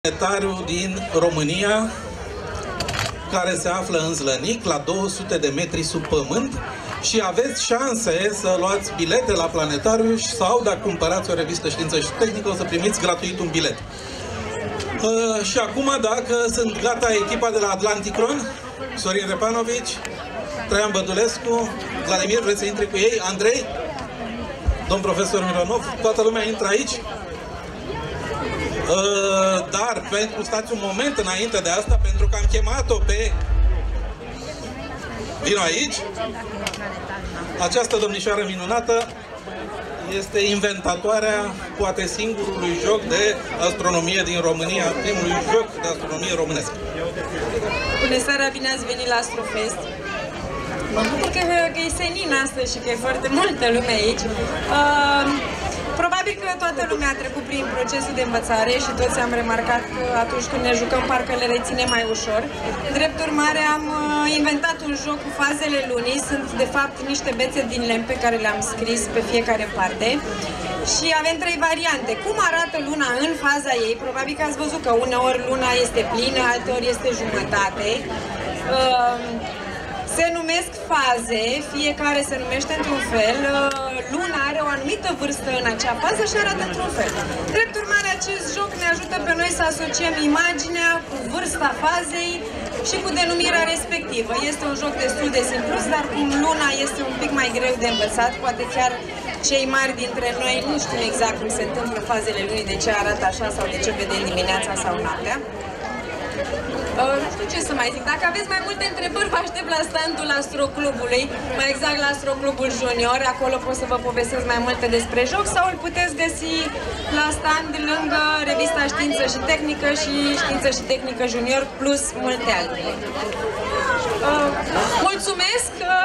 planetariu din România, care se află în Zlănic, la 200 de metri sub pământ, și aveți șanse să luați bilete la planetariu sau, dacă cumpărați o revistă Știință și Tehnică, o să primiți gratuit un bilet. Și acum, dacă sunt gata echipa de la Atlanticron, Sorin Repanovici, Traian Bădulescu, Vladimir, vreți să intri cu ei? Andrei? Domn profesor Mironov, toată lumea intră aici? Dar stați un moment înainte de asta, pentru că am chemat-o pe... Vino aici. Această domnișoară minunată este inventatoarea, poate singurului joc de astronomie din România, primului joc de astronomie românesc. Bună seara, bine ați venit la Astrofest. Mă bucur că e senin astăzi și că e foarte multă lume aici. Probabil că toată lumea a trecut prin procesul de învățare și toți am remarcat că atunci când ne jucăm parcă le reținem mai ușor. Drept urmare am inventat un joc cu fazele lunii. Sunt de fapt niște bețe din lemn pe care le-am scris pe fiecare parte. Și avem 3 variante. Cum arată luna în faza ei? Probabil că ați văzut că uneori luna este plină, alteori este jumătate. Se numesc faze, fiecare se numește într-un fel. Luna are o anumită vârstă în acea fază și arată într-un fel. Drept urmare, acest joc ne ajută pe noi să asociem imaginea cu vârsta fazei și cu denumirea respectivă. Este un joc destul de simplu, dar cum luna este un pic mai greu de învățat, poate chiar cei mari dintre noi nu știu exact cum se întâmplă fazele lunii, de ce arată așa sau de ce vedem dimineața sau noaptea. Nu știu ce să mai zic. Dacă aveți mai multe întrebări, vă aștept la standul Astroclubului, mai exact la Astroclubul Junior. Acolo pot să vă povestesc mai multe despre joc sau îl puteți găsi la stand lângă revista Știință și Tehnică și Știință și Tehnică Junior, plus multe altele. Mulțumesc!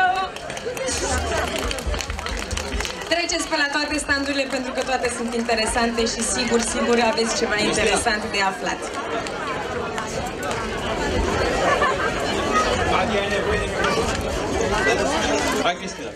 Treceți pe la toate standurile pentru că toate sunt interesante și sigur aveți ceva interesant de aflat. Hai, Cristina.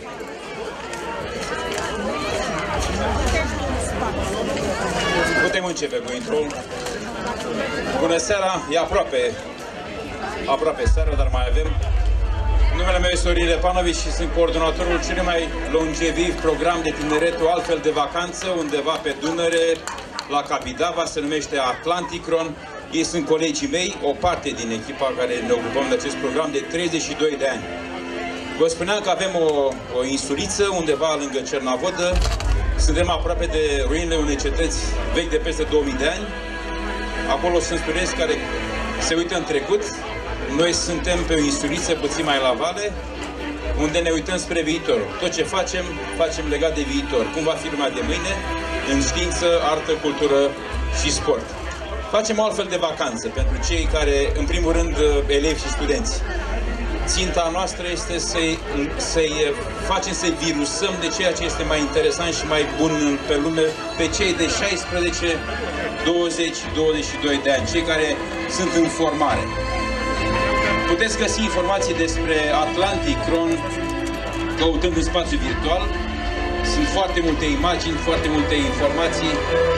Putem începe cu intro-ul. Bună seara, e aproape seara, dar mai avem. Numele meu este Sorin Repanovici și sunt coordonatorul cel mai longeviv program de tineret, o altfel de vacanță, undeva pe Dunăre, la Capidava, se numește Atlanticron. Ei sunt colegii mei, o parte din echipa care ne ocupăm de acest program de 32 de ani. Vă spuneam că avem o insuliță undeva lângă Cernavodă. Suntem aproape de ruinele unei cetăți vechi de peste 2000 de ani. Acolo sunt studenți care se uită în trecut. Noi suntem pe o insuliță puțin mai la vale, unde ne uităm spre viitor. Tot ce facem legat de viitor. Cum va fi lumea de mâine, în știință, artă, cultură și sport. Facem o altfel de vacanță pentru cei care, în primul rând, elevi și studenți. Ținta noastră este să-i facem să-i virusăm de ceea ce este mai interesant și mai bun pe lume, pe cei de 16, 20, 22 de ani, cei care sunt în formare. Puteți găsi informații despre Atlanticron căutând în spațiu virtual. Sunt foarte multe imagini, foarte multe informații.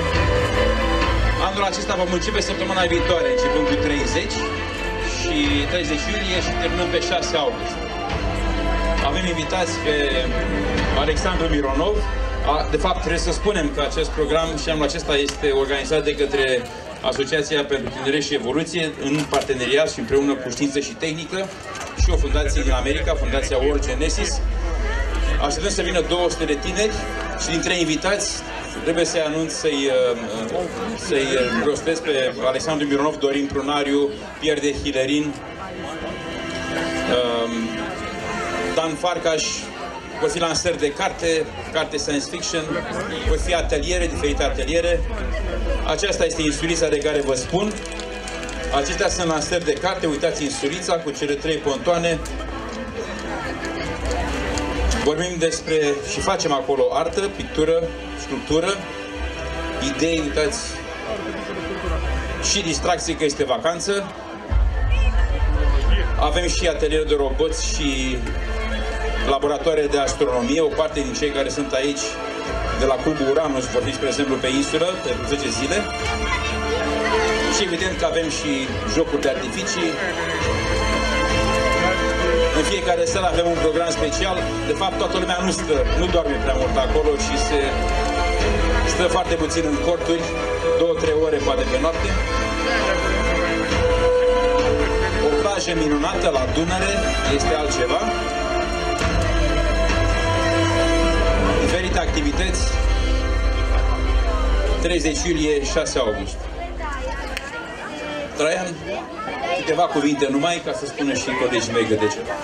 Anul acesta vom începe săptămâna viitoare, începând cu 30 iulie și terminăm pe 6 august. Avem invitați pe Alexandru Mironov. De fapt, trebuie să spunem că acest program și anul acesta este organizat de către Asociația pentru Tineret și Evoluție în parteneriat și împreună cu Știință și Tehnică și o fundație din America, Fundația World Genesis. Așteptăm să vină 200 de tineri și dintre invitați trebuie să-i anunț, să-i rostesc pe Alexandru Mironov, Dorin Prunariu, Pierre de Hilerin, Dan Farcaș. Vor fi lansări de carte science fiction, vor fi ateliere, diferite ateliere. Aceasta este insulița de care vă spun. Acestea sunt lansări de carte, uitați insulița cu cele 3 pontoane. Vorbim despre și facem acolo artă, pictură, sculptură, idei, uitați, și distracție că este vacanță. Avem și ateliere de roboți și laboratoare de astronomie. O parte din cei care sunt aici de la Clubul Uranus vor fi, spre exemplu, pe insulă pentru 10 zile. Și Și evident că avem și jocuri de artificii. În fiecare seară avem un program special. De fapt, toată lumea nu doarme prea mult acolo și stă foarte puțin în corturi, 2-3 ore poate pe noapte. O plajă minunată la Dunăre este altceva. Diferite activități, 30 iulie, 6 august. Traian, câteva cuvinte numai ca să spună și colegii mei câte ceva.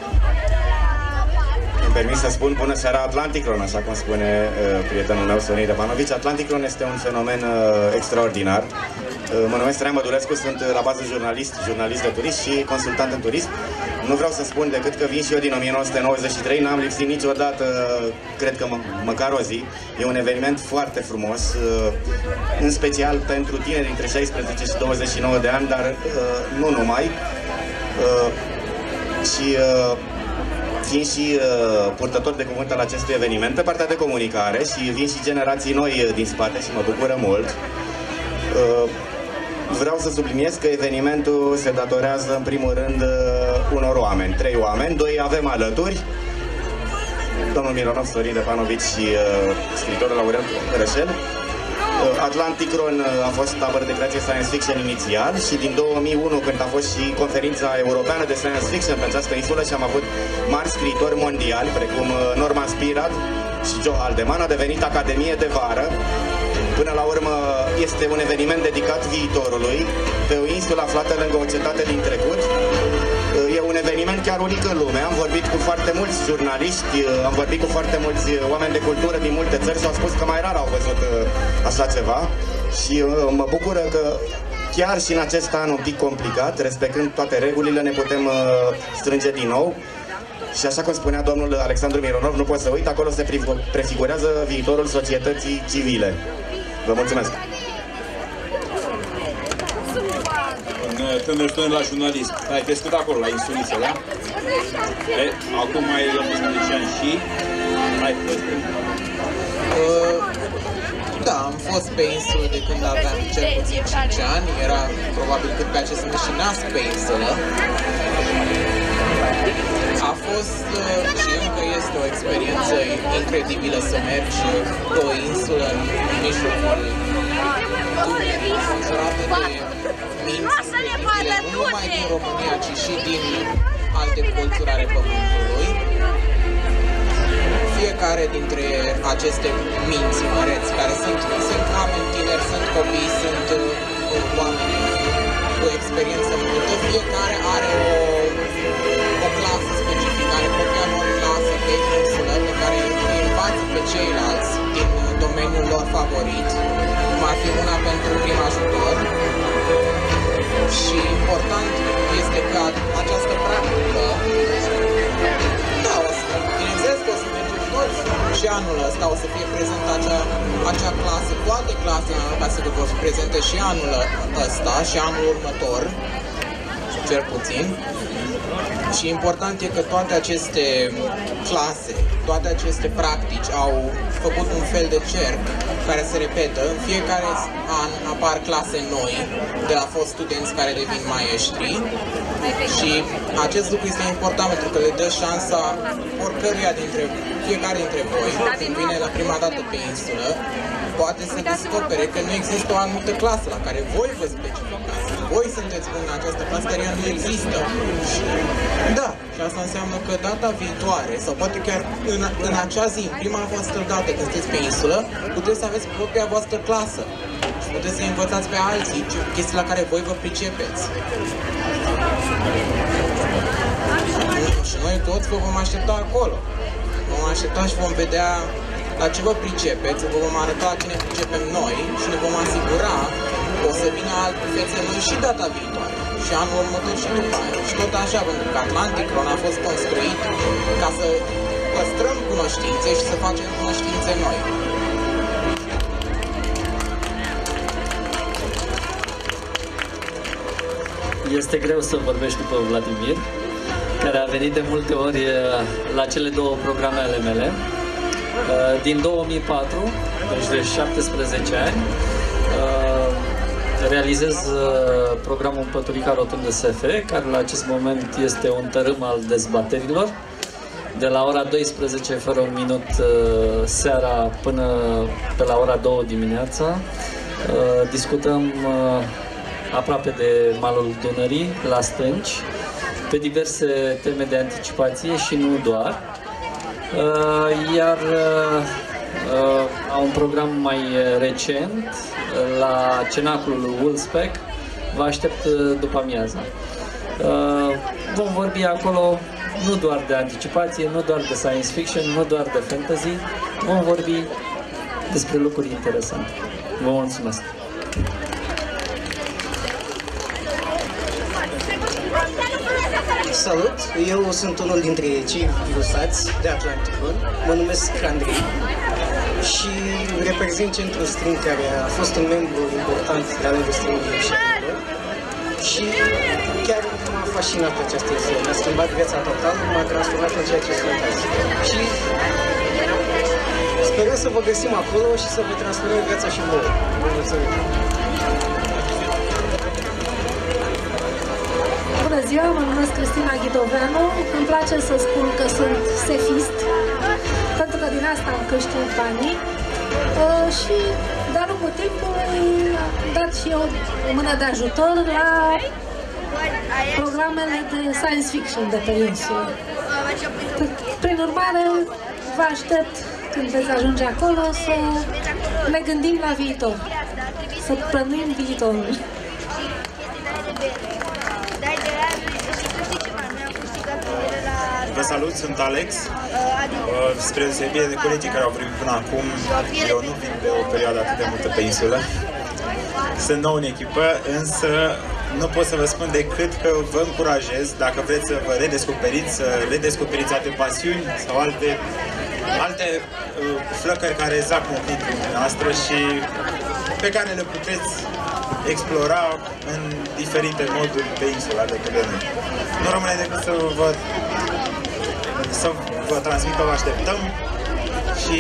Îmi permis să spun bună seara Atlanticron, așa cum spune prietenul meu Sorin Răvanovici. Atlanticron este un fenomen extraordinar. Mă numesc Traian Mădulescu, sunt la bază jurnalist de turism și consultant în turism. Nu vreau să spun decât că vin și eu din 1993, n-am lipsit niciodată, cred că măcar o zi. E un eveniment foarte frumos, în special pentru tineri între 16 și 29 de ani, dar nu numai. Fiind și purtător de cuvânt al acestui eveniment pe partea de comunicare și vin și generații noi din spate și mă bucură mult. Vreau să subliniez că evenimentul se datorează în primul rând unor oameni, 3 oameni, 2 avem alături, domnul Mironov Sorin Răvanovici și scriitorul Aurel Rășel. Atlanticron a fost tabără de creație science fiction inițial și din 2001, când a fost și conferința europeană de science fiction pe această insulă și am avut mari scriitori mondiali, precum Norman Spirad și Joe Haldeman, a devenit Academie de Vară. Până la urmă este un eveniment dedicat viitorului, pe o insulă aflată lângă o cetate din trecut. E un eveniment chiar unic în lume. Am vorbit cu foarte mulți jurnaliști, am vorbit cu foarte mulți oameni de cultură din multe țări și au spus că mai rar au văzut așa ceva. Și mă bucură că chiar și în acest an un pic complicat, respectând toate regulile, ne putem strânge din nou. Și așa cum spunea domnul Alexandru Mironov, nu pot să uit, acolo se prefigurează viitorul societății civile. Vă mulțumesc! Un tânăr la jurnalism. Ai crescut acolo, la insuliță, da? Acum ai 18 ani și ai fost. Da, am fost pe insulă de când aveam cel puțin 5 ani. Era probabil cât pe acest să și nasc pe insulă. A fost și încă este o experiență incredibilă să mergi pe o insulă în mijlocul înjurată de minți incredibile, nu numai din România, ci și din alte colțuri ale Pământului. Fiecare dintre aceste minți măreți, care sunt oameni tineri, sunt copii, sunt oameni cu experiență multă, fiecare are o clasă specifică, are copia o clasă pe insulă pe care îi învață pe ceilalți din domeniul lor favorit, cum ar fi una pentru prim ajutor. Și important este că această practică, da, bineînțeles că o să mergem toți și anul ăsta o să fie prezentă acea clasă, toate clasele în ca să vor fi prezente și anul ăsta și anul următor, cel puțin. Și important e că toate aceste clase, toate aceste practici au făcut un fel de cerc care se repetă. În fiecare an apar clase noi, de la fost studenți care devin maestri. Și acest lucru este important pentru că le dă șansa oricăruia fiecare dintre voi, când vine la prima dată pe insulă, poate să descopere că nu există o anumită clasă la care voi vă specificați. Voi sunteți buni în această clasă, dar ea nu există. Da, și asta înseamnă că data viitoare, sau poate chiar în acea zi, în prima voastră dată când sunteți pe insulă, puteți să aveți propria voastră clasă. Și puteți să învățați pe alții chestii la care voi vă pricepeți. Și noi toți vă vom aștepta acolo. Vom aștepta și vom vedea la ce vă pricepeți, vă vom arăta la ce ne pricepem noi și ne vom asigura că o să vină alte fețe noi și data viitoare, și anul următor și după aia. Și tot așa, pentru că Atlanticron a fost construit ca să păstrăm cunoștințe și să facem cunoștințe noi. Este greu să vorbești după Vladimir, care a venit de multe ori la cele 2 programe ale mele. Din 2004, deci de 17 ani, realizez programul Păturica Rotundă SF, care la acest moment este un tărâm al dezbaterilor. De la ora 12 fără un minut seara până pe la ora 2 dimineața discutăm aproape de malul Dunării, la Stânci, pe diverse teme de anticipație și nu doar. Iar un program mai recent, la Cenaclul Woolspec, vă aștept după amiaza. Vom vorbi acolo nu doar de anticipație, nu doar de science fiction, nu doar de fantasy, vom vorbi despre lucruri interesante. Vă mulțumesc! Salut! Eu sunt unul dintre cei virusați de Atlanticon. Mă numesc Andrei și reprezint Centrul String, care a fost un membru important al industriei șarilor. Și chiar m-a fascinat această istorie. Mi-a schimbat viața total, m-a transformat în ceea ce sunt azi. Și sperăm să vă găsim acolo și să vă transformăm viața și vouă. Vă mulțumim! Bună ziua, mă numesc Cristina Ghidoveanu. Îmi place să spun că sunt sefist, pentru că din asta îmi câștig banii. Și de-a lungul timpului am dat și eu o mână de ajutor la programele de science fiction de pe insulă. Prin urmare, vă aștept când veți ajunge acolo să ne gândim la viitor, să plănuim viitorul. Vă salut, sunt Alex. Spre deosebire de colegii care au primit până acum, eu nu vin de o perioadă atât de multă pe insulă. Sunt nou în echipă, însă nu pot să vă spun decât că vă încurajez, dacă vreți să vă redescoperiți, să redescoperiți alte pasiuni sau alte flăcări care zac în noastră și pe care le puteți explora în diferite moduri pe insula de pe noi. Nu rămâne decât să vă transmit că vă așteptăm și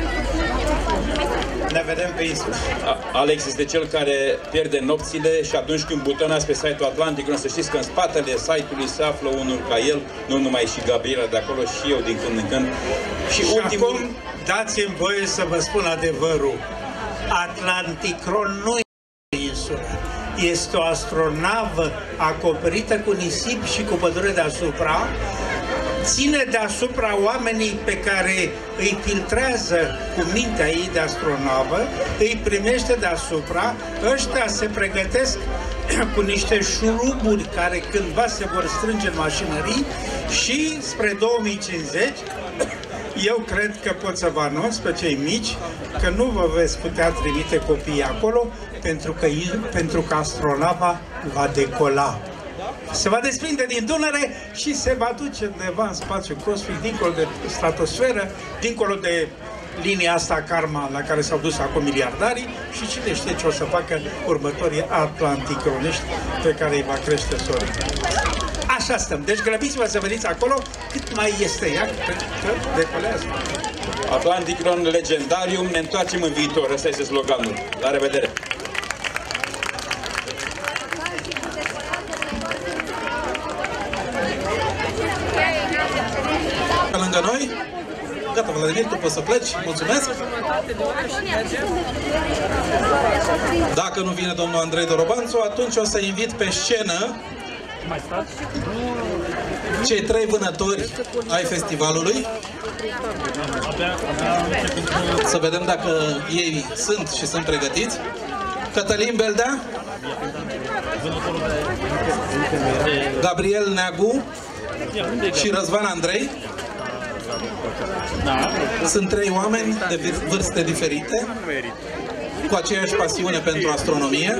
ne vedem pe insulă. Alex este cel care pierde nopțile și atunci când butonați pe site-ul Atlanticon, să știți că în spatele site-ului se află unul ca el, nu numai și Gabriela de acolo, și eu din când în când. Și ultimul... acum dați-mi voie să vă spun adevărul. Atlanticon nu e insulă. Este o astronavă acoperită cu nisip și cu pădure deasupra. Ține deasupra oamenii pe care îi filtrează cu mintea ei de astronavă, îi primește deasupra, ăștia se pregătesc cu niște șuruburi care cândva se vor strânge în mașinării și spre 2050 eu cred că pot să vă anunț pe cei mici că nu vă veți putea trimite copiii acolo pentru că astronava va decola. Se va desprinde din Dunăre și se va duce undeva în spațiu cosmic, dincolo de stratosferă, dincolo de linia asta karma la care s-au dus acum miliardarii și cine știe ce o să facă următorii atlanticroniști pe care îi va crește sorii. Așa stăm. Deci grăbiți-vă să veniți acolo cât mai este ea, că decolează. Atlanticron legendarium, ne întoarcem în viitor. Ăsta este sloganul. La revedere! Lângă noi. Gata, Vladimir, tu poți să pleci. Mulțumesc. Dacă nu vine domnul Andrei Dorobanțu, atunci o să invit pe scenă cei 3 vânători ai festivalului. Să vedem dacă ei sunt și sunt pregătiți. Cătălin Beldea, Gabriel Neagu și Răzvan Andrei. Sunt 3 oameni de vârste diferite, cu aceeași pasiune pentru astronomie.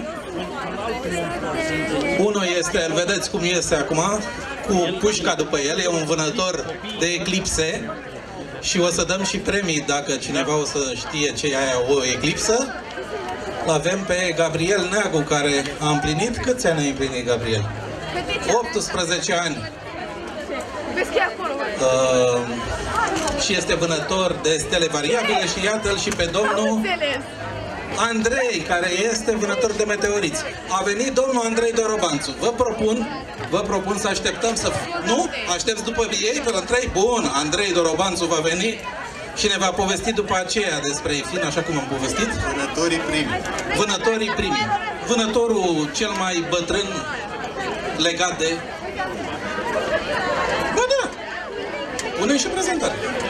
Unul este, îl vedeți cum este acum, cu pușca după el, e un vânător de eclipse și o să dăm și premii dacă cineva o să știe ce e aia, o eclipsă. L-avem pe Gabriel Neagu, care a împlinit, câți ani a împlinit Gabriel? 18 ani. Și este vânător de stele variabile și iată-l și pe domnul Andrei, care este vânător de meteoriți. A venit domnul Andrei Dorobanțu. Vă propun să așteptăm să... Nu? Aștepți după ei până întrei? Bun, Andrei Dorobanțu va veni și ne va povesti după aceea despre EFIN, așa cum am povestit. Vânătorii primi. Vânătorii primi. Vânătorul cel mai bătrân legat de... Ba da! Pune și prezentare.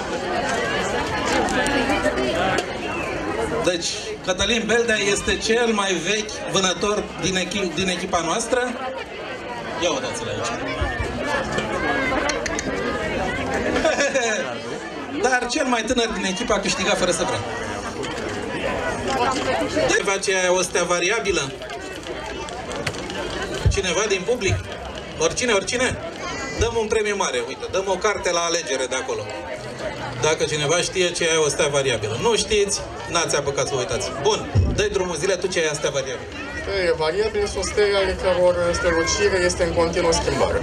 Deci, Cătălin Beldea este cel mai vechi vânător din echipa noastră. Ia uitați-l aici. Dar cel mai tânăr din echipă a câștigat fără să vrea. Deci aceea o stea variabilă. Cineva din public? Oricine? Dăm un premiu mare, uite, dăm o carte la alegere de acolo. Dacă cineva știe ce e o stea variabilă. Nu știți, n-ați apucat să uitați. Bun, dă-i drumul zile, tu ce e stea variabilă? Stele variabile sunt stele ale căror strălucire este în continuă schimbare.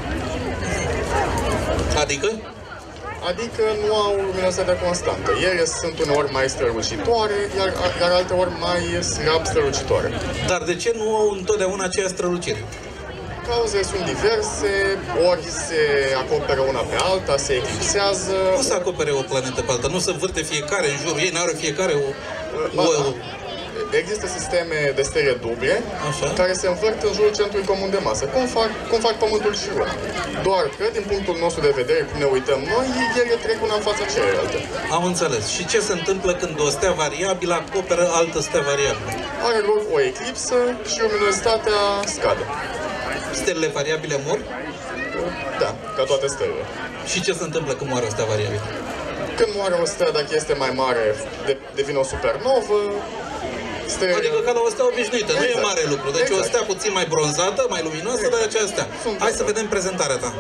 Adică? Adică nu au luminozitatea constantă. Ele sunt uneori mai strălucitoare, iar alteori mai slab strălucitoare. Dar de ce nu au întotdeauna aceeași strălucire? Cauzele sunt diverse, ori se acoperă una pe alta, se eclipsează... Nu se acopere o planetă pe alta, nu se învârte fiecare în jurul ei, n-are fiecare o... Există sisteme de stele duble, care se învârt în jurul centrului comun de masă, cum fac Pământul și Luna. Doar că, din punctul nostru de vedere, cum ne uităm noi, ele trec una în fața celelalte. Am înțeles. Și ce se întâmplă când o stea variabilă acoperă altă stea variabilă? Are loc o eclipsă și luminozitatea scade. Stelele variabile mor? Da, ca toate stelele. Și ce se întâmplă când moare o stea variabilă? Când moare o stea, dacă este mai mare, devine o supernovă. Adică ca la o stea obișnuită, exact. Nu e mare lucru. Deci exact. O stea puțin mai bronzată, mai luminoasă, dar aceea stea. Hai să vedem prezentarea ta.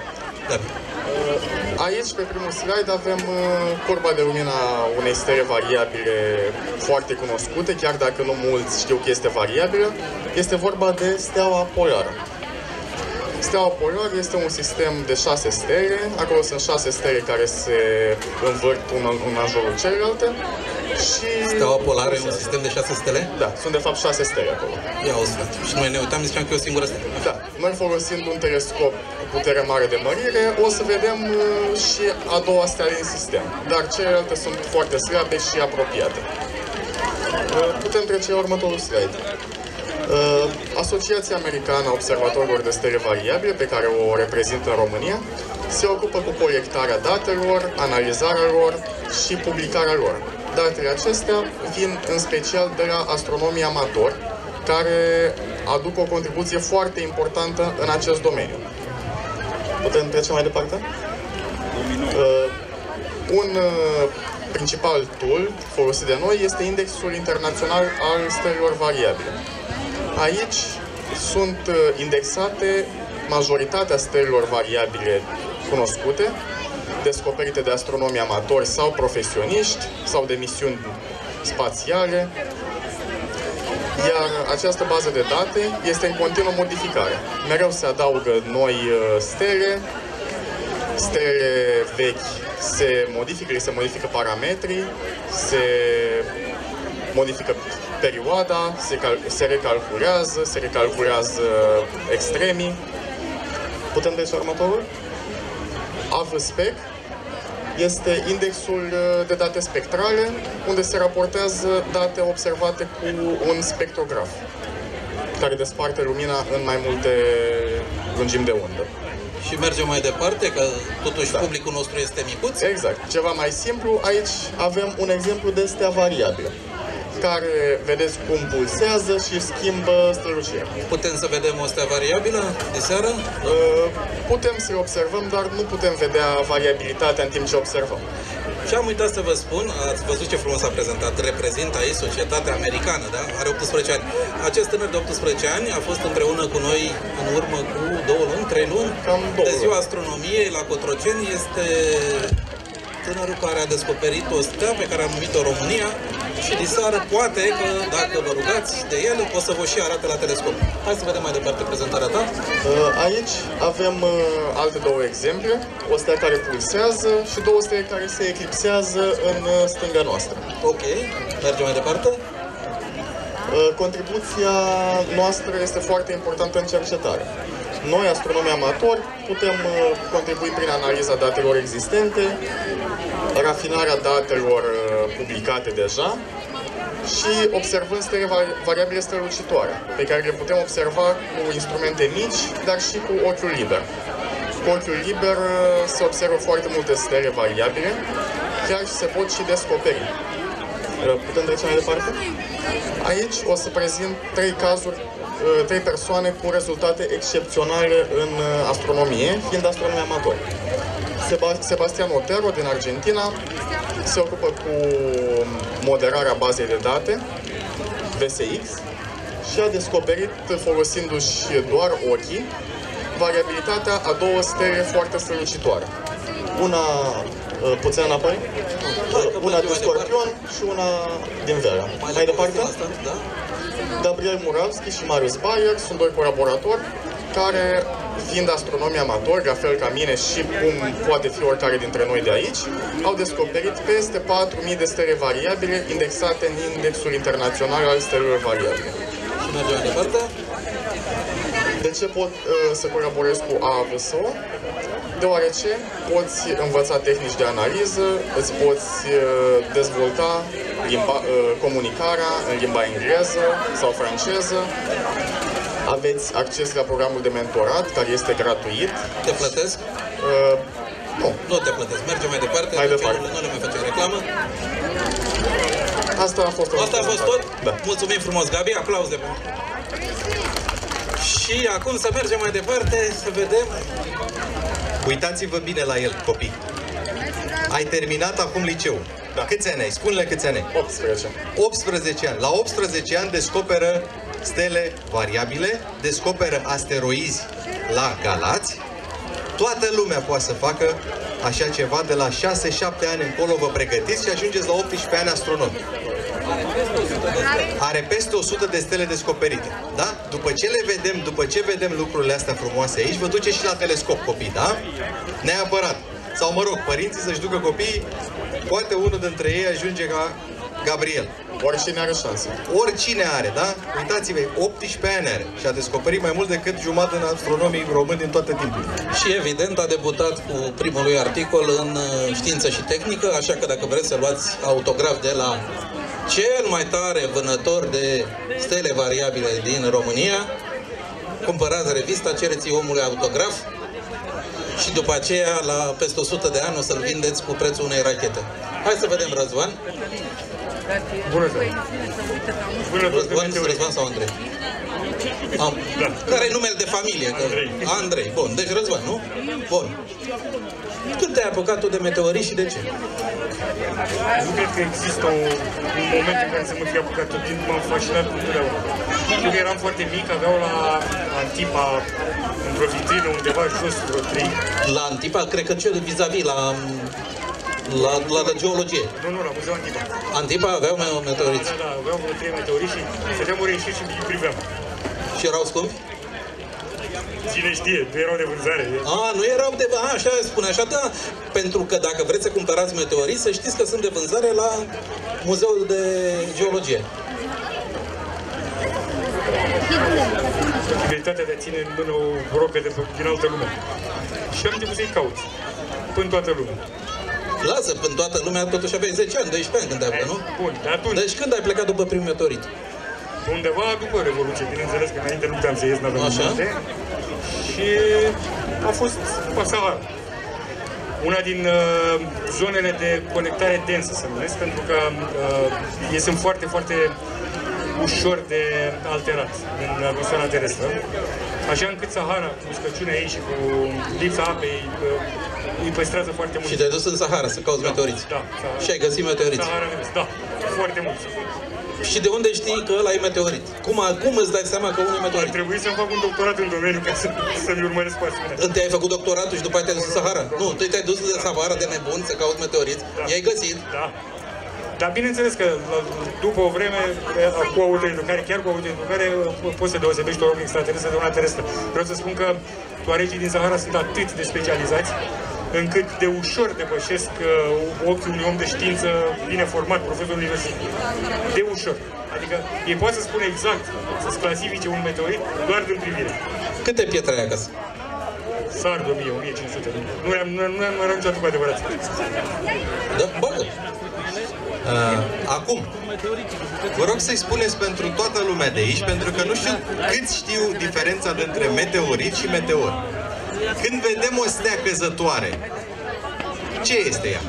Aici, pe primul slide, avem curba de lumină a unei stele variabile foarte cunoscute, chiar dacă nu mulți știu că este variabilă. Este vorba de steaua polară. Steaua polară este un sistem de 6 stele. Acolo sunt 6 stele care se învârt una în jurul celelalte. Și... Steaua polară e un sistem de 6 stele? Da, sunt de fapt 6 stele acolo. Ia o sfat. Și noi ne uitam, ziceam că e o singură stelă. Da, noi folosind un telescop cu putere mare de mărire, o să vedem și a doua stea din sistem. Dar celelalte sunt foarte slabe și apropiate. Putem trece la următorul slide. Asociația Americană a Observatorilor de Stele Variabile, pe care o reprezintă în România, se ocupă cu colectarea datelor, analizarea lor și publicarea lor. Datele acestea vin în special de la astronomii amatori, care aduc o contribuție foarte importantă în acest domeniu. Putem trece mai departe? Un principal tool folosit de noi este Indexul Internațional al Stelelor Variabile. Aici sunt indexate majoritatea stelelor variabile cunoscute, descoperite de astronomi amatori sau profesioniști, sau de misiuni spațiale, iar această bază de date este în continuă modificare. Mereu se adaugă noi stele, stele vechi se modifică parametrii, se modifică perioada, se recalculează extremii. Putem trece următorul? AVSPEC este indexul de date spectrale, unde se raportează date observate cu un spectrograf, care desparte lumina în mai multe lungimi de undă. Și mergem mai departe, că totuși publicul nostru este micuț. Exact. Ceva mai simplu, aici avem un exemplu de stea variabilă, care vedeți cum pulsează și schimbă strălucirea. Putem să vedem o stea variabilă de seară? Putem să observăm, dar nu putem vedea variabilitatea în timp ce observăm. Și am uitat să vă spun, ați văzut ce frumos a prezentat, reprezintă aici societatea americană, da? Are 18 ani. Acest tânăr de 18 ani a fost împreună cu noi în urmă cu 2 luni, 3 luni, de ziua astronomiei la Cotroceni. Este tânărul care a descoperit o stea pe care a numit-o România și diseară poate că, dacă vă rugați de el, o să vă și arate la telescop. Hai să vedem mai departe prezentarea ta. Aici avem alte două exemple, o stea care pulsează și două stele care se eclipsează în stânga noastră. Ok, mergem mai departe. Contribuția noastră este foarte importantă în cercetare. Noi, astronomii amatori, putem contribui prin analiza datelor existente, rafinarea datelor publicate deja și observând stele variabile strălucitoare, pe care le putem observa cu instrumente mici, dar și cu ochiul liber. Cu ochiul liber se observă foarte multe stele variabile, chiar și se pot și descoperi. Putem trece mai departe? Aici o să prezint 3 persoane cu rezultate excepționale în astronomie, fiind astronomi amatori. Sebastian Otero din Argentina se ocupă cu moderarea bazei de date VSX și a descoperit, folosindu-și doar ochii, variabilitatea a 2 stele foarte strălucitoare. Una puțin înapoi, una din Scorpion și una din Vera. Mai departe? Gabriel Muravski și Marius Bayer sunt 2 colaboratori care, fiind astronomi amatori, la fel ca mine și cum poate fi oricare dintre noi de aici, au descoperit peste 4.000 de stele variabile indexate în Indexul Internațional al Stelelor Variabile. Și mergem mai departe. De ce pot să colaborez cu AAVSO? Deoarece poți învăța tehnici de analiză, îți poți dezvolta comunicarea în limba engleză sau franceză. Aveți acces la programul de mentorat, care este gratuit. Te plătesc? Nu. Nu te plătesc. Mergem mai departe. Mai departe. Nu le mai facem reclamă. Asta a fost tot. Asta a fost tot? Da. Mulțumim frumos, Gabi. Aplauze. Și acum să mergem mai departe, să vedem. Uitați-vă bine la el, copii. Ai terminat acum liceul. Da. Câți ani ai? Spune-le câți ani ai. 18. 18 ani. La 18 ani descoperă stele variabile, descoperă asteroizi la galați. Toată lumea poate să facă așa ceva. De la 6-7 ani încolo vă pregătiți și ajungeți la 18 ani astronomi. Are peste 100 de stele descoperite, da? După ce vedem lucrurile astea frumoase aici, vă duceți și la telescop, copii, da? Neapărat. Sau, mă rog, părinții să-și ducă copiii, poate unul dintre ei ajunge ca Gabriel. Oricine are șanse. Oricine are, da? Uitați-vă, 18 ani are și a descoperit mai mult decât jumătate din astronomii români din toate timpul. Și evident a debutat cu primul lui articol în știință și tehnică, așa că dacă vreți să luați autograf de la cel mai tare vânător de stele variabile din România, cumpărați revista, cereți omului autograf și după aceea, la peste 100 de ani, o să-l vindeți cu prețul unei rachete. Hai să vedem, Răzvan. Bună ziua! Răzvan sau Andrei? Care e numele de familie? Andrei. Bun, deci Răzvan, nu? Bun. Când te-ai apucat tu de meteoriți și de ce? Nu cred că există un moment în care să mă fi apucat tot timpul, m-am fascinat cu totdeauna. Când eram foarte mic, aveau la Antipa, într-o vitrină undeva jos, vreo 3. La Antipa, cred că cel vis-a-vis, la geologie. Nu, la Muzeul Antipa. Antipa aveau meteoriți? Da, aveau vreo 3 meteoriți și stăteam ori ieșit și îi priveam. Și erau scumpi? Cine știe, nu erau de vânzare. Nu erau de vânzare, așa spune, așa, da. Pentru că dacă vreți să cumpărați meteoriți, să știți că sunt de vânzare la Muzeul de Geologie. Posibilitatea de a ține în mână o robe din altă lume. Și am început să-i caut. Până toată lumea. Lasă, până toată lumea, totuși aveai 10 ani, 12 ani când ai plecat, nu? Bun, de atunci. Deci când ai plecat după primul meteorit? Undeva după Revoluție, bineînțeles că înainte nu puteam să ies, n-aveam multe. Și a fost după Sahara. Una din zonele de conectare densă, să numesc, pentru că ei sunt foarte, foarte ușor de alterat în atmosfera terestră. Așa încât Sahara, cu uscăciunea ei și cu lipsa apei, îi păstrează foarte mult. Și te-ai dus în Sahara să cauți meteoriți? Da. Și ai găsit meteoriți? Sahara, da, foarte mult. Și de unde știi că ăla e meteorit? Cum îți dai seama că unul e meteorit? Ar trebui să-mi fac un doctorat în domeniu ca să-mi urmăresc pașii. Întâi ai făcut doctoratul și după aceea te-ai dus în Sahara? Nu, tu te-ai dus în Sahara de nebun să cauți meteoriți, i-ai găsit. Da. Dar bineînțeles că după o vreme, cu autoeducare, chiar cu autoeducare, poți să deosebești o rogă extraterestră de una terestră. Vreau să spun că toaregii din Sahara sunt atât de specializați, încât de ușor depășesc ochiul unui om de știință bine format, profesor universitar. De ușor. Adică ei pot să spună exact, să-ți clasifice un meteorit doar din privire. Câte pietre ai acasă? Sar de 1000, 1500. Nu am niciodată cu adevărat. Da, bagă. Acum, vă rog să-i spuneți pentru toată lumea de aici, pentru că nu știu cât știu diferența dintre meteorit și meteor. Când vedem o stea căzătoare, ce este ea?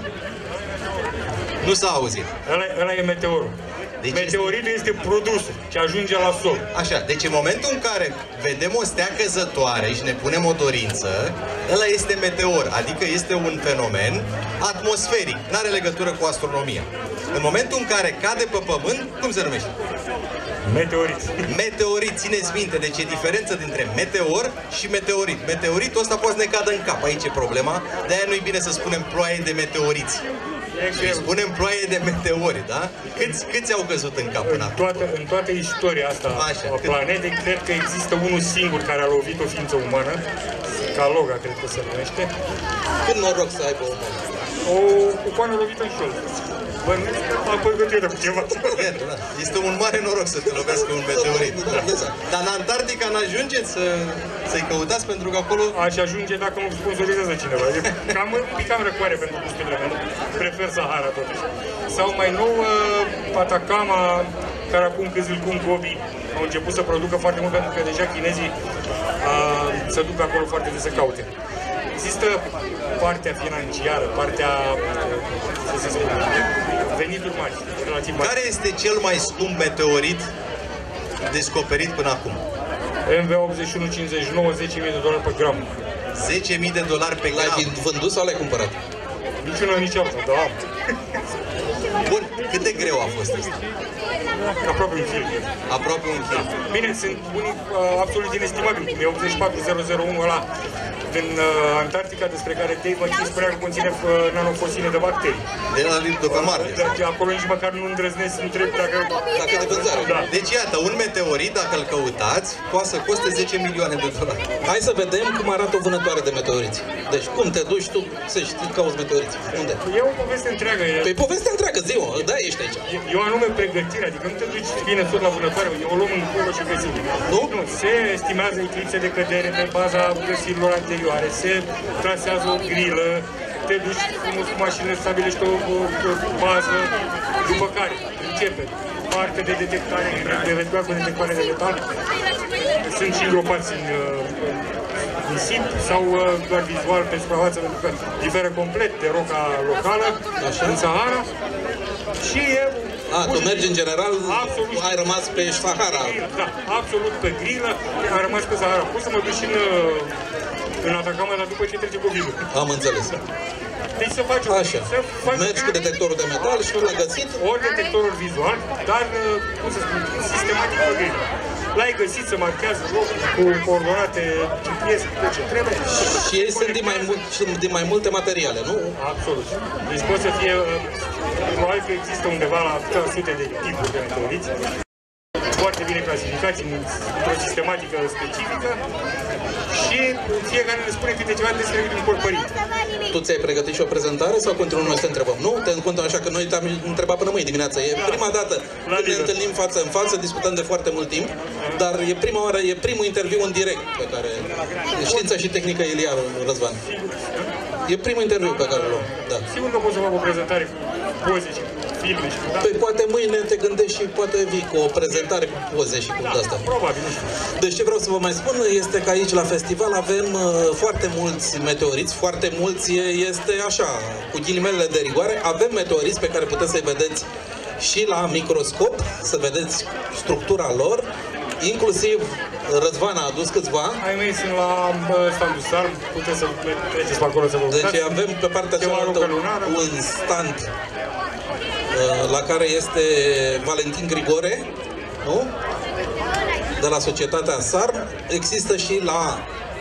Nu s-a auzit. Ăla e meteorul. Deci meteoritul este produsul ce ajunge la sol. Așa, deci în momentul în care vedem o stea căzătoare și ne punem o dorință, ăla este meteor, adică este un fenomen atmosferic, n-are legătură cu astronomia. În momentul în care cade pe pământ, cum se numește? Meteorit. Meteorit, țineți minte, deci e diferență dintre meteor și meteorit. Meteoritul ăsta poate să ne cadă în cap, aici e problema, de-aia nu-i bine să spunem ploaie de meteoriți. Și spunem ploaie de meteori, da? Câți au căzut în cap până acum? În toată istoria asta a planetei, cred că există unul singur care a lovit o ființă umană, Caloga, cred că se numește. Cât noroc să aibă o umană? O cucoană lovită în șold. Bănuiesc că a păgătuită cu ceva. Este un mare noroc să te lovească un meteorit. Dar în Antarctica n-ajungeți să-i căutați, pentru că acolo... Aș ajunge dacă mă sponsorizează cineva. E cam picam răcoare pentru gusturile mele. Prefer Sahara totuși. Sau mai nou Atacama, care acum Kızılkum Gobi au început să producă foarte mult, pentru că deja chinezii se duc acolo foarte des să caute. Există partea financiară, partea, să se spune, venituri mari, relativ mari. Care este cel mai scump meteorit descoperit până acum? MV8159, $10.000 pe gram. $10.000 pe gram. L-ai vândut sau l-ai cumpărat? Niciuna, nici alta, da. Bun, cât de greu a fost asta? Aproape un kil. Aproape un kil. Bine, sunt unii absolut inestimabili, cum e 84001 ăla din Antarctica, despre care Dave McKee spunea că conține nanofosile de bacterii. De la pe Marte. Acolo nici măcar nu îndrăznesc să întreb dacă de vânzare. Da. Deci iată, un meteorit, dacă îl căutați, poate să coste $10 milioane. Hai să vedem cum arată o vânătoare de meteoriți. Deci cum te duci tu să știi că auzi meteoriți? Unde? E o poveste întreagă. Păi poveste întreagă, zi-o, da, ești aici. E o anume pregătire, adică nu te duci bine tot la vânătoare, o luăm în pulă și găsim. Nu? Se estimează eclipse de cădere pe baza găsirilor anterioare, se trasează o grilă, te duci frumos cu mașinile, stabilești o bază, după care începe parte de detectare, eventual cu detectare de metal. Sunt și îngropați în nisip sau doar vizual pe suprafață, pentru că diferă complet de roca locală, în Sahara. Și e... tu mergi în general, absolut, ai rămas pe Sahara. Da, absolut pe grilă, am rămas pe Sahara. Poți să mă duci în Atacama, dar după ce trece COVID-ul. Am înțeles. Deci să faci așa. Mergi cu detectorul de metal și l-ai găsit? Ori detectorul vizual, dar, cum să spun, sistematic pe grilă. L-ai găsit, să marchează locul cu coordonate GPS, cu ce trebuie. Și ei sunt din mai multe materiale, nu? Absolut. Deci pot să fie, probabil că există undeva la sute de tipuri de meteoriți, foarte bine clasificați într-o sistematică specifică și fiecare ne spune câte ceva despre un corp părinte. Tu ți-ai pregătit și o prezentare sau continuăm noi să întrebăm? Nu? Te încontrăm așa că noi te-am întrebat până mâine dimineață. E prima dată când ne întâlnim față în față, discutăm de foarte mult timp, dar e prima oară, e primul interviu în direct pe care Știința și Tehnică Iliar Răzvan. E primul interviu pe care îl luăm. Da. Sigur că pot să fac o prezentare cu poze și filme și cu Păi poate mâine te gândești și poate vii cu o prezentare cu poze și cu asta. Probabil, nu știu. Deci ce vreau să vă mai spun este că aici la festival avem foarte mulți meteoriți, foarte mulți, este așa, cu ghilimelele de rigoare, avem meteoriți pe care puteți să-i vedeți și la microscop, să vedeți structura lor, inclusiv Răzvan a adus câțiva. Ai mei sunt la standul SARM, puteți să treceți pe acolo să vă uitați. Deci avem pe partea cealaltă un stand la care este Valentin Grigore, nu? De la societatea SARM. Există și la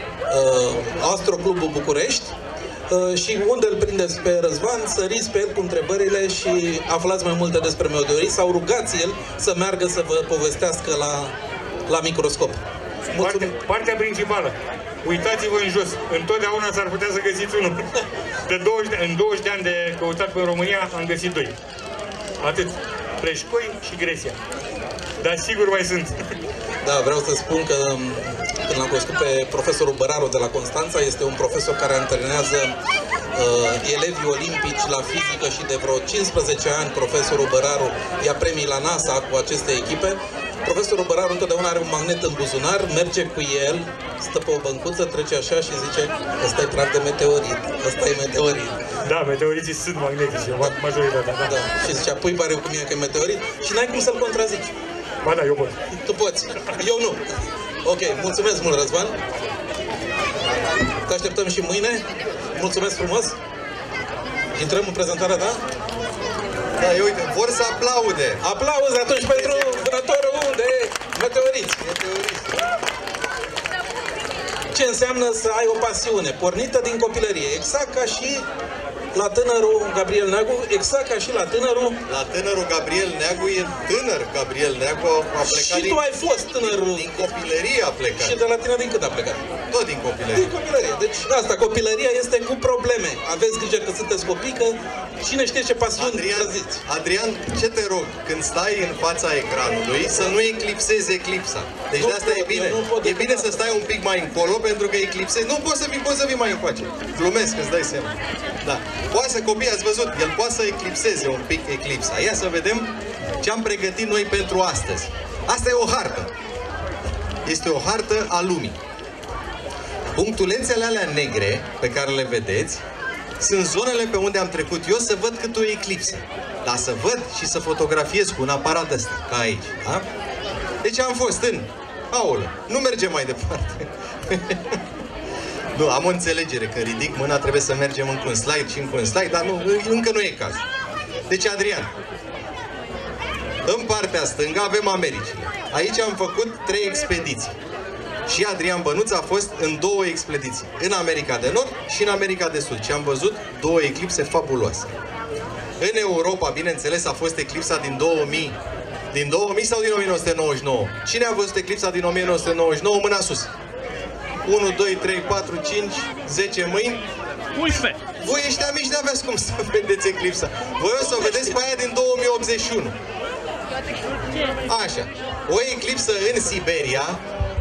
Astroclubul București. Și unde îl prindeți pe Răzvan, săriți pe el cu întrebările și aflați mai multe despre meteoriți sau rugați el să meargă să vă povestească la microscop. Partea principală. Uitați-vă în jos. Întotdeauna s-ar putea să găsiți unul. În 20 de ani de căutat în România am găsit 2. Atât. Preșcoi și Grecia. dar sigur mai sunt. Da, vreau să spun că când l-am cunoscut pe profesorul Băraru de la Constanța, este un profesor care antrenează elevii olimpici la fizică și de vreo 15 ani profesorul Băraru ia premii la NASA cu aceste echipe. Profesorul Băraru întotdeauna are un magnet în buzunar, merge cu el, stă pe o băncuță, trece așa și zice: ăsta e praf de meteorit, ăsta e meteorit. Da, meteoriții sunt magnetici, majoritatea, da. Și zicea: pui pariu cu mine că e meteorit și n-ai cum să-l contrazici. Ba da, eu pot. Tu poți, eu nu. Ok, mulțumesc mult, Răzvan. Te așteptăm și mâine. Mulțumesc frumos. Intrăm în prezentarea ta? Da, uite, vor să aplaude. Aplauze atunci pentru vânătorul de meteoriți. Ce înseamnă să ai o pasiune pornită din copilărie, exact ca și la tânărul Gabriel Neagu, exact ca și la tânărul... La tânărul Gabriel Neagu e tânăr Gabriel Neagu, a plecat și tu ai fost tânărul... Din copilărie a plecat. Și de la tine din cât a plecat? Tot din copilărie. Din copilărie. Deci asta, copilăria este cu probleme. Aveți grijă că sunteți copii, că cine știe ce pasiuni trăziți. Adrian, ce te rog, când stai în fața ecranului, să nu eclipsezi eclipsa. Deci de asta e bine. E bine să stai un pic mai încolo, pentru că eclipsezi. Nu poți să vii mai încoace. Glumesc, îți dai seama. Da. Poate să, copii, ați văzut, el poate să eclipseze un pic eclipsa. Ia să vedem ce am pregătit noi pentru astăzi. Asta e o hartă. Este o hartă a lumii. Punctulețele alea negre pe care le vedeți sunt zonele pe unde am trecut eu să văd cât o eclipsă. Dar să văd și să fotografiez cu un aparat ăsta, ca aici. Da? Deci am fost în... Aolă, nu mergem mai departe. Nu, am o înțelegere că ridic mâna, trebuie să mergem încă un slide și încă un slide, dar nu, încă nu e caz. Deci, Adrian, în partea stângă avem Americile. Aici am făcut 3 expediții. Și Adrian Bănuț a fost în 2 expediții. În America de Nord și în America de Sud. Și am văzut 2 eclipse fabuloase. În Europa, bineînțeles, a fost eclipsa din 2000. Din 2000 sau din 1999? Cine a văzut eclipsa din 1999? Mâna sus. 1, 2, 3, 4, 5, 10 mâini. 11. Voi ăștia mici n-aveați cum să vedeți eclipsa. Voi o să o vedeți pe aia din 2081. Așa. O eclipsă în Siberia.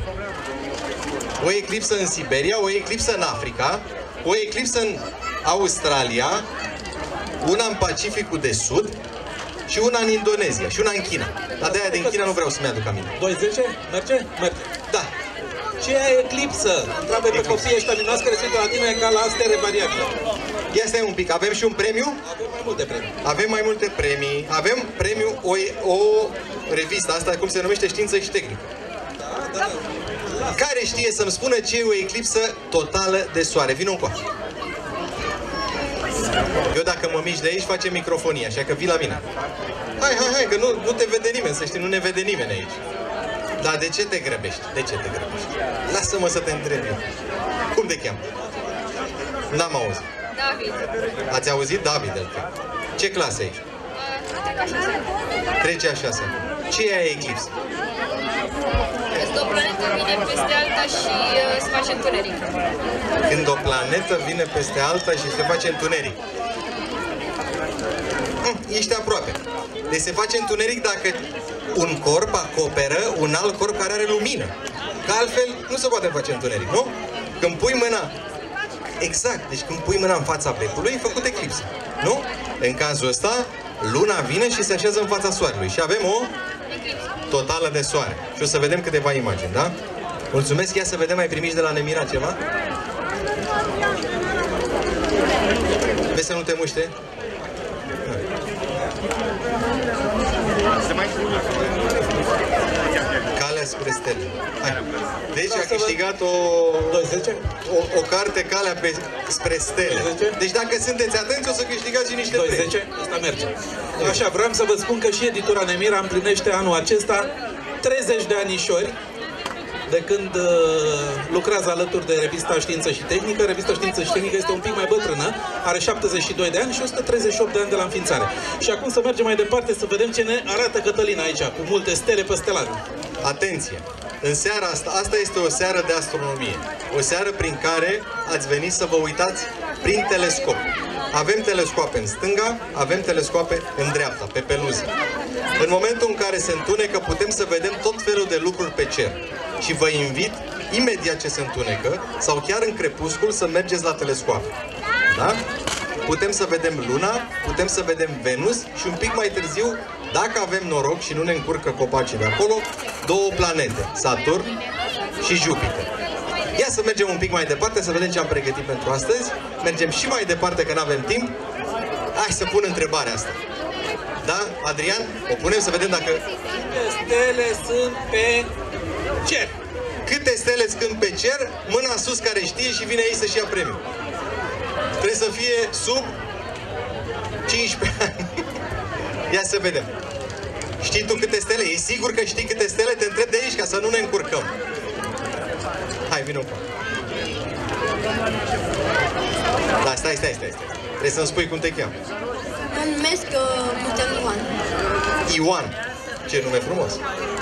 O eclipsă în Siberia, o eclipsă în Africa, o eclipsă în Australia, una în Pacificul de Sud și una în Indonezia și una în China. Dar de aia din China nu vreau să-mi aduc aminte. 20? Merge? Merge. Da. Ce e eclipsă? Întreabă pe copiii ăștia minunți care se uită la tine ca la astere variabile. Ia stai un pic, avem și un premiu? Avem mai multe premii. Avem mai multe premii. Avem premiu, o revistă, asta cum se numește, Știință și Tehnică. Da. Care știe să-mi spună ce e o eclipsă totală de soare? Vino încoace. Eu dacă mă mișc de aici, facem microfonie, așa că vii la mine. Hai, că nu te vede nimeni, să știi, nu ne vede nimeni aici. Dar de ce te grăbești? De ce te grăbești? Lasă-mă să te întreb eu. Cum te cheamă? N-am auzit. David. Ați auzit? David. Ce clasă ești? Trece a 6. Ce e eclipsă? Când o planetă vine peste alta și se face întuneric. Când o planetă vine peste alta și se face întuneric. Ești aproape. Deci se face întuneric dacă un corp acoperă un alt corp care are lumină. Că altfel nu se poate face întuneric, nu? Când pui mâna... Exact, deci când pui mâna în fața becului, e făcut eclipsă, nu? În cazul ăsta, luna vine și se așează în fața soarelui și avem o totală de soare. Și o să vedem câteva imagini, da? Mulțumesc, ia să vedem, ai primit de la Nemira ceva? Vezi să nu te muște? Calea spre stele. Hai. Deci a câștigat o carte, Calea spre stele. Deci dacă sunteți atenți, o să câștigați și niște premii. 10? Asta merge. Așa, vreau să vă spun că și editura Nemira împlinește anul acesta 30 de anișori de când lucrează alături de revista Știință și Tehnică. Revista Știință și Tehnică este un pic mai bătrână, are 72 de ani și 138 de ani de la înființare. Și acum să mergem mai departe să vedem ce ne arată Cătălina aici, cu multe stele pe stelare. Atenție! În seara asta este o seară de astronomie. O seară prin care ați venit să vă uitați prin telescop. avem telescoape în stânga, avem telescoape în dreapta, pe peluză. În momentul în care se întunecă, putem să vedem tot felul de lucruri pe cer. Și vă invit, imediat ce se întunecă, sau chiar în crepuscul, să mergeți la telescoape. Da? Putem să vedem Luna, putem să vedem Venus și un pic mai târziu, dacă avem noroc și nu ne încurcă copacii de acolo, două planete, Saturn și Jupiter. Ia să mergem un pic mai departe, să vedem ce am pregătit pentru astăzi. Mergem și mai departe, că nu avem timp. Hai să pun întrebarea asta. Da, Adrian? O punem să vedem dacă... Câte stele sunt pe cer? Câte stele sunt pe cer? Mâna sus care știe și vine aici să-și ia premiul. Trebuie să fie sub 15 ani. Ia să vedem. Știi tu câte stele? E sigur că știi câte stele? Te întreb de aici ca să nu ne încurcăm. Hai, vină cu. Da, stai. Trebuie să-mi spui cum te cheamă. Mă numesc Mutean Ioan. Ioan. Ce nume frumos.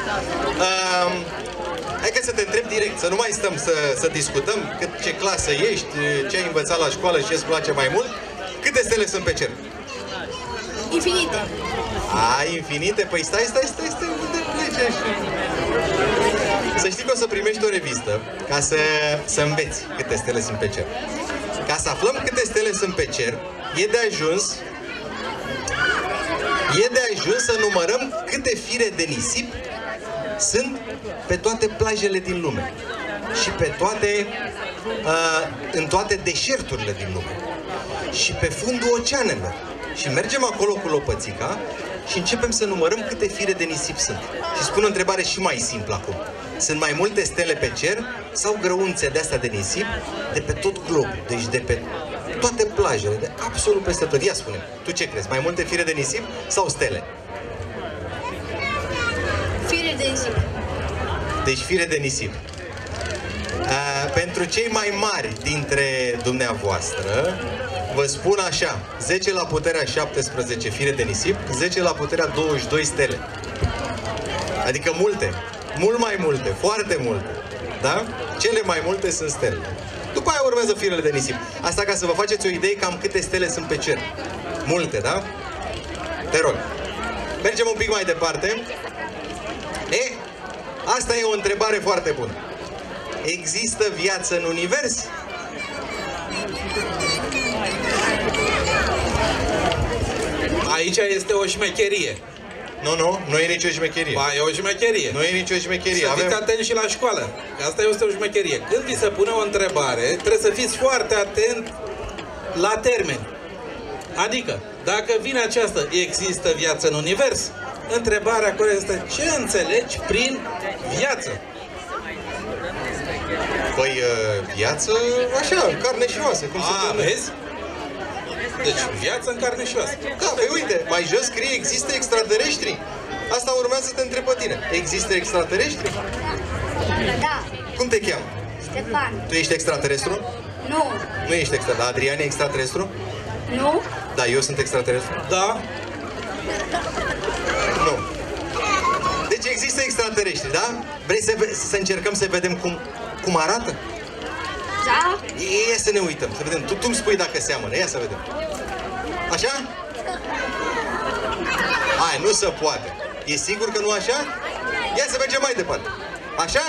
Hai că să te întreb direct, să nu mai stăm să discutăm ce clasă ești, ce ai învățat la școală și ce-ți place mai mult. Câte stele sunt pe cer? Infinite. Infinite? Păi stai, unde pleci așa? Să știi că o să primești o revistă ca să înveți câte stele sunt pe cer. Ca să aflăm câte stele sunt pe cer, e de ajuns să numărăm câte fire de nisip sunt pe toate plajele din lume și pe în toate deșerturile din lume și pe fundul oceanelor. Și mergem acolo cu lopățica și începem să numărăm câte fire de nisip sunt. Și spun o întrebare și mai simplă acum. Sunt mai multe stele pe cer sau grăunțe de-astea de nisip de pe tot globul? Deci de pe toate plajele, de absolut peste tot. Ia spune, tu ce crezi? Mai multe fire de nisip sau stele? Fire de nisip. Deci fire de nisip. Pentru cei mai mari dintre dumneavoastră, vă spun așa, 10 la puterea 17 fire de nisip, 10 la puterea 22 stele. Adică multe, mult mai multe, foarte multe. Da? Cele mai multe sunt stele. După aia urmează firele de nisip. Asta ca să vă faceți o idee cam câte stele sunt pe cer. Multe, da? Te rog. Mergem un pic mai departe. Asta e o întrebare foarte bună. Există viață în univers? Aici este o șmecherie. Nu e nicio șmecherie. Ba, e o șmecherie. Nu e nicio șmecherie. Să fiți atenți și la școală. Că asta este o șmecherie. Când vi se pune o întrebare, trebuie să fiți foarte atent la termeni. Adică, dacă vine această există viață în univers, întrebarea corectă este ce înțelegi prin viață? Păi, viață, așa, în carne și oase. Cum se spune? Vezi? Deci, viață în carne și oase. Da, păi uite, mai jos scrie există extraterestri. Asta urmează să te întreb pe tine. Există extraterestri? Da. Cum te cheamă? Ștefan. Tu ești extraterestru? Nu. Nu ești extraterestru. Adrian e extraterestru? Nu. Da, eu sunt extraterestru? Da. Nu. Deci există extraterestri, da? Vrei să încercăm să vedem cum arată? Da. Ia să ne uităm, să vedem. Tu îmi spui dacă seamănă. Ia să vedem. Așa? Hai, nu se poate. E sigur că nu așa? Ia să mergem mai departe. Așa?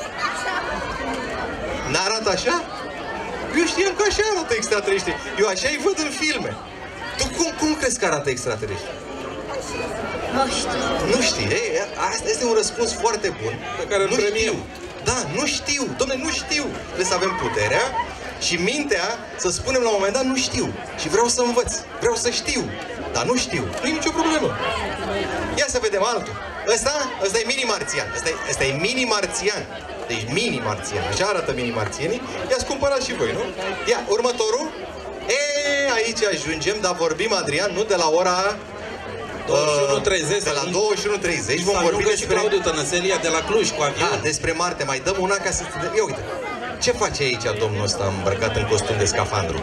N-arată așa? Eu știam că așa arată extraterestri. Eu așa îi văd în filme. Tu cum crezi că arată extraterestri? Nu știu. Nu știi? Asta este un răspuns foarte bun. Pe care îl premiem. Da, nu știu. Dom'le, nu știu. Trebuie să avem puterea și mintea să spunem la un moment dat nu știu. Și vreau să învăț. Vreau să știu. Dar nu știu. Nu e nicio problemă. Ia să vedem altul. Ăsta e mini-marțian. Ăsta e mini-marțian. Deci mini-marțian. Așa arată mini-marțienii. I-ați cumpărat și voi, nu? Ia, următorul. Aici ajungem, dar vorbim, Adrian, nu de la ora 21:30. De la 21:30 vom vorbi despre Claudiu Tănăselia de la Cluj cu avion. Despre Marte. Mai dăm una ca să... Ia uite. Ce face aici domnul ăsta îmbrăcat în costum de scafandru?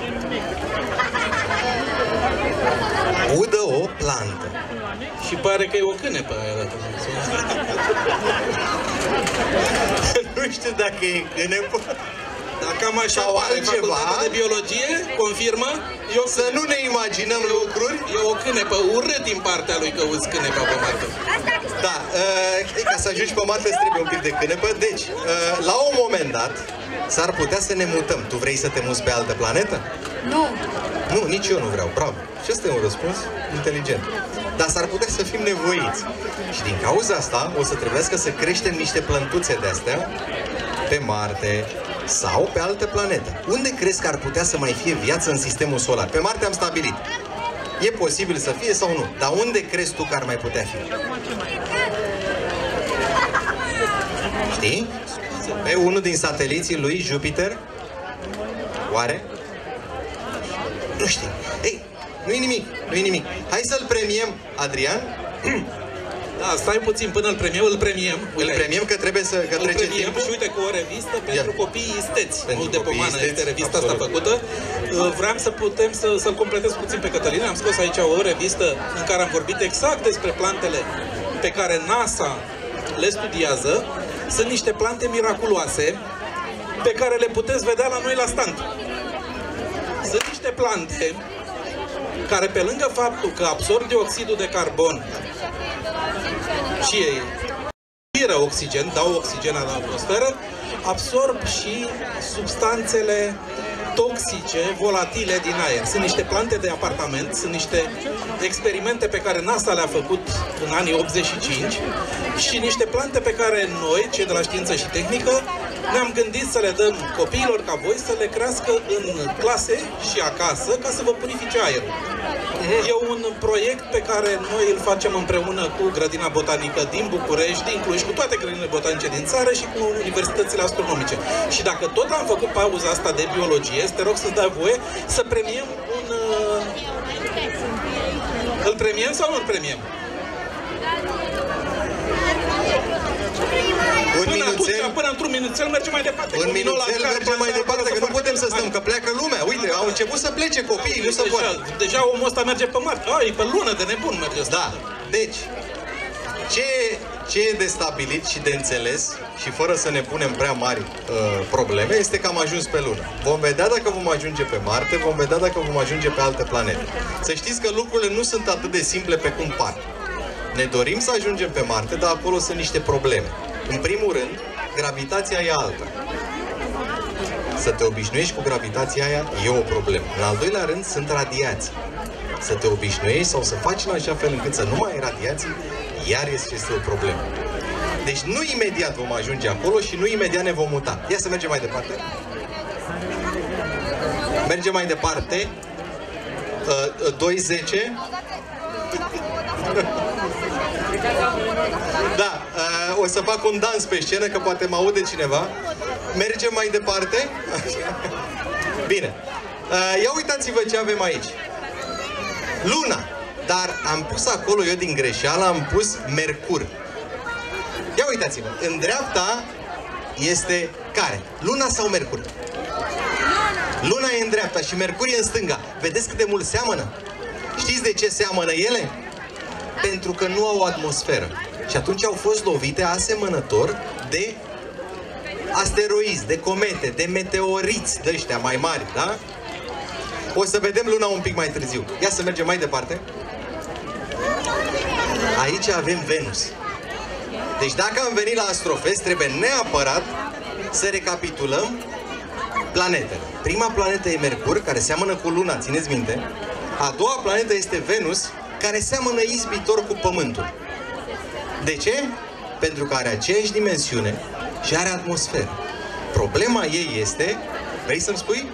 Udă o plantă. Și pare că e o cânepă. Nu știu dacă e cânepă. Dar cam așa sau pare, altceva. Facultatea de biologie confirmă. Să nu ne imaginăm lucruri. E o cânepă urât din partea lui că uzi cânepa pe Marte. Da, ca să ajungi pe Marte îți trebuie un pic de cânepă. Deci, la un moment dat, s-ar putea să ne mutăm. Tu vrei să te muți pe altă planetă? Nu. Nu, nici eu nu vreau, bravo. Și ăsta e un răspuns inteligent. Dar s-ar putea să fim nevoiți. Și din cauza asta o să trebuiască să creștem niște plântuțe de-astea pe Marte sau pe alte planete. Unde crezi că ar putea să mai fie viață în sistemul solar? Pe Marte am stabilit. E posibil să fie sau nu? Dar unde crezi tu că ar mai putea fi? Știi? Pe unul din sateliții lui Jupiter? Oare? Nu știu. Ei, nu-i nimic, nu-i nimic. Hai să-l premiem, Adrian. Da, stai puțin până îl premiem, îl premiem. Îl premiem că trebuie să că trece timpul. Și uite cu o revistă pentru copiii isteți. Pentru nu de copiii pomană, isteți, este revista absolut. asta făcută. Vreau să putem să-l completez puțin pe Cătălin. Am scos aici o revistă în care am vorbit exact despre plantele pe care NASA le studiază. Sunt niște plante miraculoase pe care le puteți vedea la noi la stand. Sunt niște plante care, pe lângă faptul că absorb dioxidul de carbon și ei respiră oxigen, dau oxigen la atmosferă, absorb și substanțele toxice, volatile din aer. Sunt niște plante de apartament, sunt niște experimente pe care NASA le-a făcut în anii 85 și niște plante pe care noi, cei de la știință și tehnică, ne-am gândit să le dăm copiilor ca voi să le crească în clase și acasă ca să vă purifice aerul. E un proiect pe care noi îl facem împreună cu Grădina Botanică din București, din Cluj, cu toate grădinile botanice din țară și cu universitățile astronomice. Și dacă tot am făcut pauza asta de biologie, te rog să-ți dai voie să premiem un... Îl premiem sau nu îl premiem? Până într-un minuțel mergem mai departe. Un minuțel mergem mai departe, că nu putem să stăm, că pleacă lumea. Uite, au început să plece copiii, nu se poate. Deja omul ăsta merge pe Marte. E pe lună, de nebun merge ăsta. Da, deci, ce e de stabilit și de înțeles, și fără să ne punem prea mari probleme, este că am ajuns pe lună. Vom vedea dacă vom ajunge pe Marte, vom vedea dacă vom ajunge pe alte planete. Să știți că lucrurile nu sunt atât de simple pe cum par. Ne dorim să ajungem pe Marte, dar acolo sunt niște probleme. În primul rând, gravitația e alta. Să te obișnuiești cu gravitația aia e o problemă. În al doilea rând, sunt radiații. Să te obișnuiești sau să faci în așa fel încât să nu mai ai radiații, iar este o problemă. Deci nu imediat vom ajunge acolo și nu imediat ne vom muta. Ia să mergem mai departe. Mergem mai departe. 2.10. Da, o să fac un dans pe scenă, că poate mă aude cineva. Mergem mai departe. Bine. Ia uitați-vă ce avem aici. Luna. Dar am pus acolo, eu din greșeală, am pus Mercur. Ia uitați-vă. În dreapta este care? Luna sau Mercur? Luna e în dreapta și Mercur e în stânga. Vedeți cât de mult seamănă? Știți de ce seamănă ele? Pentru că nu au atmosferă. Și atunci au fost lovite asemănător de asteroizi, de comete, de meteoriți de ăștia mai mari, da? O să vedem Luna un pic mai târziu. Ia să mergem mai departe. Aici avem Venus. Deci dacă am venit la Astrofest, trebuie neapărat să recapitulăm planetele. Prima planetă e Mercur, care seamănă cu Luna, țineți minte. A doua planetă este Venus, care seamănă izbitor cu Pământul. De ce? Pentru că are aceeași dimensiune și are atmosferă. Problema ei este... Vrei să-mi spui?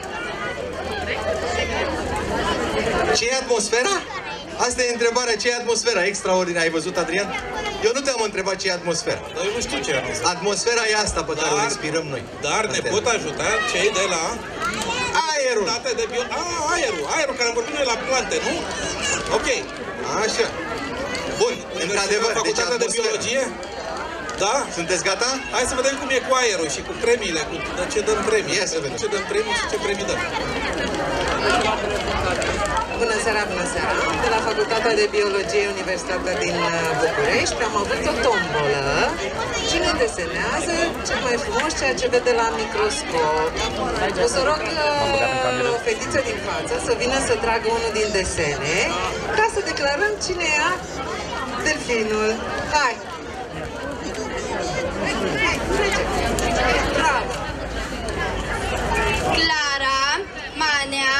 Ce e atmosfera? Asta e întrebarea, ce e atmosfera? Extraordinar. Ai văzut, Adrian? Eu nu te-am întrebat ce e atmosfera. Dar eu nu știu ce e atmosfera. Atmosfera e asta pe care o respirăm noi. Dar ne pot ajuta cei de la... Aerul! Aerul care am vorbit noi la plante, nu? Ok. Așa. Bun, într-adevăr, deci facultatea de biologie? Da? Sunteți gata? Hai să vedem cum e cu aerul și cu premiile, cu ce dăm premii. Ia să vedem. Ce dăm premii și ce premii dăm. Bună seara, bună seara! De la Facultatea de Biologie, Universitatea din București, am avut o tombolă. Cine desenează cel mai frumos ceea ce vede la microscop? O să rog o fetiță din față să vină să tragă unul din desene ca să declarăm cine ia delfinul. Hai! Bravo! Clara, Manea,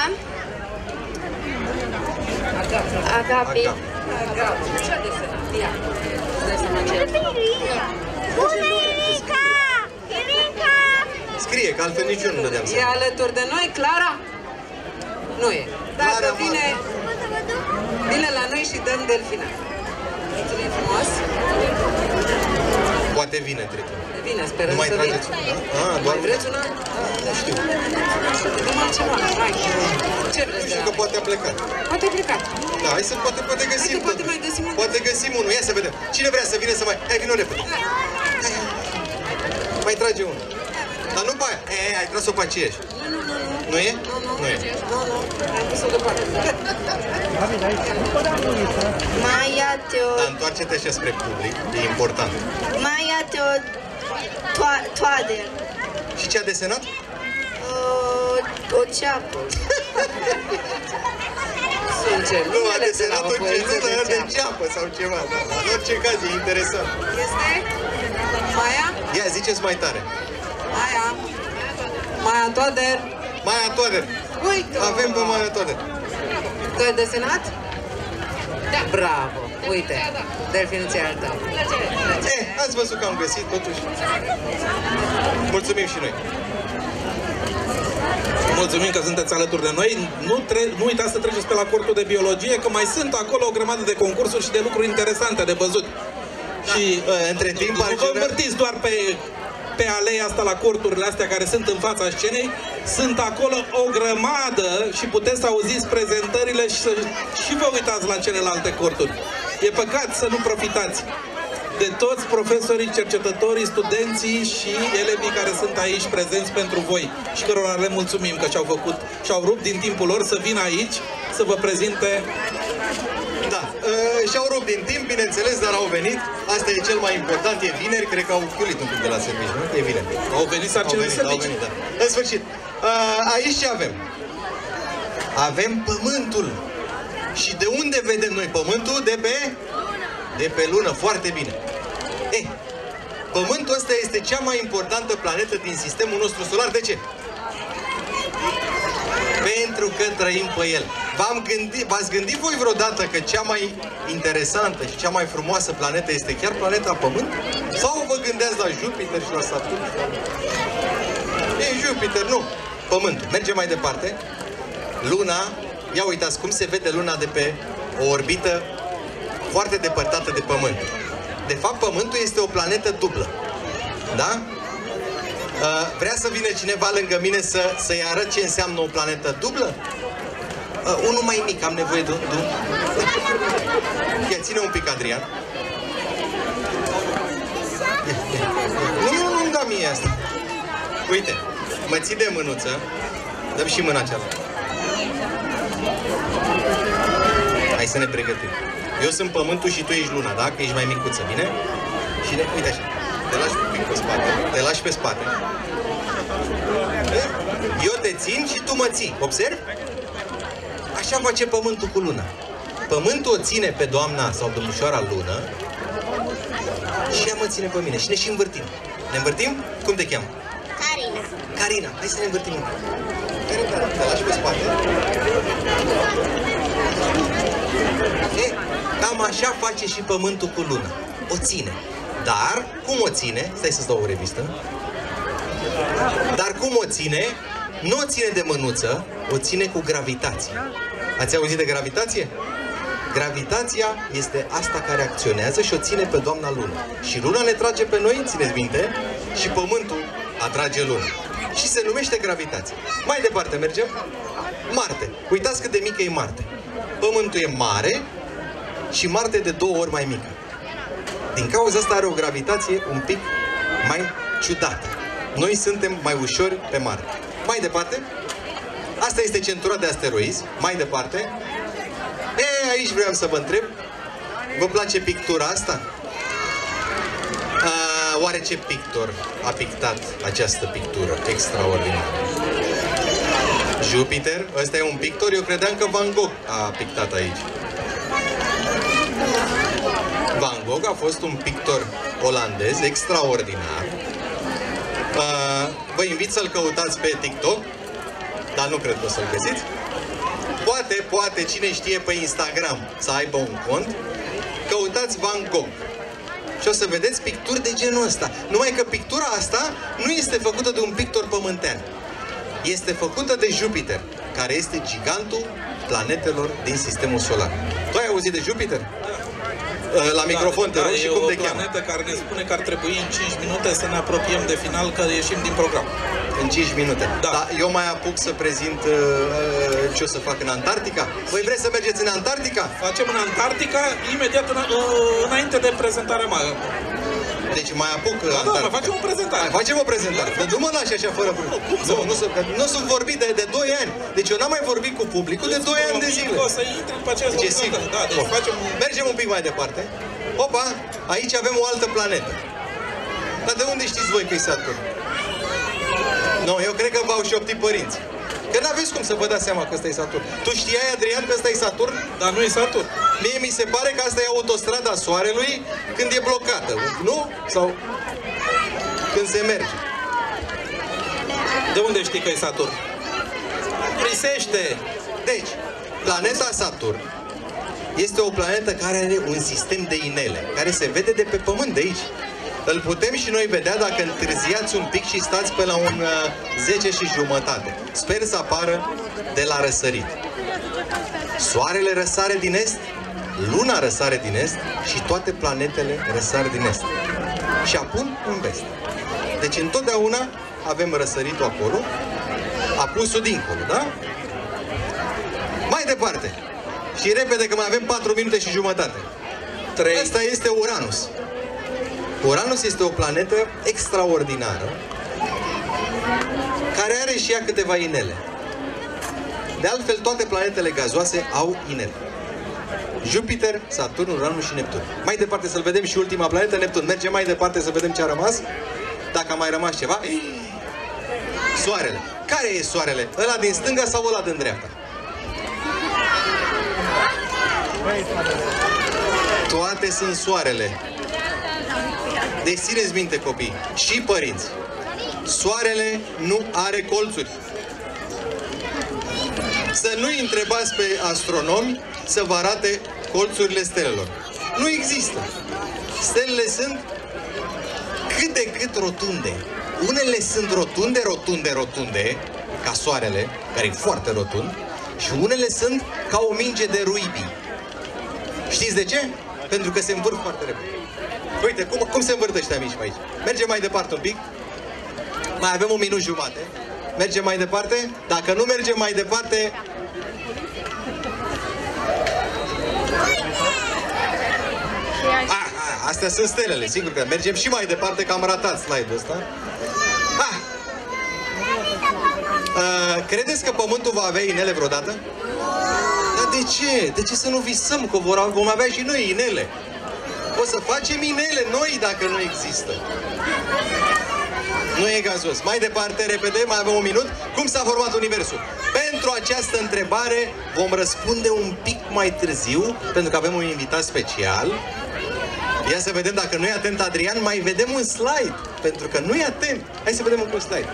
Agape. Ce-a desenat? Ia! Îți dai seama ce e? Irinca! Irinca! Scrie, că altfel nici eu nu dădeam E seama. alături de noi, Clara? Nu e. Dacă vine la noi și dăm delfina. Mulțumim frumos! Poate vine între timp. Bine, sperăm nu mai să trageți vină. una, da? Doar Vreți una? Nu știu. Dăm altceva, hai. Ce vreți? Nu știu că poate a plecat. Poate a plecat. Da, hai să poate găsim. Poate mai găsim unul. Poate găsim unul. Ia să vedem. Cine vrea să vină să mai... Hai, vină repede. Mai trage unul. Dar nu pe aia. Ai tras-o pe aceeași. Nu e? Nu e. Nu. Ai pus-o deoparte. Maia Teo... Dar întoarce-te așa spre public. E important. Maia Teo... Toader. Și ce a desenat? O ceapă. Sincer, nu a desenat o celulă de ceapă sau ceva. Da. În orice caz, e interesant. Este? Maia? Ia, ziceți mai tare. Maia Toader. Maia Toader. Uite! Avem pe Maia Toader. Tu ai desenat? Da. Bravo! Uite, delfinuția al tău. Ați văzut că am găsit, totuși. Mulțumim și noi. Mulțumim că sunteți alături de noi. Nu uitați să treceți pe la cortul de biologie, că mai sunt acolo o grămadă de concursuri și de lucruri interesante de văzut. Și între timp nu vă învârtiți doar pe aleea asta la corturile astea care sunt în fața scenei. Sunt acolo o grămadă și puteți să auziți prezentările și vă uitați la celelalte corturi. E păcat să nu profitați de toți profesorii, cercetătorii, studenții și elevii care sunt aici prezenți pentru voi și cărora le mulțumim că și-au rupt din timpul lor să vină aici să vă prezinte. Da, și-au rupt din timp, bineînțeles, dar au venit. Asta e cel mai important, e vineri, cred că au chiulit un pic de la serviciu, nu? E vineri. Au venit sarcinile de serviciu. Au venit, da. În sfârșit, aici ce avem? Avem Pământul. Și de unde vedem noi Pământul? De pe lună, foarte bine. Pământul ăsta este cea mai importantă planetă din sistemul nostru solar. De ce? Pentru că trăim pe el. V-ați gândit voi vreodată că cea mai interesantă și cea mai frumoasă planetă este chiar planeta Pământ? Sau vă gândeați la Jupiter și la Saturn? E Jupiter, nu. Pământul. Mergem mai departe. Luna, ia uitați cum se vede Luna de pe o orbită foarte depărtată de Pământ. De fapt, Pământul este o planetă dublă. Da? Vrea să vină cineva lângă mine să-i arăt ce înseamnă o planetă dublă? Unul mai mic, am nevoie de un... Ia, ține un pic, Adrian. Nu, da mie asta. Uite, mă ții de mânuță. Dăm și mâna cealaltă. Hai să ne pregătim. Eu sunt Pământul și tu ești Luna, da? Că ești mai micuță, bine? Și uite așa. Te lași un pic pe spate. Te lași pe spate. Eu te țin și tu mă ții. Observi? Așa face Pământul cu Luna. Pământul o ține pe doamna sau domnișoara Lună și ea mă ține pe mine. Și ne și învârtim. Ne învârtim? Cum te cheamă? Carina. Carina. Hai să ne învârtim. Carina, te lași pe spate. Cam așa face și Pământul cu Luna. O ține. Dar, cum o ține? Stai să-ți dau o revistă. Dar cum o ține? Nu o ține de mânuță, o ține cu gravitație. Ați auzit de gravitație? Gravitația este asta care acționează și o ține pe doamna Lună. Și Luna ne trage pe noi, țineți minte, și Pământul atrage Luna. Și se numește gravitație. Mai departe mergem. Marte. Uitați cât de mică e Marte. Pământul e mare și Marte de 2 ori mai mică. Din cauza asta are o gravitație un pic mai ciudată. Noi suntem mai ușori pe Marte. Mai departe, asta este centura de asteroizi. Mai departe, aici vreau să vă întreb, vă place pictura asta? Oare ce pictor a pictat această pictură extraordinară? Jupiter? Ăsta e un pictor? Eu credeam că Van Gogh a pictat aici. Van Gogh a fost un pictor olandez extraordinar. Vă invit să-l căutați pe TikTok, dar nu cred că o să-l găsiți. Poate, cine știe, pe Instagram să aibă un cont. Căutați Van Gogh și o să vedeți picturi de genul ăsta. Numai că pictura asta nu este făcută de un pictor pământean. Este făcută de Jupiter, care este gigantul planetelor din sistemul solar. Tu ai auzit de Jupiter? La microfon, te rog, și cum te cheamă? E o planetă care ne spune că ar trebui în 5 minute să ne apropiem de final, că ieșim din program. În 5 minute. Da. Dar eu mai apuc să prezint ce o să fac în Antarctica? Voi vreți să mergeți în Antarctica? Facem în Antarctica imediat înainte de prezentarea mea. Deci mai apuc Antarctica. Da, mai facem o prezentare. Mai facem o prezentare. Nu mă lași așa fără... Nu sunt vorbit de 2 ani. Deci eu n-am mai vorbit cu publicul de 2 ani de zile. O să intri după aceea. Deci e sigur. Da, deci facem... Mergem un pic mai departe. Opa, aici avem o altă planetă. Dar de unde știți voi că e Saturn? Nu, eu cred că v-au șoptit părinți. Că n-aveți cum să vă dați seama că ăsta e Saturn. Tu știai, Adrian, că ăsta e Saturn? Dar nu e Saturn. Mie mi se pare că asta e autostrada Soarelui când e blocată, nu? Sau când se merge. De unde știi că e Saturn? Prisește! Deci, planeta Saturn este o planetă care are un sistem de inele, care se vede de pe Pământ, de aici. Îl putem și noi vedea dacă întârziați un pic și stați pe la un 10:30. Sper să apară de la răsărit. Soarele răsare din est, Luna răsare din est și toate planetele răsar din est. Și apun în vest. Deci întotdeauna avem răsăritul acolo, apusul dincolo, da? Mai departe. Și repede că mai avem 4 minute și jumătate. Asta este Uranus. Uranus este o planetă extraordinară care are și ea câteva inele. De altfel, toate planetele gazoase au inele. Jupiter, Saturn, Uranus și Neptun. Mai departe să-l vedem și ultima planetă, Neptun. Mergem mai departe să vedem ce a rămas. Dacă a mai rămas ceva. Soarele. Care e Soarele? Ăla din stânga sau ăla din dreapta? Toate sunt Soarele. Deci țineți minte, copii, și părinți. Soarele nu are colțuri. Să nu-i întrebați pe astronomi să vă arate colțurile stelelor. Nu există. Stelele sunt cât de cât rotunde. Unele sunt rotunde, ca Soarele, care e foarte rotund, și unele sunt ca o minge de ruibii. Știți de ce? Pentru că se învârt foarte repede. Uite, cum se învârt ăștia mici pe aici. Mergem mai departe un pic. Mai avem 1 minut jumate. Mergem mai departe. Dacă nu mergem mai departe... Astea sunt stelele, sigur că mergem și mai departe, că am ratat slide-ul ăsta. Credeți că Pământul va avea inele vreodată? Dar de ce? De ce să nu visăm că vom avea și noi inele? O să facem inele noi dacă nu există. Nu e gazos. Mai departe, repede, mai avem 1 minut. Cum s-a format Universul? Pentru această întrebare vom răspunde un pic mai târziu, pentru că avem un invitat special. Ia să vedem dacă nu e atent Adrian, mai vedem un slide, pentru că nu e atent. Hai să vedem un slide.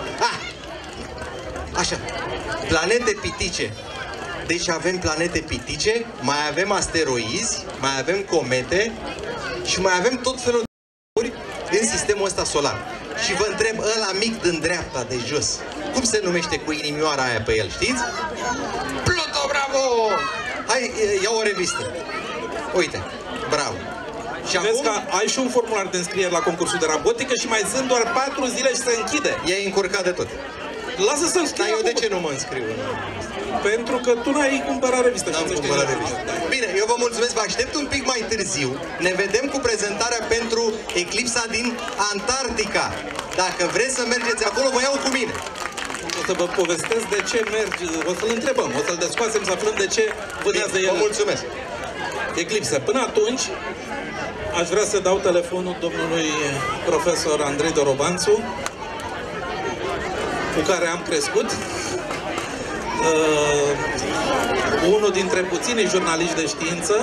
Așa. Planete pitice. Deci avem planete pitice, mai avem asteroizi, mai avem comete și mai avem tot felul de lucruri în sistemul ăsta solar. Și vă întreb, ăla mic din dreapta, de jos, cum se numește cu inimioara aia pe el, știți? Pluto, bravo! Hai, ia o revistă. Uite, bravo. Și vezi că ai și un formular de înscriere la concursul de robotică și mai sunt doar 4 zile și se închide. E încurcat de tot. lasă să-l scriu. Dar eu de ce nu mă înscriu? Pentru că tu n-ai cumpărat revista. N-am cumpărat revista. Bine, eu vă mulțumesc, vă aștept un pic mai târziu. Ne vedem cu prezentarea pentru eclipsa din Antarctica. Dacă vreți să mergeți acolo, vă iau cu mine. O să vă povestesc de ce mergi, o să-l întrebăm, o să-l descoasem să aflăm de ce vânează el. Vă mulțumesc. Eclipsă. Până atunci, aș vrea să dau telefonul domnului profesor Andrei Dorobanțu, cu care am crescut. Unul dintre puținii jurnaliști de știință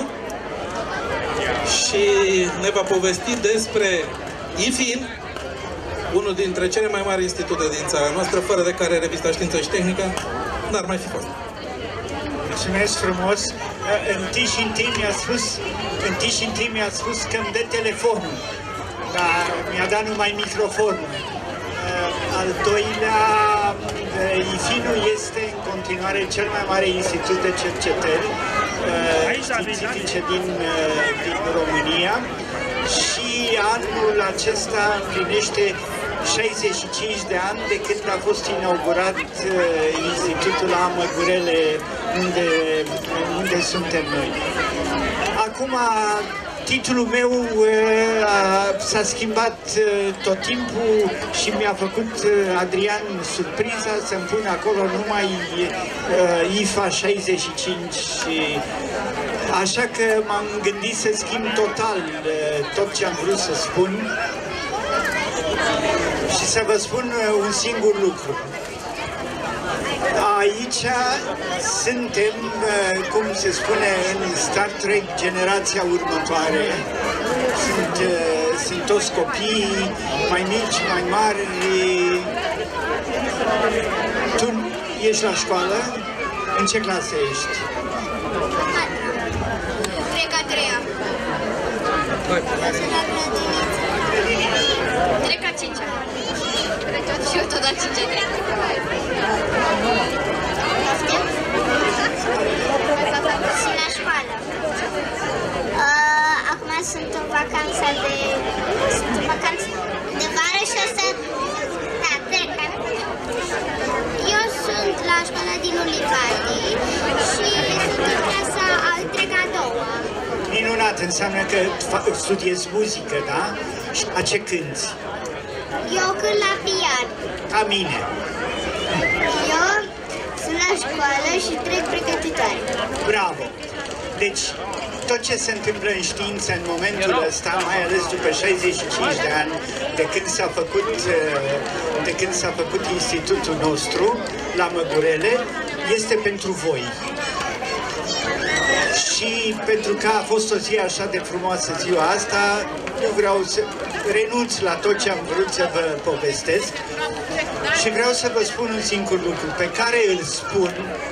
și ne va povesti despre IFIN, unul dintre cele mai mari institute din țara noastră, fără de care revista Știință și Tehnică n-ar mai fi fost. Mulțumesc frumos! Întâi și întâi mi-a spus că îmi dă telefonul, dar mi-a dat numai microfonul. Al doilea, IFIN-ul este în continuare cel mai mare institut de cercetări științifice din România și anul acesta împlinește 65 de ani de când a fost inaugurat institutul la Măgurele, unde suntem noi. Acum, titlul meu s-a schimbat tot timpul și mi-a făcut Adrian surpriza să-mi pun acolo numai IFA 65 și așa că m-am gândit să schimb total tot ce am vrut să spun și să vă spun un singur lucru. Aici suntem, cum se spune în Star Trek, generația următoare. Sunt toți copii, mai mici, mai mari. Tu ești la școală? În ce clasă ești? Cred că a treia. Cred că a cincea. Și eu tot la cincea. Sunt la școală. Acum sunt în vacanța de vară și o să... Da, trec. Eu sunt la școala din Ulivati și sunt în clasa al treia a doua. Minunat, înseamnă că studiezi muzică, da? Și la ce cânti? Eu cânt la pian. Ca mine. Eu sunt la școală și trec pregătitoare. Bravo! Deci, tot ce se întâmplă în știință în momentul ăsta, mai ales după 65 de ani de când s-a făcut institutul nostru la Măgurele, este pentru voi. Și pentru că a fost o zi așa de frumoasă ziua asta, nu vreau să renunț la tot ce am vrut să vă povestesc și vreau să vă spun un singur lucru pe care îl spun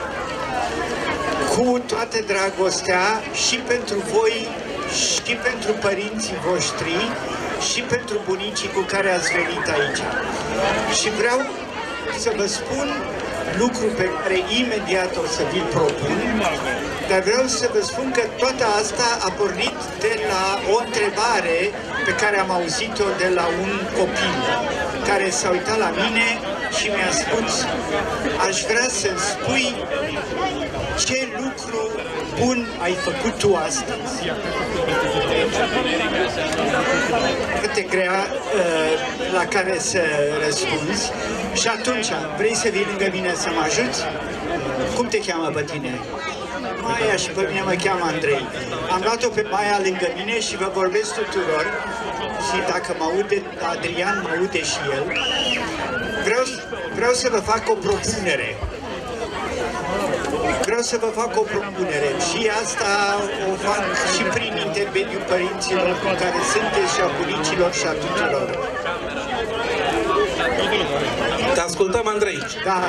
cu toată dragostea și pentru voi și pentru părinții voștri și pentru bunicii cu care ați venit aici. Și vreau să vă spun lucru pe care imediat o să vi-l propun, dar vreau să vă spun că toată asta a pornit de la o întrebare pe care am auzit-o de la un copil care s-a uitat la mine și mi-a spus: aș vrea să-mi spui ce lucru bun ai făcut tu astăzi. Câte grea la care să răspunzi. Și atunci, vrei să vii lângă mine să mă ajuți? Cum te cheamă pe tine? Maia, și pe mine mă cheamă Andrei. Am luat-o pe Maia lângă mine și vă vorbesc tuturor. Și dacă mă aude Adrian, mă aude și el. Vreau să vă fac o propunere. Vreau să vă fac o propunere și asta o fac și prin intermediul părinților cu care sunteți și a bunicilor și a tuturor. Te ascultăm, Andrei. Da.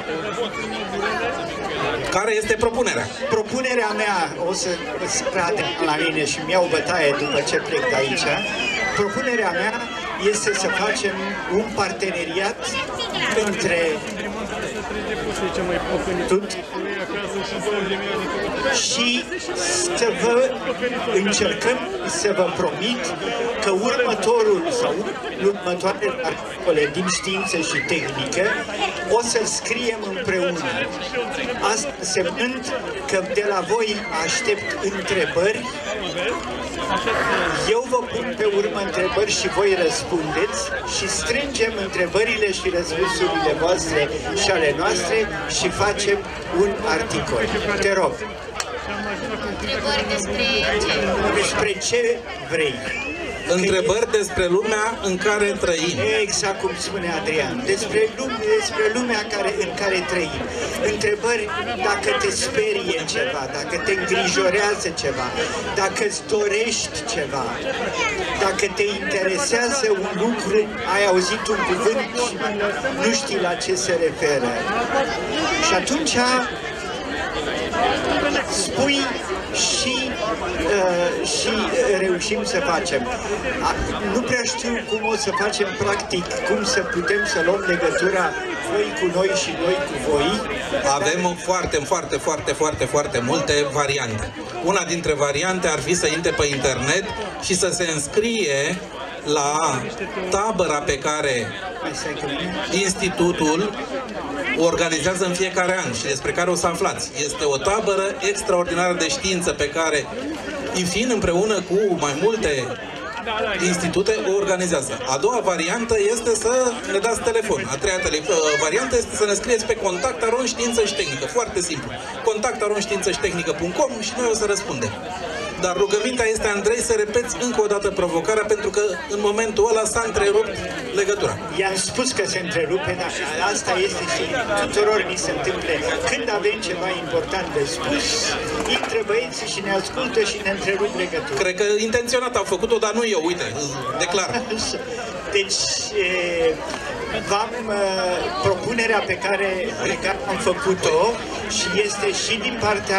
Care este propunerea? Propunerea mea, o să sprate la mine și mi-iau bătaie după ce plec de aici. Propunerea mea este să facem un parteneriat între și să vă încercăm să vă promit că următoarele articole din știință și tehnică o să-l scriem împreună. Asta însemnând că de la voi aștept întrebări, eu vă pun pe urmă întrebări și voi răspundeți și strângem întrebările și răspunsurile voastre și ale noastre și facem un articol. Te rog. Întrebări despre ce? Despre ce vrei. Întrebări despre lumea în care trăim. Exact cum spune Adrian. Despre lumea în care trăim. Întrebări dacă te sperie ceva, dacă te îngrijorează ceva, dacă îți dorești ceva, dacă te interesează un lucru, ai auzit un cuvânt și nu știi la ce se referă. Și atunci spui și reușim să facem. Nu prea știu cum o să facem practic, cum să putem să luăm legătura voi cu noi și noi cu voi. Avem foarte multe variante. Una dintre variante ar fi să intre pe internet și să se înscrie la tabăra pe care institutul o organizează în fiecare an și despre care o să aflați. Este o tabără extraordinară de știință pe care IFIN împreună cu mai multe institute o organizează. A doua variantă este să ne dați telefon. A treia variantă este să ne scrieți pe contact@știință și tehnică. Foarte simplu. contact@știință-și-tehnică.com și noi o să răspundem. Dar rugămintea este, Andrei, să repeți încă o dată provocarea, pentru că în momentul ăla s-a întrerupt legătura. I-am spus că se întrerupe, dar asta este și tuturor ni se întâmplă. Când avem ceva important de spus, intră băieții și ne ascultă și ne întrerup legătura. Cred că intenționat au făcut-o, dar nu eu, uite, declar. Deci, propunerea pe care am făcut-o și este și din partea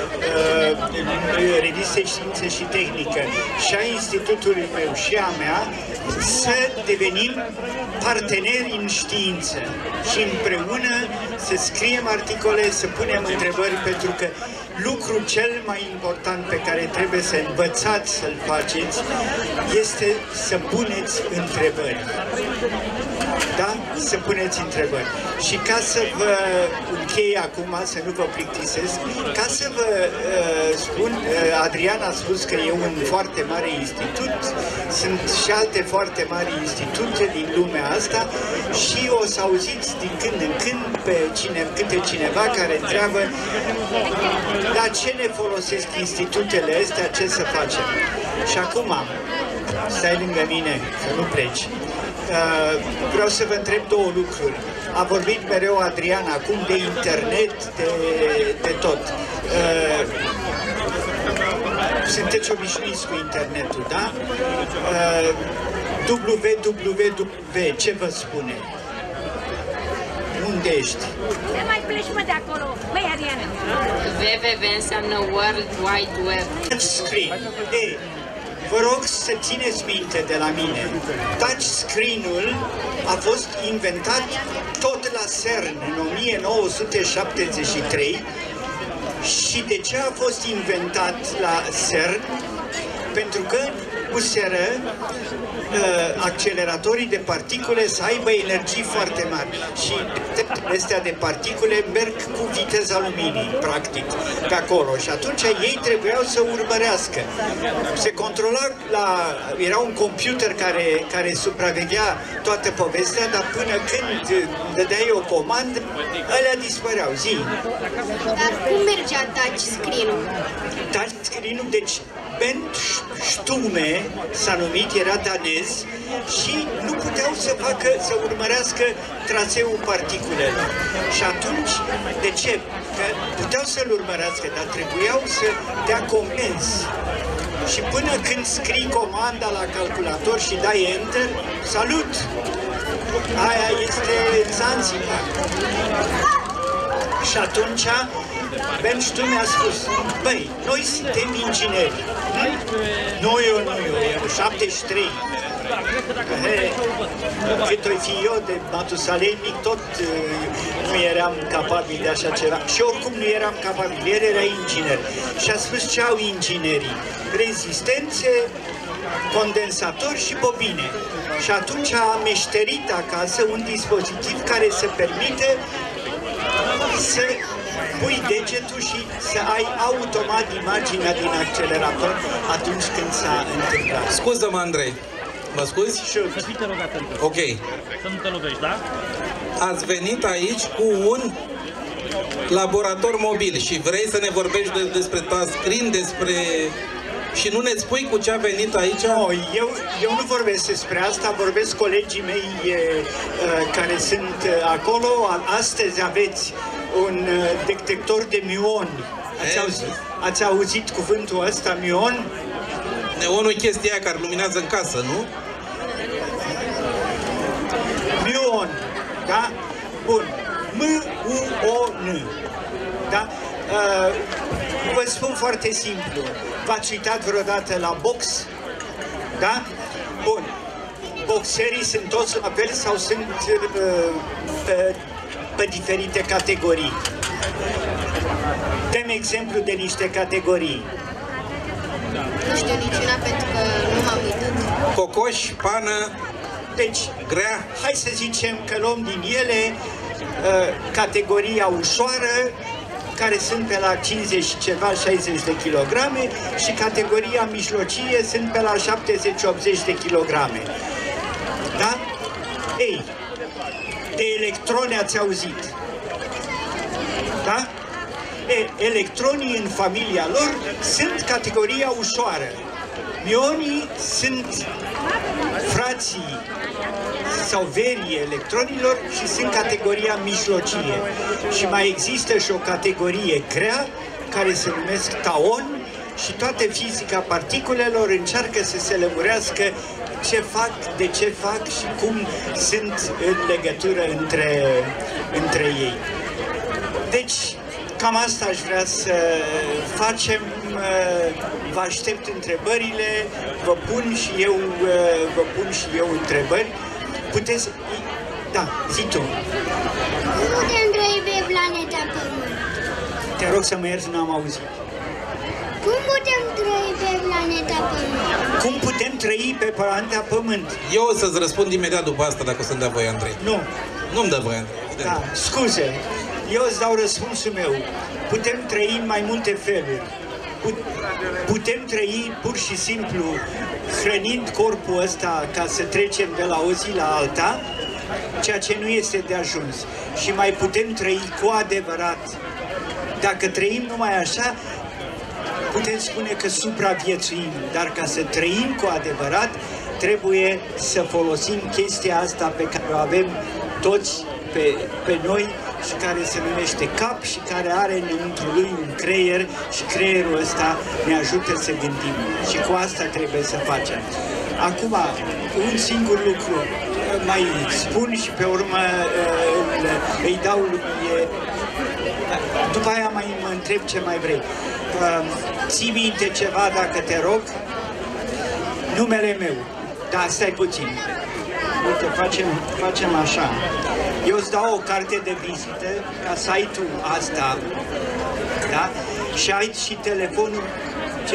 Revistei Știință și Tehnică și a institutului meu și a mea, să devenim parteneri în știință și împreună să scriem articole, să punem întrebări, pentru că lucrul cel mai important pe care trebuie să învățați să-l faceți este să puneți întrebări. Da? Să puneți întrebări. Și ca să vă închei acum, să nu vă plictisesc, ca să vă spun, Adrian a spus că e un foarte mare institut, sunt și alte foarte mari institute din lumea asta și o să auziți din când în când pe câte cineva care întreabă la ce ne folosesc institutele astea, ce să facem. Și acum, stai lângă mine, să nu pleci. Vreau să vă întreb două lucruri. A vorbit mereu Adrian acum de internet, de tot. Sunteți obișnuiți cu internetul, da? www, ce vă spune? Unde ești? Nu mai pleci, mă, de acolo. Băi, Adriana. www înseamnă World Wide Web. Touchscreen. Ei, vă rog să țineți minte de la mine. Touchscreen-ul a fost inventat tot la CERN în 1973. Și de ce a fost inventat la CERN? Pentru că puseră acceleratorii de particule să aibă energii foarte mari. Și astea de particule merg cu viteza luminii, practic, pe acolo. Și atunci ei trebuiau să urmărească. Se controla era un computer care supraveghea toată povestea, dar până când dădeai o comandă, alea dispăreau. Zi! Dar cum mergea touchscreen-ul? Touchscreen-ul, deci Bent Stume s-a numit, era danez și nu puteau să urmărească traseul particulelor. Și atunci, de ce? Că puteau să-l urmărească, dar trebuiau să dea comenzi. Și până când scrii comanda la calculator și dai Enter, salut! Aia este Zanzibar. Și atunci Bent Stume a spus, băi, noi suntem ingineri. Nu eu, 73. Cât o fi eu de Matusalei mic, tot nu eram capabil de așa ceva. Și oricum nu eram capabil, el era inginer. Și a spus ce au inginerii? Rezistențe, condensatori și bobine. Și atunci a meșterit acasă un dispozitiv care să permite să pui degetul și să ai automat imaginea din accelerator atunci când s-a întâmplat. Scuză-mă, Andrei. Mă scuzi? Să fii te rog atent. Ok. Să nu te lovești, da? Ați venit aici cu un laborator mobil și vrei să ne vorbești despre touchscreen, despre... Și nu ne spui cu ce a venit aici? No, eu nu vorbesc despre asta, vorbesc colegii mei care sunt acolo. Astăzi aveți un detector de muoni. Ați auzit cuvântul ăsta, muon? Neonul e chestia care luminează în casă, nu? Muon, da? Bun. M-U-O-N. Da? Vă spun foarte simplu. V-ați uitat vreodată la box? Da? Bun. Boxerii sunt toți la fel sau sunt pe diferite categorii? Dăm exemplu de niște categorii. Nu știu niciuna pentru că nu m-am uitat. Cocoș, pană, deci, grea. Hai să zicem că luăm din ele categoria ușoară, care sunt pe la 50 și ceva, 60 de kilograme, și categoria mijlocie sunt pe la 70-80 de kilograme. Da? Ei, de electroni ați auzit. Da? Electronii în familia lor sunt categoria ușoară. Mionii sunt frații sau verii electronilor și sunt categoria mijlocie. Și mai există și o categorie grea care se numesc taoni și toată fizica particulelor încearcă să se lămurească ce fac, de ce fac și cum sunt în legătură între ei. Deci, cam asta aș vrea să facem. Vă aștept întrebările, vă pun și eu întrebări. Puteți... Da, zi tu. Cum putem trăi pe planeta Pământ? Te rog să mă ierți, n-am auzit. Cum putem trăi pe planeta Pământ? Cum putem trăi pe planeta Pământ? Eu o să-ți răspund imediat după asta, dacă o să-mi dea voie, Andrei. Nu. Nu-mi dă voie, Andrei. Da, scuze. Eu îți dau răspunsul meu. Putem trăi în mai multe feluri. Putem trăi pur și simplu hrănind corpul ăsta ca să trecem de la o zi la alta, ceea ce nu este de ajuns. Și mai putem trăi cu adevărat. Dacă trăim numai așa, putem spune că supraviețuim, dar ca să trăim cu adevărat, trebuie să folosim chestia asta pe care o avem toți pe noi și care se numește cap și care are înăuntru lui un creier și creierul ăsta ne ajută să gândim și cu asta trebuie să facem. Acum, un singur lucru mai spun și pe urmă îi dau lui... După aia mai mă întreb ce mai vrei. Ții minte ceva, dacă te rog? Numele meu. Da, stai puțin. Uite, facem așa. Eu îți dau o carte de vizită ca site-ul asta, da? Și ai și telefonul. Ce?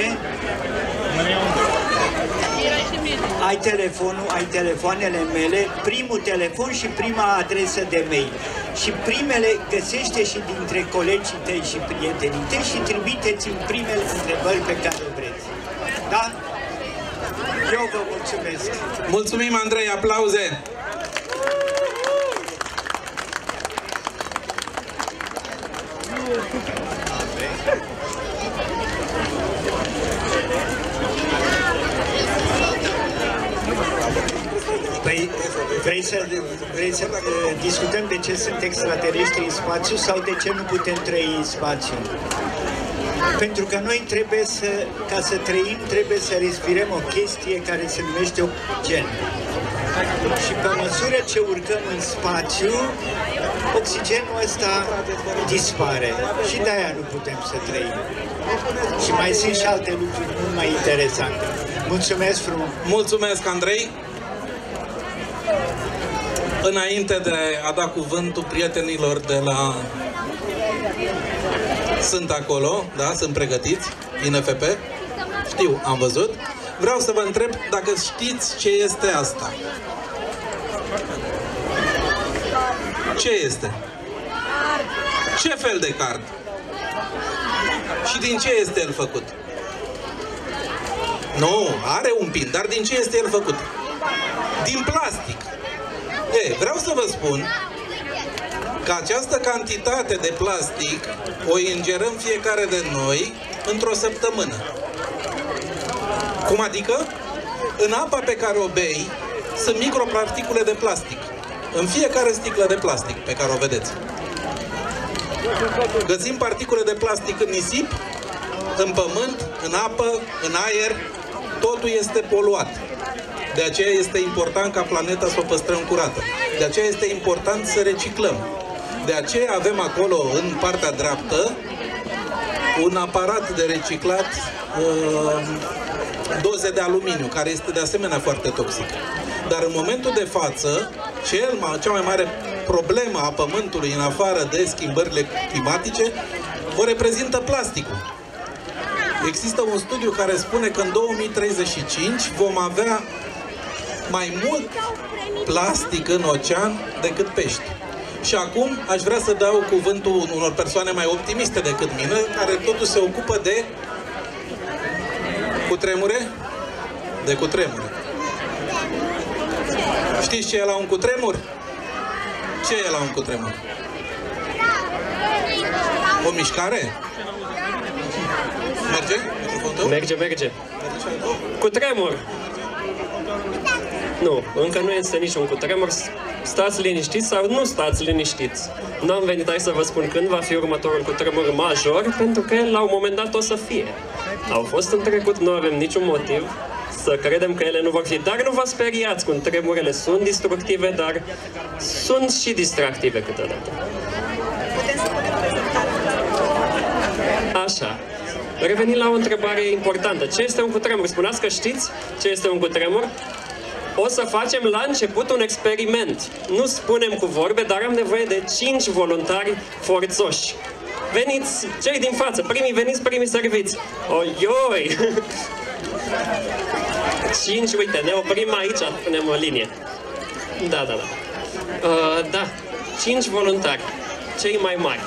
Ai telefoanele mele, primul telefon și prima adresă de mail. Și primele găsește și dintre colegii tăi și prietenii tăi și trimiteți-mi primele întrebări pe care vreți. Da? Eu vă mulțumesc. Mulțumim, Andrei, aplauze! Păi, vrei să discutăm de ce sunt extraterestri în spațiu sau de ce nu putem trăi în spațiu? Pentru că noi trebuie ca să trăim, trebuie să respirăm o chestie care se numește oxigen. Și pe măsură ce urcăm în spațiu, oxigenul ăsta dispare. Și de-aia nu putem să trăim. Și mai sunt și alte lucruri mult mai interesante. Mulțumesc frumos! Mulțumesc, Andrei! Înainte de a da cuvântul prietenilor de la... Sunt acolo, da? Sunt pregătiți, INFP. Știu, am văzut. Vreau să vă întreb dacă știți ce este asta. Ce este? Ce fel de card? Și din ce este el făcut? Nu, are un pin, dar din ce este el făcut? Din plastic. Vreau să vă spun că această cantitate de plastic o ingerăm fiecare de noi într-o săptămână. Cum adică? În apa pe care o bei sunt microparticule de plastic. În fiecare sticlă de plastic pe care o vedeți. Găsim particule de plastic în nisip, în pământ, în apă, în aer. Totul este poluat. De aceea este important ca planeta să o păstrăm curată. De aceea este important să reciclăm. De aceea avem acolo, în partea dreaptă, un aparat de reciclat doze de aluminiu, care este de asemenea foarte toxic. Dar în momentul de față, cea mai mare problemă a Pământului, în afară de schimbările climatice, o reprezintă plasticul. Există un studiu care spune că în 2035 vom avea mai mult plastic în ocean decât pești. Și acum aș vrea să dau cuvântul unor persoane mai optimiste decât mine, care totuși se ocupă de cutremure? De cutremure. Știți ce e la un cutremur? Ce e la un cutremur? O mișcare? Merge? Merge. Cutremur. Nu, încă nu este niciun cutremur. Stați liniștiți sau nu stați liniștiți. Nu am venit aici să vă spun când va fi următorul cutremur major, pentru că la un moment dat o să fie. Au fost în trecut, nu avem niciun motiv să credem că ele nu vor fi. Dar nu vă speriați, cutremurele sunt destructive, dar sunt și distractive câteodată. Așa. Revenind la o întrebare importantă. Ce este un cutremur? Spuneați că știți ce este un cutremur? O să facem la început un experiment. Nu spunem cu vorbe, dar am nevoie de 5 voluntari forțoși. Veniți, cei din față, primii veniți, primii serviți. Oi! 5, uite, ne oprim aici, punem o linie. Da. Da, 5 voluntari, cei mai mari.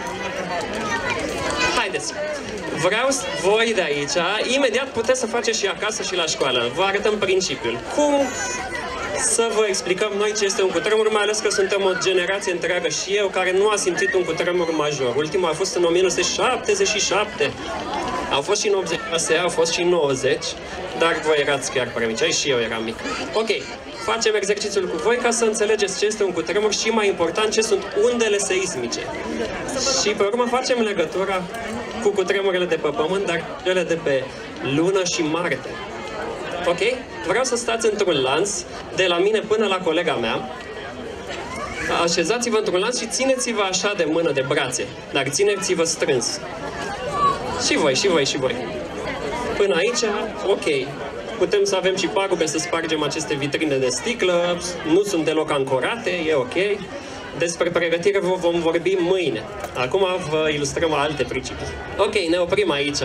Haideți! Vreau voi de aici, imediat puteți să faceți și acasă și la școală. Vă arătăm principiul. Cum să vă explicăm noi ce este un cutremur, mai ales că suntem o generație întreagă și eu care nu a simțit un cutremur major. Ultimul a fost în 1977. Au fost și în 86, au fost și în 90, dar voi erați chiar prea mici, și eu eram mic. Ok, facem exercițiul cu voi ca să înțelegeți ce este un cutremur și, mai important, ce sunt undele seismice. Și pe urmă facem legătura cu cutremurile de pe Pământ, dar cele de pe Lună și Marte. Ok? Vreau să stați într-un lanț, de la mine până la colega mea. Așezați-vă într-un lanț și țineți-vă așa de mână, de brațe, dar țineți-vă strâns. Și voi. Până aici, ok. Putem să avem și pagube să spargem aceste vitrine de sticlă, nu sunt deloc ancorate, e ok. Despre pregătire vom vorbi mâine. Acum vă ilustrăm alte principii. Ok, ne oprim aici.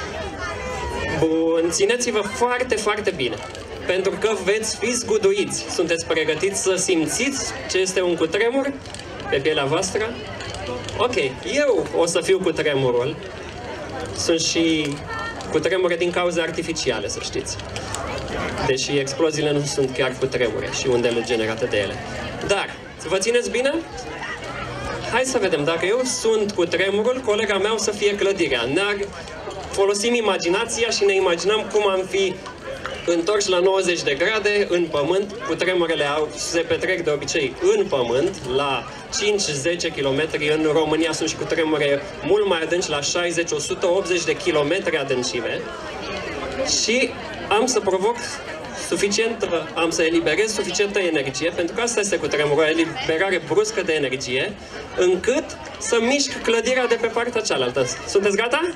Bun, țineți-vă foarte, foarte bine. Pentru că veți fi zguduiți. Sunteți pregătiți să simțiți ce este un cutremur pe pielea voastră? Ok, eu o să fiu cutremurul. Sunt și cutremure din cauze artificiale, să știți. Deși exploziile nu sunt chiar cutremure și undele generate de ele. Dar, vă țineți bine? Hai să vedem. Dacă eu sunt cutremurul, colega mea o să fie clădirea. Folosim imaginația și ne imaginăm cum am fi întorși la 90 de grade în Pământ. Cutremurele se petrec de obicei în Pământ, la 5-10 km. În România sunt și cutremure mult mai adânci, la 60-180 de kilometri adâncime. Și am să provoc am să eliberez suficientă energie, pentru că asta este cutremurul, o eliberare bruscă de energie, încât să mișc clădirea de pe partea cealaltă. Sunteți gata?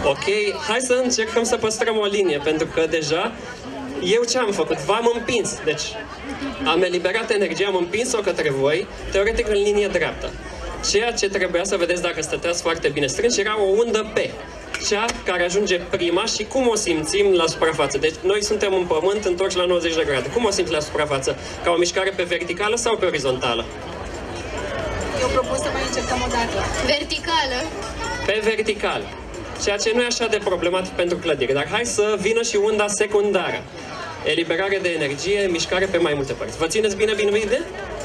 Ok, hai să încercăm să păstrăm o linie, pentru că deja eu ce am făcut? V-am împins, deci am eliberat energie, am împins-o către voi, teoretic în linie dreaptă. Ceea ce trebuia să vedeți dacă stăteați foarte bine strânși era o undă P, cea care ajunge prima și cum o simțim la suprafață. Deci noi suntem în pământ întorși la 90 de grade. Cum o simți la suprafață? Ca o mișcare pe verticală sau pe orizontală? Eu propun să mai încercăm o dată. Verticală. Pe vertical. Ceea ce nu e așa de problematic pentru clădire. Dar hai să vină și unda secundară. Eliberare de energie, mișcare pe mai multe părți. Vă țineți bine mide?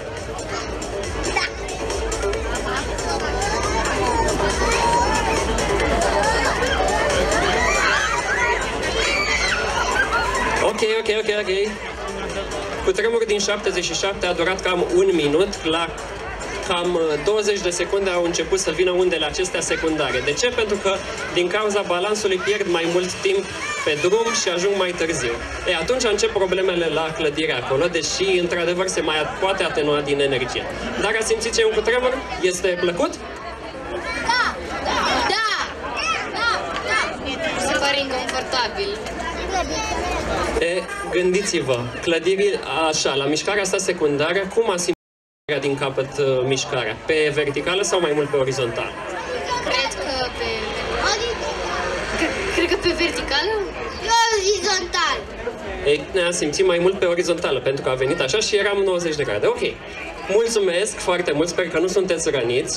Ok. Cutremurul din 77 a durat cam 1 minut, la cam 20 de secunde au început să vină undele acestea secundare. De ce? Pentru că din cauza balansului pierd mai mult timp pe drum și ajung mai târziu. Atunci încep problemele la clădire acolo, deși într-adevăr se mai poate atenua din energie. Dar ați simțit ce e un cutremur? Este plăcut? Da! Se pare inconfortabil. Gândiți-vă, clădirii, așa, la mișcarea asta secundară, cum a simțit din capăt mișcarea? Pe verticală sau mai mult pe orizontală? Cred că pe verticală? Pe orizontal. Ne-a simțit mai mult pe orizontală, pentru că a venit așa și eram 90 de grade. Ok. Mulțumesc foarte mult, sper că nu sunteți răniți.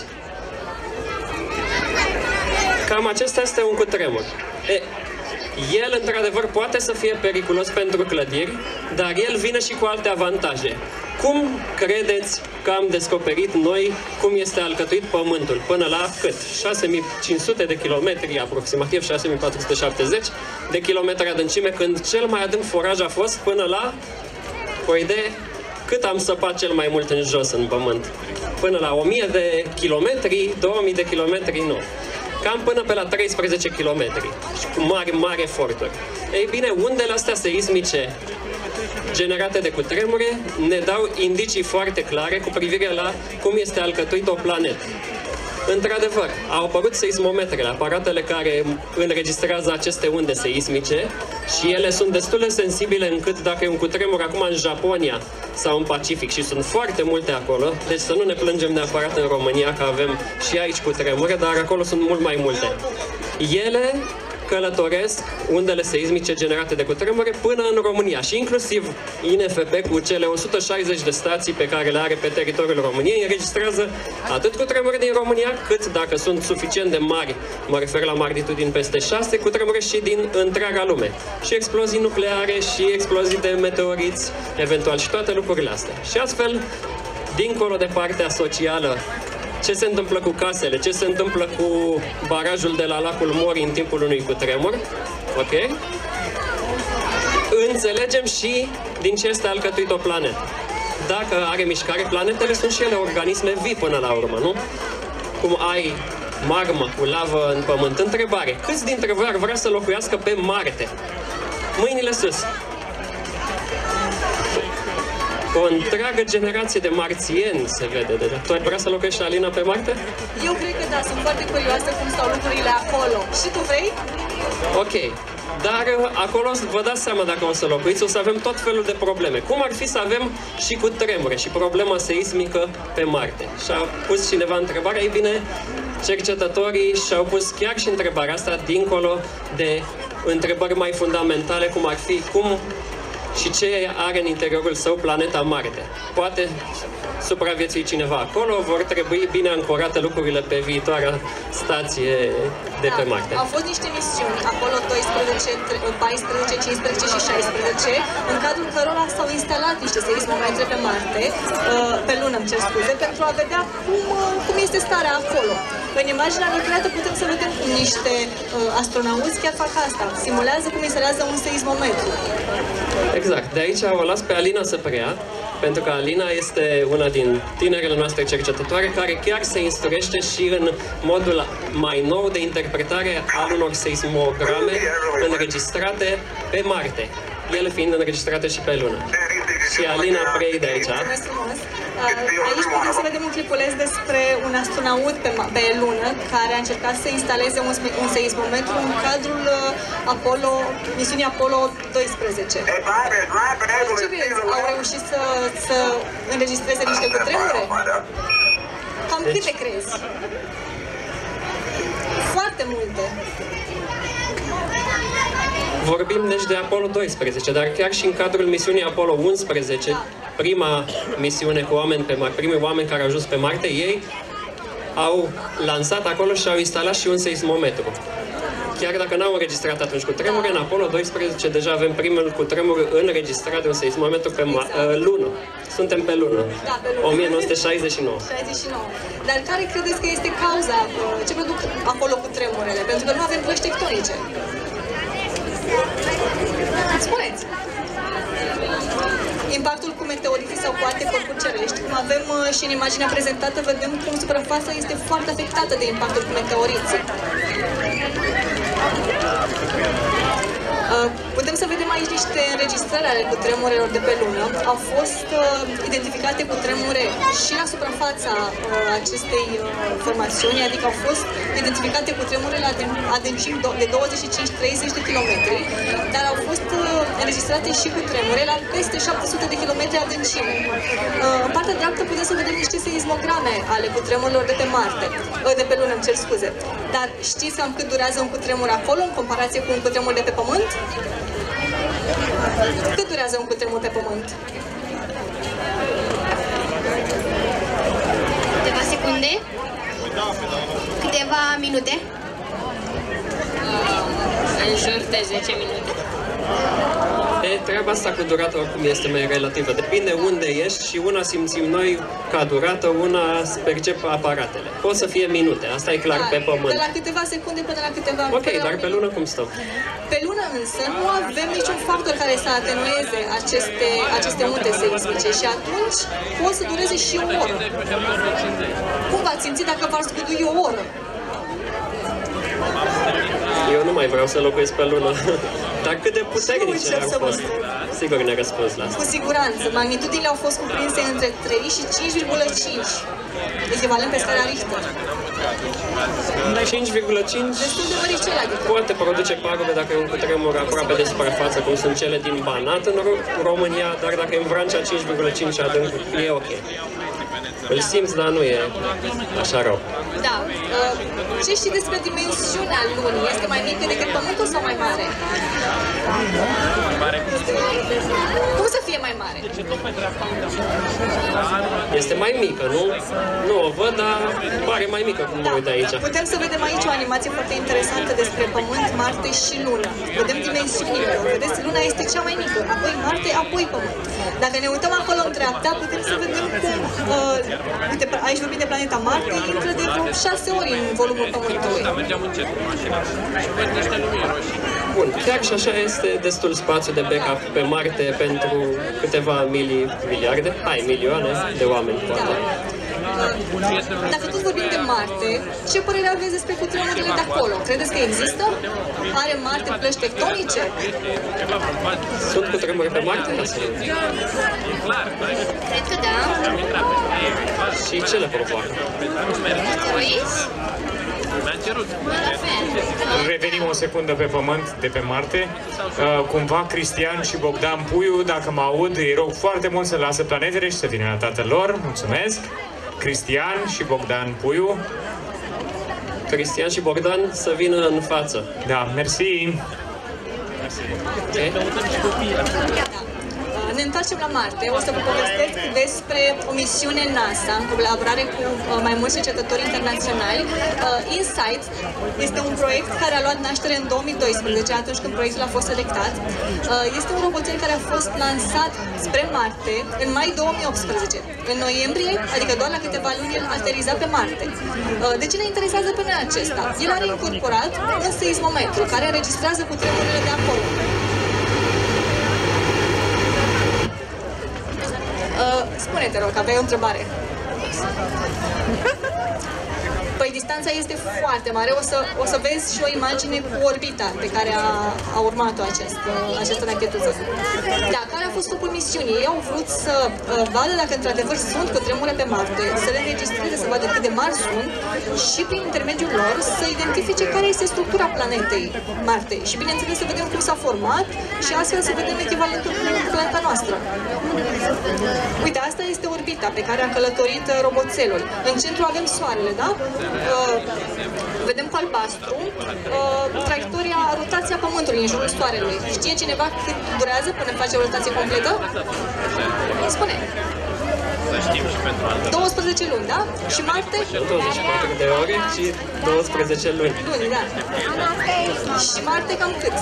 Cam acesta este un cutremur. El, într-adevăr, poate să fie periculos pentru clădiri, dar el vine și cu alte avantaje. Cum credeți că am descoperit noi cum este alcătuit Pământul? Până la cât? 6500 de kilometri, aproximativ 6470 de kilometri adâncime, când cel mai adânc foraj a fost până la, o idee, cât am săpat cel mai mult în jos în Pământ? Până la 1000 de kilometri, 2000 de kilometri, nu. Cam până pe la 13 km și cu mari eforturi. Ei bine, undele astea seismice generate de cutremure ne dau indicii foarte clare cu privire la cum este alcătuit o planetă. Într-adevăr, au apărut seismometrele, aparatele care înregistrează aceste unde seismice și ele sunt destul de sensibile încât dacă e un cutremur acum în Japonia sau în Pacific, și sunt foarte multe acolo, deci să nu ne plângem neapărat în România că avem și aici cutremure, dar acolo sunt mult mai multe. Ele călătoresc undele seismice generate de cutremure până în România și inclusiv INFP cu cele 160 de stații pe care le are pe teritoriul României înregistrează atât cutremure din România, cât, dacă sunt suficient de mari, mă refer la magnitudini peste 6, cutremure și din întreaga lume. Și explozii nucleare și explozii de meteoriți, eventual, și toate lucrurile astea. Și astfel, dincolo de partea socială, ce se întâmplă cu casele, ce se întâmplă cu barajul de la lacul Mori în timpul unui cutremur, ok? Înțelegem și din ce este alcătuit o planetă. Dacă are mișcare, planetele sunt și ele organisme vii până la urmă, nu? Cum ai magmă cu lavă în pământ. Întrebare, câți dintre voi ar vrea să locuiască pe Marte? Mâinile sus! O întreagă generație de marțieni se vede deja. Tu ai vrea să locuiești, Alina, pe Marte? Eu cred că da, sunt foarte curioasă cum stau lucrurile acolo. Și tu vrei? Ok. Dar acolo vă dați seama dacă o să locuiți, o să avem tot felul de probleme. Cum ar fi să avem și cu tremure și problema seismică pe Marte? Și-a pus cineva întrebarea, ei bine, cercetătorii și-au pus chiar și întrebarea asta dincolo de întrebări mai fundamentale, cum ar fi, cum și ce are în interiorul său planeta Marte. Poate supraviețui cineva acolo, vor trebui bine ancorate lucrurile pe viitoarea stație de pe Marte. Au fost niște misiuni, acolo 12, 14, 15 și 16, în cadrul cărora s-au instalat niște seismometre pe Marte, pe lună, îmi cer scuze, pentru a vedea cum este starea acolo. În imaginea lucrată putem să vedem cum niște astronauți chiar fac asta, simulează cum instalează un seismometru. Exact, de aici o las pe Alina să preia, pentru că Alina este una din tinerele noastre cercetătoare care chiar se instruiește și în modul mai nou de interpretare al unor seismograme înregistrate pe Marte, ele fiind înregistrate și pe Lună. și Alina Prei de aici. Mulțumesc frumos. Aici putem să vedem un clipuleț despre un astronaut pe lună care a încercat să instaleze un seismometru în cadrul misiunii Apollo 12. Ce vezi? Au reușit să înregistreze niște cutremure? Cam câte crezi? Foarte multe. Vorbim deci de Apollo 12, dar chiar și în cadrul misiunii Apollo 11, prima misiune cu primii oameni care au ajuns pe Marte, ei au lansat acolo și au instalat și un seismometru. Chiar dacă n-au înregistrat atunci cu tremure, în Apollo 12 deja avem primul cu tremur înregistrat de un seismometru pe lună. Suntem pe lună. Da, pe lună. 1969. 69. Dar care credeți că este cauza? Ce produc acolo cu tremurele? Pentru că nu avem plăci tectonice. Spuneți! Impactul cu meteoriții sau cu alte corpuri cerești. Cum avem și în imaginea prezentată, vedem cum suprafața este foarte afectată de impactul cu meteoriții. Putem să vedem aici niște înregistrări ale cutremurelor de pe lună. Au fost identificate cutremure și la suprafața acestei formațiuni, adică au fost identificate cutremure la adâncimi de 25-30 de kilometri, dar au fost înregistrate și cutremure la peste 700 de kilometri adâncime. În partea dreaptă putem să vedem niște seismograme ale cutremurilor de pe Marte, de pe lună, îmi cer scuze. Dar știți cam cât durează un cutremur acolo în comparație cu un cutremur de pe Pământ? Cât durează un cutremur pe Pământ? Câteva secunde? Câteva minute? În jur de 10 minute. Treaba asta cu durata oricum este mai relativă. Depinde unde ești și una simțim noi ca durată, una percep aparatele. Pot să fie minute, asta e clar pe Pământ. De la câteva secunde până la câteva... Ok, dar pe lună cum stăm? Pe lună însă nu avem niciun factor care să atenueze aceste unde seismice și atunci pot să dureze și o oră. Cum v-ați simțit dacă v-ar zgudui o oră? Eu nu mai vreau să locuiesc pe lună. Dar cât de puternice au fost? Sigur ne răspuns la asta. Cu siguranță. Magnitudinile au fost cuprinse între 3 și 5,5. Echivalent pe scara Richter. 5,5? Destul de măricel, adică. Poate produce pagube dacă e un cutremur aproape de suprafață, cum sunt cele din Banat în România, dar dacă e în Vrancea 5,5 adânc, e ok. Îl simți, dar nu e așa rău. Da. Ce știi despre dimensiunea lunii? Este mai mică decât Pământul sau mai mare? Cum să fie mai mare? Este mai mică, nu? Nu o văd, dar pare mai mică cum mă uit aici. Putem să vedem aici o animație foarte interesantă despre Pământ, Marte și Lună. Vedem dimensiunile. Vedeți, Luna este cea mai mică, apoi Marte, apoi Pământ. Dacă ne uităm acolo în dreapta, putem să vedem cum, aici vorbim de planeta Marte, intră de vreo 6 ori în volumul Pământului. Bun, chiar și așa este destul spațiu de backup pe Marte pentru câteva milioane de oameni, poate. Dacă tot vorbim de Marte, ce părere aveți despre cutremurile de acolo? Credeți că există? Are Marte plăci tectonice? Sunt cutremuri pe Marte? Cred că da. Și ce le provoacă? Revenim o secundă pe Pământ, de pe Marte. Cumva Cristian și Bogdan Puiu, dacă mă aud, îi rog foarte mult să lasă planetele și să vină la tatăl lor. Mulțumesc! Cristian și Bogdan Puiu. Cristian și Bogdan să vină în față. Da, mersi! Okay. Ne întoarcem la Marte. O să vă povestesc despre o misiune NASA în colaborare cu mai mulți cercetători internaționali. InSight este un proiect care a luat naștere în 2012, atunci când proiectul a fost selectat. Este un roboțel care a fost lansat spre Marte în mai 2018. În noiembrie, adică doar la câteva luni, el ateriza pe Marte. De ce ne interesează pe noi acesta? El are incorporat un seismometru care înregistrează cutremurile de acolo. Spune-te, rog, că aveai o întrebare. Păi distanța este foarte mare, o să vezi și o imagine cu orbita pe care a urmat-o această rachetuză. Da, care a fost scopul misiunii? Ei au vrut să vadă dacă într-adevăr sunt cutremure pe Marte, să le înregistreze, să vadă cât de mari sunt și prin intermediul lor să identifice care este structura planetei Marte și bineînțeles să vedem cum s-a format și astfel să vedem echivalentul cu planeta noastră. Uite, asta este orbita pe care a călătorit roboțelul. În centru avem Soarele, da? Vedem cu albastru traiectoria, rotația Pământului în jurul Soarelui. Știe cineva cât durează până face o rotație completă? Spune! Să știm și pentru altă. 12 luni, da? Și Marte? 24 de ore și 12 luni. Luni, da. Și Marte cam cât?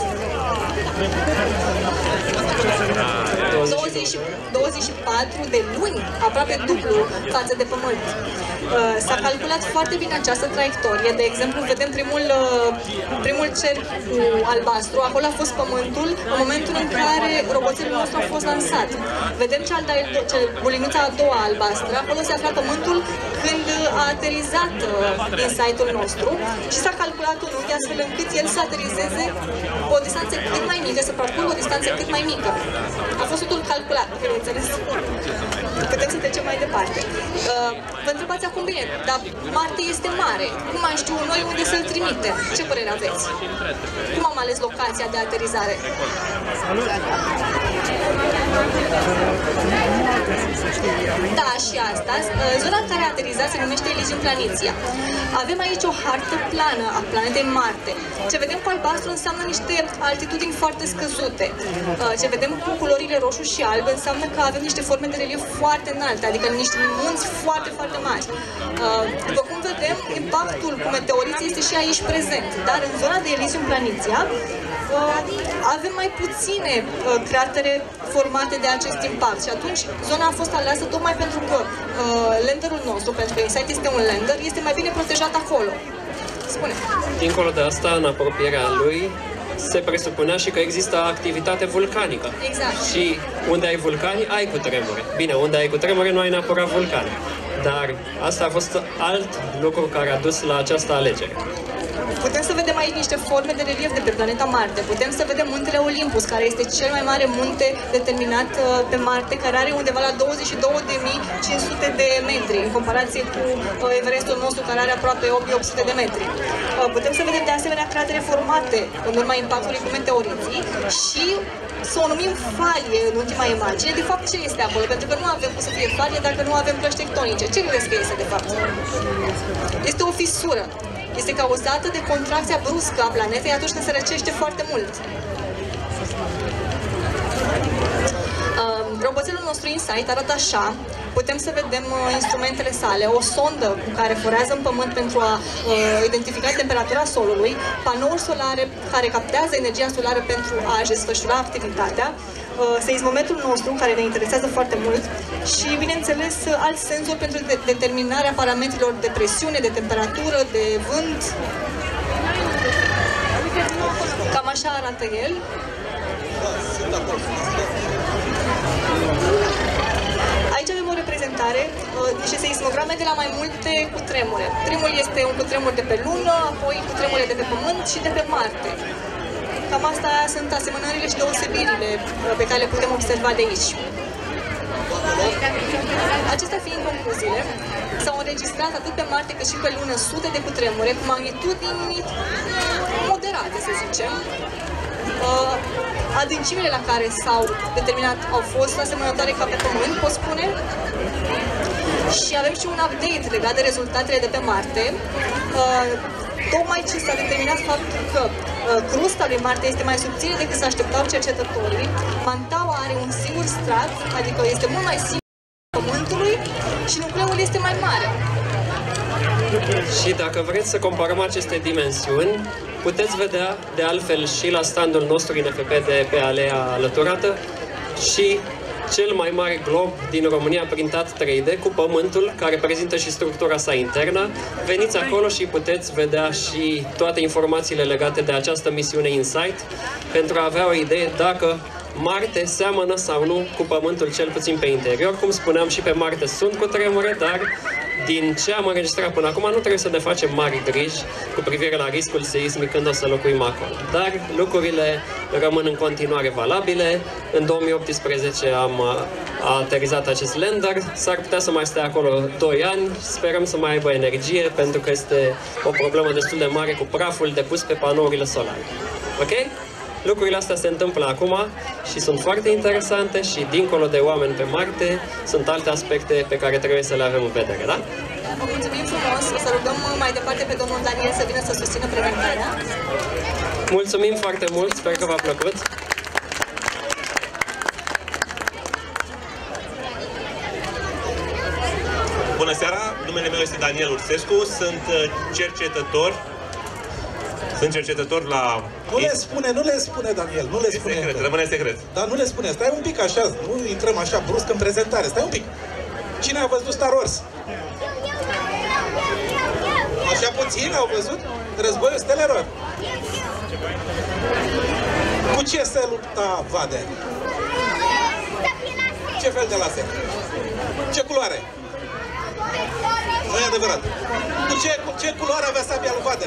24 de luni, aproape duplu față de Pământ. S-a calculat foarte bine această traiectorie. De exemplu, vedem primul cer cu albastru, acolo a fost Pământul în momentul în care roboțelul nostru a fost lansat. Vedem bulinuța a doua albastră, acolo se afla Pământul când a aterizat InSight-ul nostru și s-a calculat un unghi astfel încât el să aterizeze o distanță cât mai mică, să parcurgă o distanță cât mai mică. A fost totul calculat, bineînțeles. Putem să trecem mai departe. Vă întrebați acum, bine, dar Marte este mare. Cum mai știu noi unde să-l trimitem? Ce părere aveți? Cum am ales locația de aterizare? Da, și asta. Zona în care a aterizat se numește Elysium Planitia. Avem aici o hartă plană a planetei Marte. Ce vedem cu albastru înseamnă niște altitudini foarte scăzute. Ce vedem cu culorile roșu și alb înseamnă că avem niște forme de relief foarte înalte, adică niște munți foarte, foarte mari. După cum vedem, impactul cu meteoriții este și aici prezent, dar în zona de Elysium Planitia avem mai puține cratere formate de acest impact și atunci zona a fost aleasă tocmai pentru că landerul nostru, pentru că InSight este un lander, este mai bine protejat acolo. Spune. Dincolo de asta, în apropierea lui, se presupunea și că există activitate vulcanică. Exact. Și unde ai vulcani, ai cutremure. Bine, unde ai cutremure, nu ai neapărat vulcani. Dar asta a fost alt lucru care a dus la această alegere. Putem să vedem aici niște forme de relief de pe planeta Marte. Putem să vedem muntele Olympus, care este cel mai mare munte determinat pe Marte, care are undeva la 22.500 de metri, în comparație cu Everestul nostru, care are aproape 8.800 de metri. Putem să vedem de asemenea cratere formate în urma impactului cu meteoriții și să o numim falie în ultima imagine. De fapt, ce este acolo? Pentru că nu avem cum să fie falie dacă nu avem plăci tectonice. Ce credeți că este, de fapt? Este o fisură. Este cauzată de contracția bruscă a planetei atunci când se răcește foarte mult. Roboțelul nostru InSight arată așa. Putem să vedem instrumentele sale, o sondă cu care forează în Pământ pentru a identifica temperatura solului, panouri solare care captează energia solară pentru a-și desfășura activitatea, seismometrul nostru, care ne interesează foarte mult, și, bineînțeles, alți senzori pentru determinarea parametrilor de presiune, de temperatură, de vânt. Cam așa arată el. Aici avem o reprezentare, niște seismograme de la mai multe cutremure. Primul este un cutremur de pe Lună, apoi cutremure de pe Pământ și de pe Marte. Cam asta sunt asemănările și deosebirile pe care le putem observa de aici. Acestea fiind concluziile, s-au înregistrat atât pe Marte cât și pe Lună sute de cutremure cu magnitudini moderate, să zicem. Adâncimile la care s-au determinat au fost asemănătoare ca pe Pământ, pot spune. Și avem și un update legat de rezultatele de pe Marte. Tocmai ce s-a determinat faptul că crusta lui Marte este mai subțire decât se așteptau cercetătorii. Mantaua are un singur strat, adică este mult mai simplu Pământului și nucleul este mai mare. Și dacă vreți să comparăm aceste dimensiuni, puteți vedea de altfel și la standul nostru INFP de pe Alea Alăturată și cel mai mare glob din România printat 3D cu Pământul, care prezintă și structura sa internă. Veniți acolo și puteți vedea și toate informațiile legate de această misiune InSight pentru a avea o idee dacă Marte seamănă sau nu cu Pământul, cel puțin pe interior. Cum spuneam, și pe Marte sunt cutremure, dar din ce am înregistrat până acum, nu trebuie să ne facem mari griji cu privire la riscul seismic când o să locuim acolo. Dar lucrurile rămân în continuare valabile. În 2018 am aterizat acest lander. S-ar putea să mai stea acolo 2 ani. Sperăm să mai aibă energie, pentru că este o problemă destul de mare cu praful depus pe panourile solare. Ok? Lucrurile astea se întâmplă acum și sunt foarte interesante și dincolo de oameni pe Marte sunt alte aspecte pe care trebuie să le avem în vedere, da? Vă mulțumim frumos, o să rugăm mai departe pe domnul Daniel să vină să susțină prezentarea. Mulțumim foarte mult, sper că v-a plăcut. Bună seara, numele meu este Daniel Ursescu, sunt cercetător la... Nu le spune, Daniel, nu le spune. Secret, rămâne secret. Dar nu le spune, stai un pic așa, nu intrăm așa brusc în prezentare, stai un pic. Cine a văzut Star Wars? Așa puțin au văzut Războiul Stelelor. Cu ce se lupta Vader? Ce fel de laser? Ce culoare? Nu e adevărat. Cu ce culoare avea sabia lui Vader?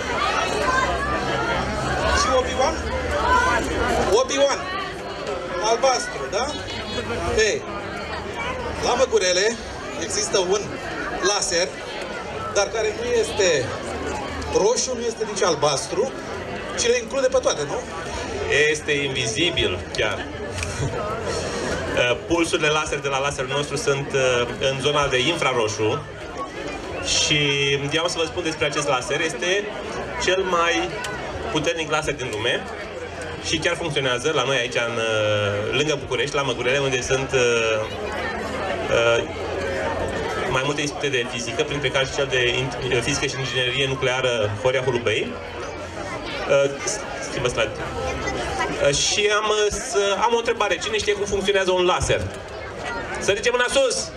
Și Obi-Wan? Obi-Wan. Albastru, da? Ei, la Măgurele există un laser, dar care nu este roșu, nu este nici albastru, ci le include pe toate, nu? Este invizibil, chiar. Pulsurile laser de la laserul nostru sunt în zona de infraroșu și eu să vă spun despre acest laser. Este cel mai puternic laser din lume și chiar funcționează la noi aici, lângă București, la Măgurele, unde sunt mai multe institute de fizică, printre care și cel de fizică și inginerie nucleară Horia Hulubei. Schimbă slide. Și am o întrebare. Cine știe cum funcționează un laser? Să ridice mâna sus!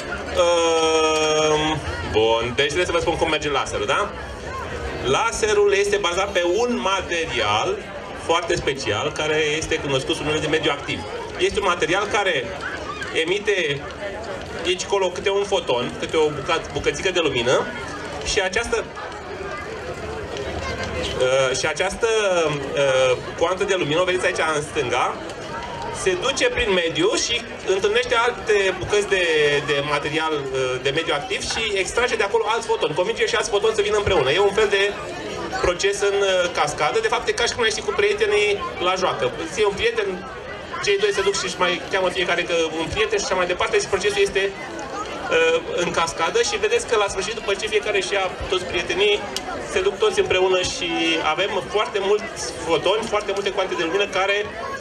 Bun, deci trebuie să vă spun cum merge laserul, da? Laserul este bazat pe un material foarte special, care este cunoscut sub numele de mediu activ. Este un material care emite aici colo câte un foton, câte o bucățică de lumină și această cuantă de lumină, o vedeți aici în stânga, se duce prin mediu și întâlnește alte bucăți de material de mediu activ și extrage de acolo alți fotoni. Convinge și alți fotoni să vină împreună. E un fel de proces în cascadă. De fapt, e ca și cum ai ști cu prietenii la joacă. Îți iei un prieten, cei doi se duc și își mai cheamă fiecare că un prieten și așa mai departe și procesul este în cascadă și vedeți că la sfârșit, după ce fiecare își ia toți prietenii, se duc toți împreună și avem foarte mulți fotoni, foarte multe cuante de lumină care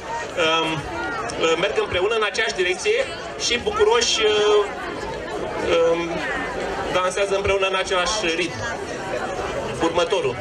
merg împreună în aceeași direcție și bucuroși dansează împreună în același ritm. Următorul.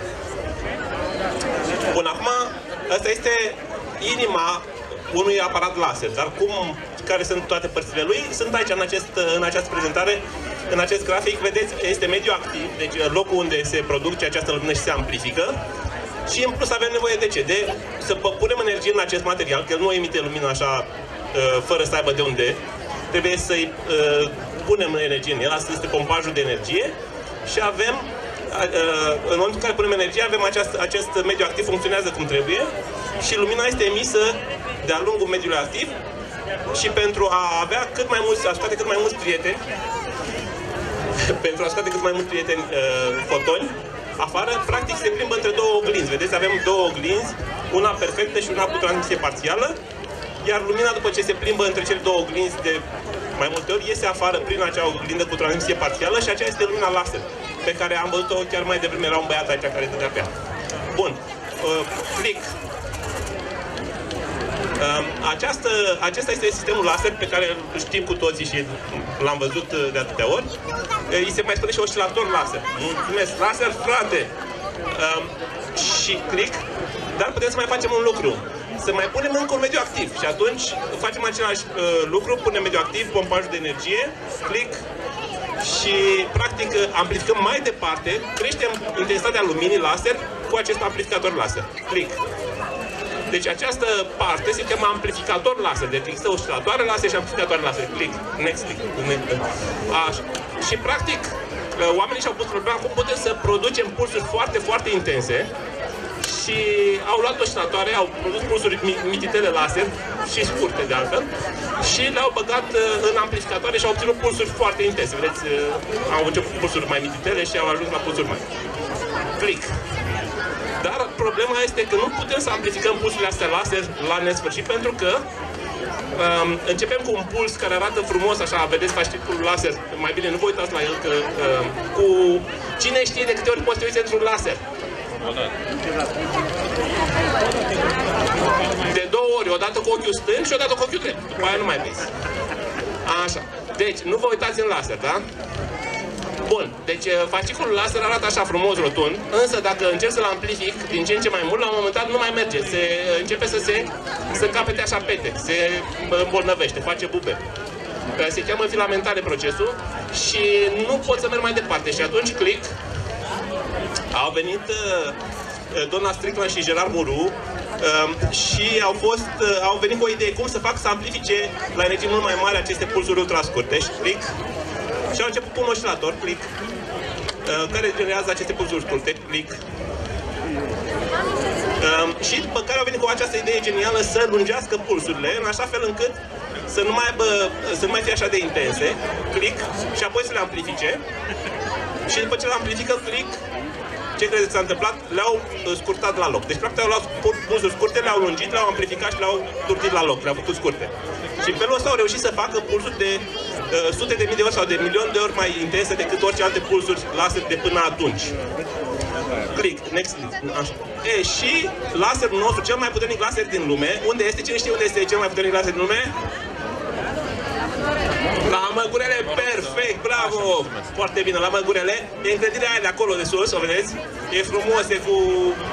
Bun, acum, asta este inima unui aparat laser, dar care sunt toate părțile lui, sunt aici în această prezentare, în acest grafic, vedeți, este mediu activ, deci locul unde se produce această lumină și se amplifică. Și în plus avem nevoie de ce? De să punem energie în acest material, că el nu emite lumină așa fără să aibă de unde. Trebuie să-i punem energie în el, asta este pompajul de energie. Și avem, în momentul în care punem energie, avem acest mediu activ funcționează cum trebuie și lumina este emisă de-a lungul mediului activ. Și pentru a avea cât mai mulți, a scoate cât mai mulți prieteni, pentru a scoate cât mai mulți prieteni fotoni afară, practic se plimbă între două oglinzi. Vedeți, avem două oglinzi, una perfectă și una cu transmisie parțială, iar lumina, după ce se plimbă între cele două oglinzi de mai multe ori, iese afară prin acea oglindă cu transmisie parțială și aceea este lumina laser, pe care am văzut-o chiar mai devreme la un băiat aici care dădea pe ea. Bun. Click. Acesta este sistemul laser pe care îl știm cu toții și l-am văzut de atâtea ori. Îi se mai spune și oscilator laser. Mulțumesc, laser, frate! Și click. Dar putem să mai facem un lucru. Să mai punem încă un mediu activ. Și atunci facem același lucru, punem mediu activ, pompajul de energie, click. Și practic amplificăm mai departe, creștem intensitatea luminii laser cu acest amplificator laser. Click. Deci această parte se cheamă amplificator laser. Deci există oscilatoare laser și amplificatoare laser. Click, next click. Așa. Și practic, oamenii și-au pus problema cum putem să producem pulsuri foarte, foarte intense. Și au luat oscilatoare, au produs pulsuri mititele laser și scurte de altfel și le-au băgat în amplificatoare și au obținut pulsuri foarte intense. Vedeți, au început pulsuri mai mititele și au ajuns la pulsuri mai. Click. Dar problema este că nu putem să amplificăm pulsurile astea laser la nesfârșit pentru că începem cu un puls care arată frumos, așa, vedeți, faci tipul laser, mai bine nu vă uitați la el, că cu cine știe de câte ori poți să te uiți într-un laser. De două ori, o dată cu ochiul stâng și o dată cu ochiul drept. După aia nu mai vezi. Așa. Deci, nu vă uitați în laser, da? Bun. Deci, fasciculul laser arată așa frumos, rotund, însă dacă încerc să-l amplific din ce în ce mai mult, la un moment dat nu mai merge. Începe să capete așa pete. Se îmbolnăvește, face bube. Se cheamă filamentare procesul și nu pot să merg mai departe. Și atunci, click, au venit doamna Strickland și Gerard Mourou și au venit cu o idee cum să fac să amplifice la energii mult mai mari aceste pulsuri ultra scurte. Deci, click, și au început cu un oscilator, click, care generează aceste pulsuri scurte, click. Și după care au venit cu această idee genială să lungească pulsurile în așa fel încât să nu mai fie așa de intense, click, și apoi să le amplifice. Și după ce le amplifică, click, ce credeți că s-a întâmplat? Le-au scurtat la loc. Deci, practic, au luat pulsuri scurte, le-au lungit, le-au amplificat și le-au turtit la loc, le-au făcut scurte. Și în felul ăsta au reușit să facă pulsuri de sute de mii de ori sau de milioni de ori mai intense decât orice alte pulsuri laser de până atunci. Click, next click. Așa. Și laserul nostru, cel mai puternic laser din lume, unde este? Cine știe unde este cel mai puternic laser din lume? La Măgurele, perfect, bravo! Foarte bine, la Măgurele. E în clădirea aia de acolo de sus, o vedeți? E frumos, e cu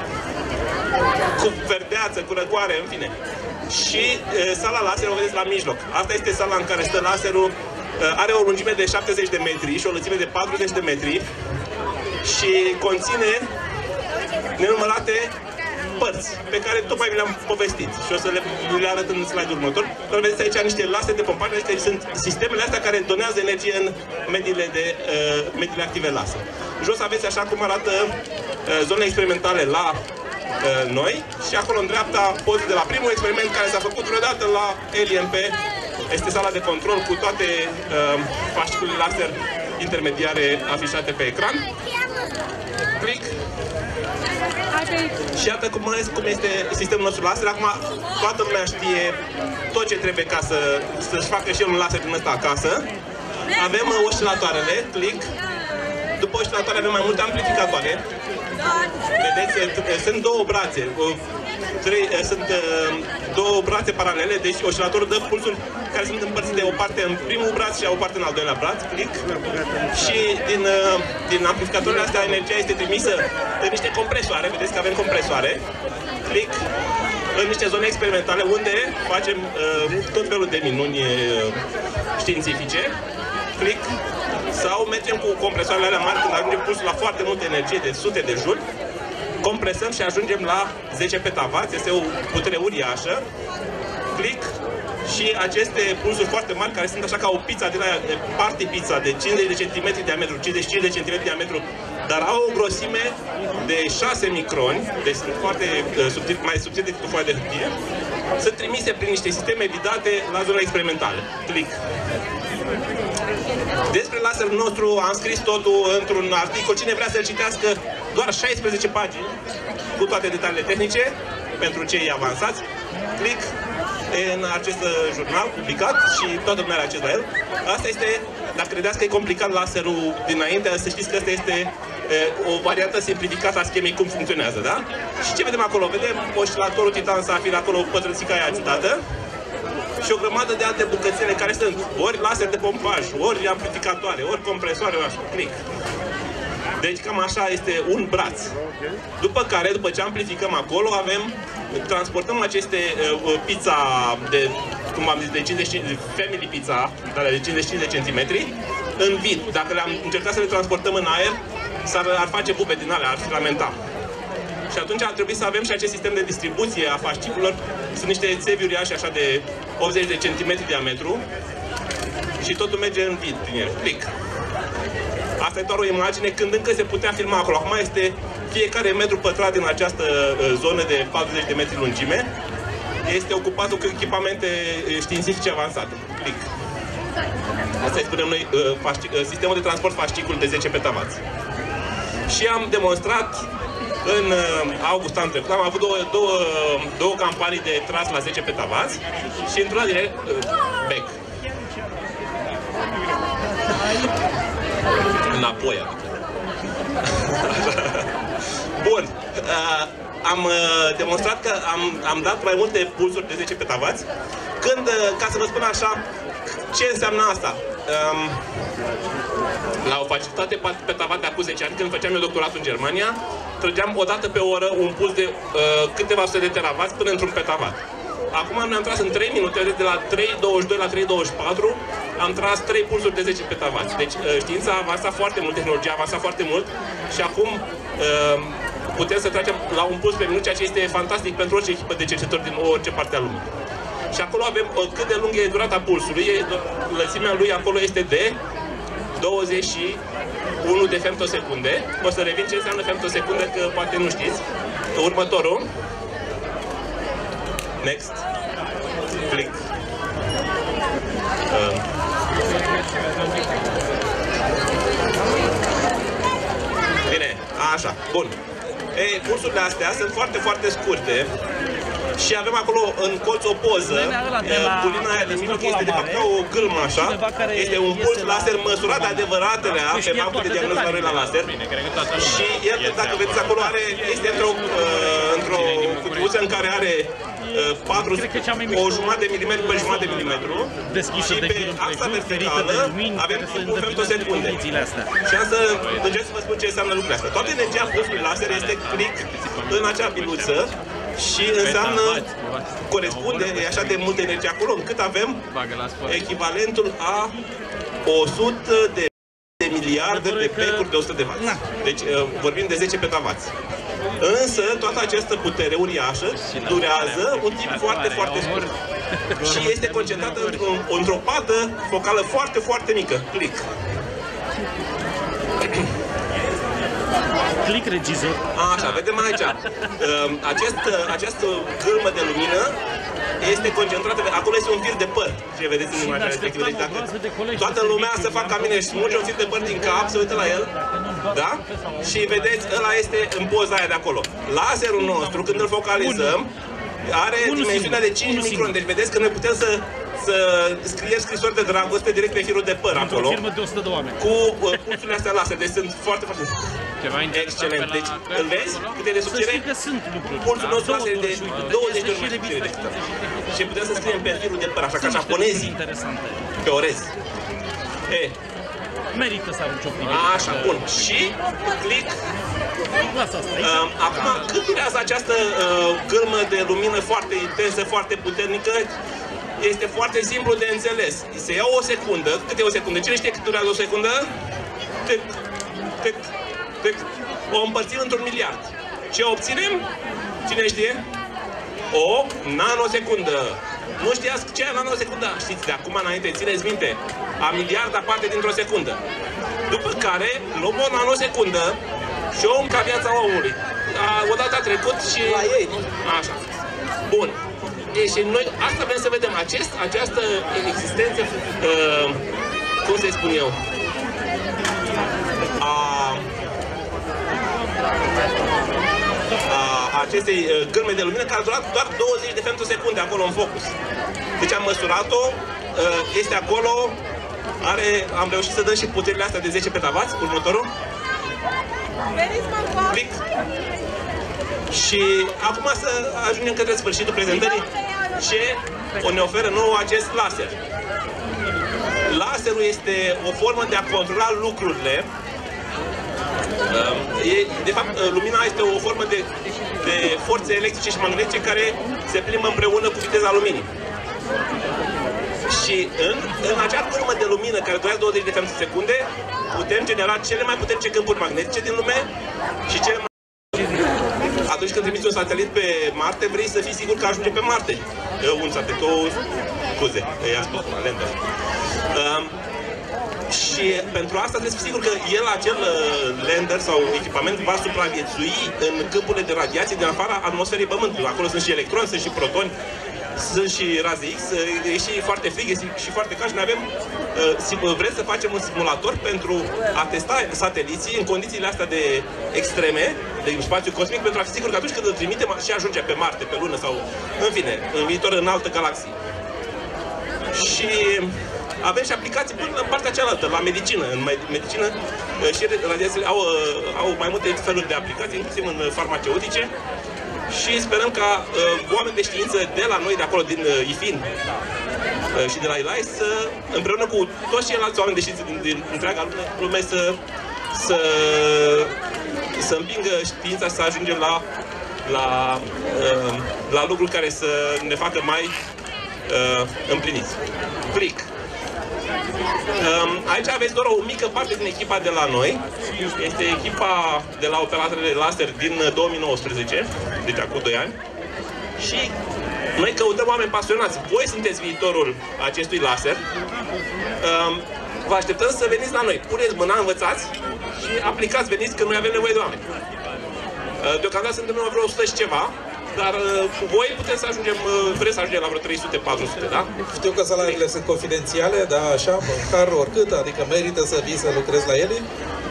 verdeață, cu răcoare, în fine. Și sala laser o vedeți la mijloc. Asta este sala în care stă laserul. Are o lungime de 70 de metri și o lățime de 40 de metri și conține nenumărate părți pe care tocmai vi le-am povestit și o să le arăt în slide-ul următor. Dar vedeți aici niște lasere de pompare, care sunt sistemele astea care donează energie în mediile active laser. Jos aveți așa cum arată zonele experimentale la noi și acolo în dreapta poze de la primul experiment care s-a făcut vreodată la LMP. Este sala de control cu toate fasciculele laser intermediare afișate pe ecran. Click. Și iată cum este sistemul nostru laser. Acum toată lumea știe tot ce trebuie ca să-și facă și el un laser din ăsta acasă. Avem oscilatoarele, click. După oscilatoare avem mai multe amplificatoare. Vedeți, sunt două brațe. Sunt două brațe paralele, deci oscilatorul dă pulsuri care sunt împărțite o parte în primul braț și o parte în al doilea braț, click. Și din amplificatoarele astea energia este trimisă în niște compresoare, vedeți că avem compresoare, click, în niște zone experimentale unde facem tot felul de minuni științifice, click, sau mergem cu compresoarele alea mari când ajungem pulsul la foarte multă energie, de sute de joule, compresăm și ajungem la 10 petavați, este o putere uriașă, click, și aceste pulsuri foarte mari, care sunt așa ca o pizza de la party pizza de 50 de centimetri diametru, 55 de centimetri diametru, dar au o grosime de 6 microni, deci sunt foarte mai subțiri decât o foaie de hârtie, sunt trimise prin niște sisteme vidate la zona experimentală. Click. Despre laserul nostru am scris totul într-un articol. Cine vrea să-l citească, doar 16 pagini cu toate detaliile tehnice pentru cei avansați. Click în acest jurnal publicat și toată lumea are acces la el. Asta este, dacă credeți că e complicat laserul dinainte, să știți că asta este o variantă simplificată a schemei cum funcționează, da? Și ce vedem acolo? Vedem oscilatorul titan safir, acolo pătrățica aia agitată și o grămadă de alte bucățele care sunt ori laser de pompaj, ori amplificatoare, ori compresoare, ori așa. Click. Deci cam așa este un braț. După care, după ce amplificăm acolo, transportăm aceste pizza de, cum am zis, de 55, family pizza, de 55 de centimetri, în vid. Dacă le-am încercat să le transportăm în aer, ar face bube din alea, ar filamenta. Și atunci ar trebui să avem și acest sistem de distribuție a fasciculor. Sunt niște țevi uriașe așa de 80 de centimetri diametru și totul merge în vid prin el. Click. Asta e doar o imagine când încă se putea filma acolo. Acum este fiecare metru pătrat din această zonă de 40 de metri lungime este ocupat cu echipamente științifice avansate. Click. Asta îi spunem noi sistemul de transport fascicul de 10 petavați. Și am demonstrat în august anul trecut, am avut două campanii de tras la 10 petavați și într-una din ele, back. Înapoi, adică. Bun. Am demonstrat că am dat mai multe pulsuri de 10 petavați. Când, ca să vă spun așa, ce înseamnă asta? La o facilitate petavat de acum 10 ani, când făceam eu doctoratul în Germania, trăgeam o dată pe oră un puls de câteva sute de teravați până într-un petavat. Acum ne-am tras în 3 minute, de la 3.22 la 3.24, am tras 3 pulsuri de 10 petavați. Deci știința a avansat foarte mult, tehnologia a avansat foarte mult și acum putem să tragem la un puls pe minut, ceea ce este fantastic pentru orice echipă de cercetători din orice parte a lumii. Și acolo avem cât de lungă e durata pulsului, lățimea lui acolo este de 21 de femtosecunde. O să revin ce înseamnă femtosecunde, că poate nu știți. Următorul. Next. Click. Bine, așa, bun. Ei, pulsurile astea sunt foarte, foarte scurte și avem acolo în colț o poză. Bulina aia de mijloc este de fapt ca o gâlmă așa. Este un puls laser măsurat de adevăratele pe bancul de diagnostic la noi la laser. Și el, dacă vedeți acolo, este într-o cutiuță în care are o jumătate de milimetru pe jumătate de milimetru și pe axa verticală avem timpul femtosecunde. Și asta încerc să vă spun ce înseamnă lucrurile astea. Toată energia pulsului laser este click în acea biluță și înseamnă, corespunde, e așa de multă energie acolo, încât avem echivalentul a 100 de miliarde de becuri de 100 de W. Deci vorbim de 10 petavați. Însă, toată această putere uriașă durează un timp foarte, foarte scurt. Și este concentrată într-o padă focală foarte, foarte mică. Click. Click, regizor. Așa, vedem aici. Această gâlmă de lumină este concentrată, acolo este un fir de păr. Ce vedeți în imaginea respectivă. Deci dacă toată lumea să facă ca mine și smulge un fir de păr din cap, se uită la el, da? Și vedeți, ăla este în poza aia de acolo. Laserul nostru, când îl focalizăm, are dimensiunea de 5 microni. Deci vedeți că noi putem să scriem scrisori de dragoste direct pe firul de păr acolo. Cu pulsurile astea laser. Deci sunt foarte, foarte excelent. Deci îl vezi cât e de subțire? Pulsul nostru laser e de 20 de ori mai subțire decât asta. Și putem să scriem pe firul de păr, așa ca japonezii, pe orez. Merită să arunci o privire. Așa, bun. Și click. Acum, cât durează această gâlmă de lumină foarte intensă, foarte puternică? Este foarte simplu de înțeles. Se ia o secundă. Cât e o secundă? Cine știe cât durează o secundă? O împărțim într-un miliard. Ce obținem? Cine știe? O nanosecundă. Nu știați ce e nanosecundă? Știți, de acum înainte, țineți minte, a miliarda parte dintr-o secundă. După care luăm o nanosecundă și o ca viața omului. Odată a trecut și... La ei, nu? Așa. Bun. Deci noi asta vrem să vedem, această existență, cum să-i spun eu, acestei gâlme de lumină care a durat doar 20 de femtosecunde acolo în focus. Deci am măsurat-o, este acolo, am reușit să dăm și puterile astea de 10 petavați, următorul. Click. Și acum să ajungem către sfârșitul prezentării. Ce ne oferă nouă acest laser? Laserul este o formă de a controla lucrurile. De fapt, lumina este o formă de forțe electrice și magnetice care se plimbă împreună cu viteza luminii. Și în acea gâlmă de lumină care durează 20 de femtosecunde putem genera cele mai puternice câmpuri magnetice din lume și cele mai... atunci când trimiți un satelit pe Marte, vrei să fii sigur că ajunge pe Marte. Un satelit, scuze, i-a spus, lander. Și pentru asta trebuie să fii sigur că el, acel lander sau echipament, va supraviețui în câmpurile de radiație din afara atmosferei Pământului. Acolo sunt și electroni, sunt și protoni, sunt și raze X, e și foarte frig, e și foarte cald și noi avem, vrem să facem un simulator pentru a testa sateliții în condițiile astea de extreme, de spațiu cosmic, pentru a fi sigur că atunci când îl trimitem și ajunge pe Marte, pe Lună sau, în fine, în viitor în altă galaxie. Și avem și aplicații până în partea cealaltă, la medicină. În medicină și radiațiile au mai multe feluri de aplicații, inclusiv în farmaceutice. Și sperăm ca oameni de știință de la noi, de acolo, din IFIN și de la ILAI, să, împreună cu toți ceilalți oameni de știință din întreaga lume, să împingă știința să ajungem la lucruri care să ne facă mai împliniți. BRIC. Aici aveți doar o mică parte din echipa de la noi. Este echipa de la operatoarele laser din 2019, deci acum 2 ani. Și noi căutăm oameni pasionați. Voi sunteți viitorul acestui laser. Vă așteptăm să veniți la noi. Puneți mâna, învățați și aplicați, veniți, că noi avem nevoie de oameni. Deocamdată suntem vreo 100 și ceva. Dar cu voi putem să ajungem, vreți să ajungem la vreo 300-400, da? Știu că salariile sunt confidențiale, dar așa, măcar oricât, adică merită să vii să lucrezi la ele?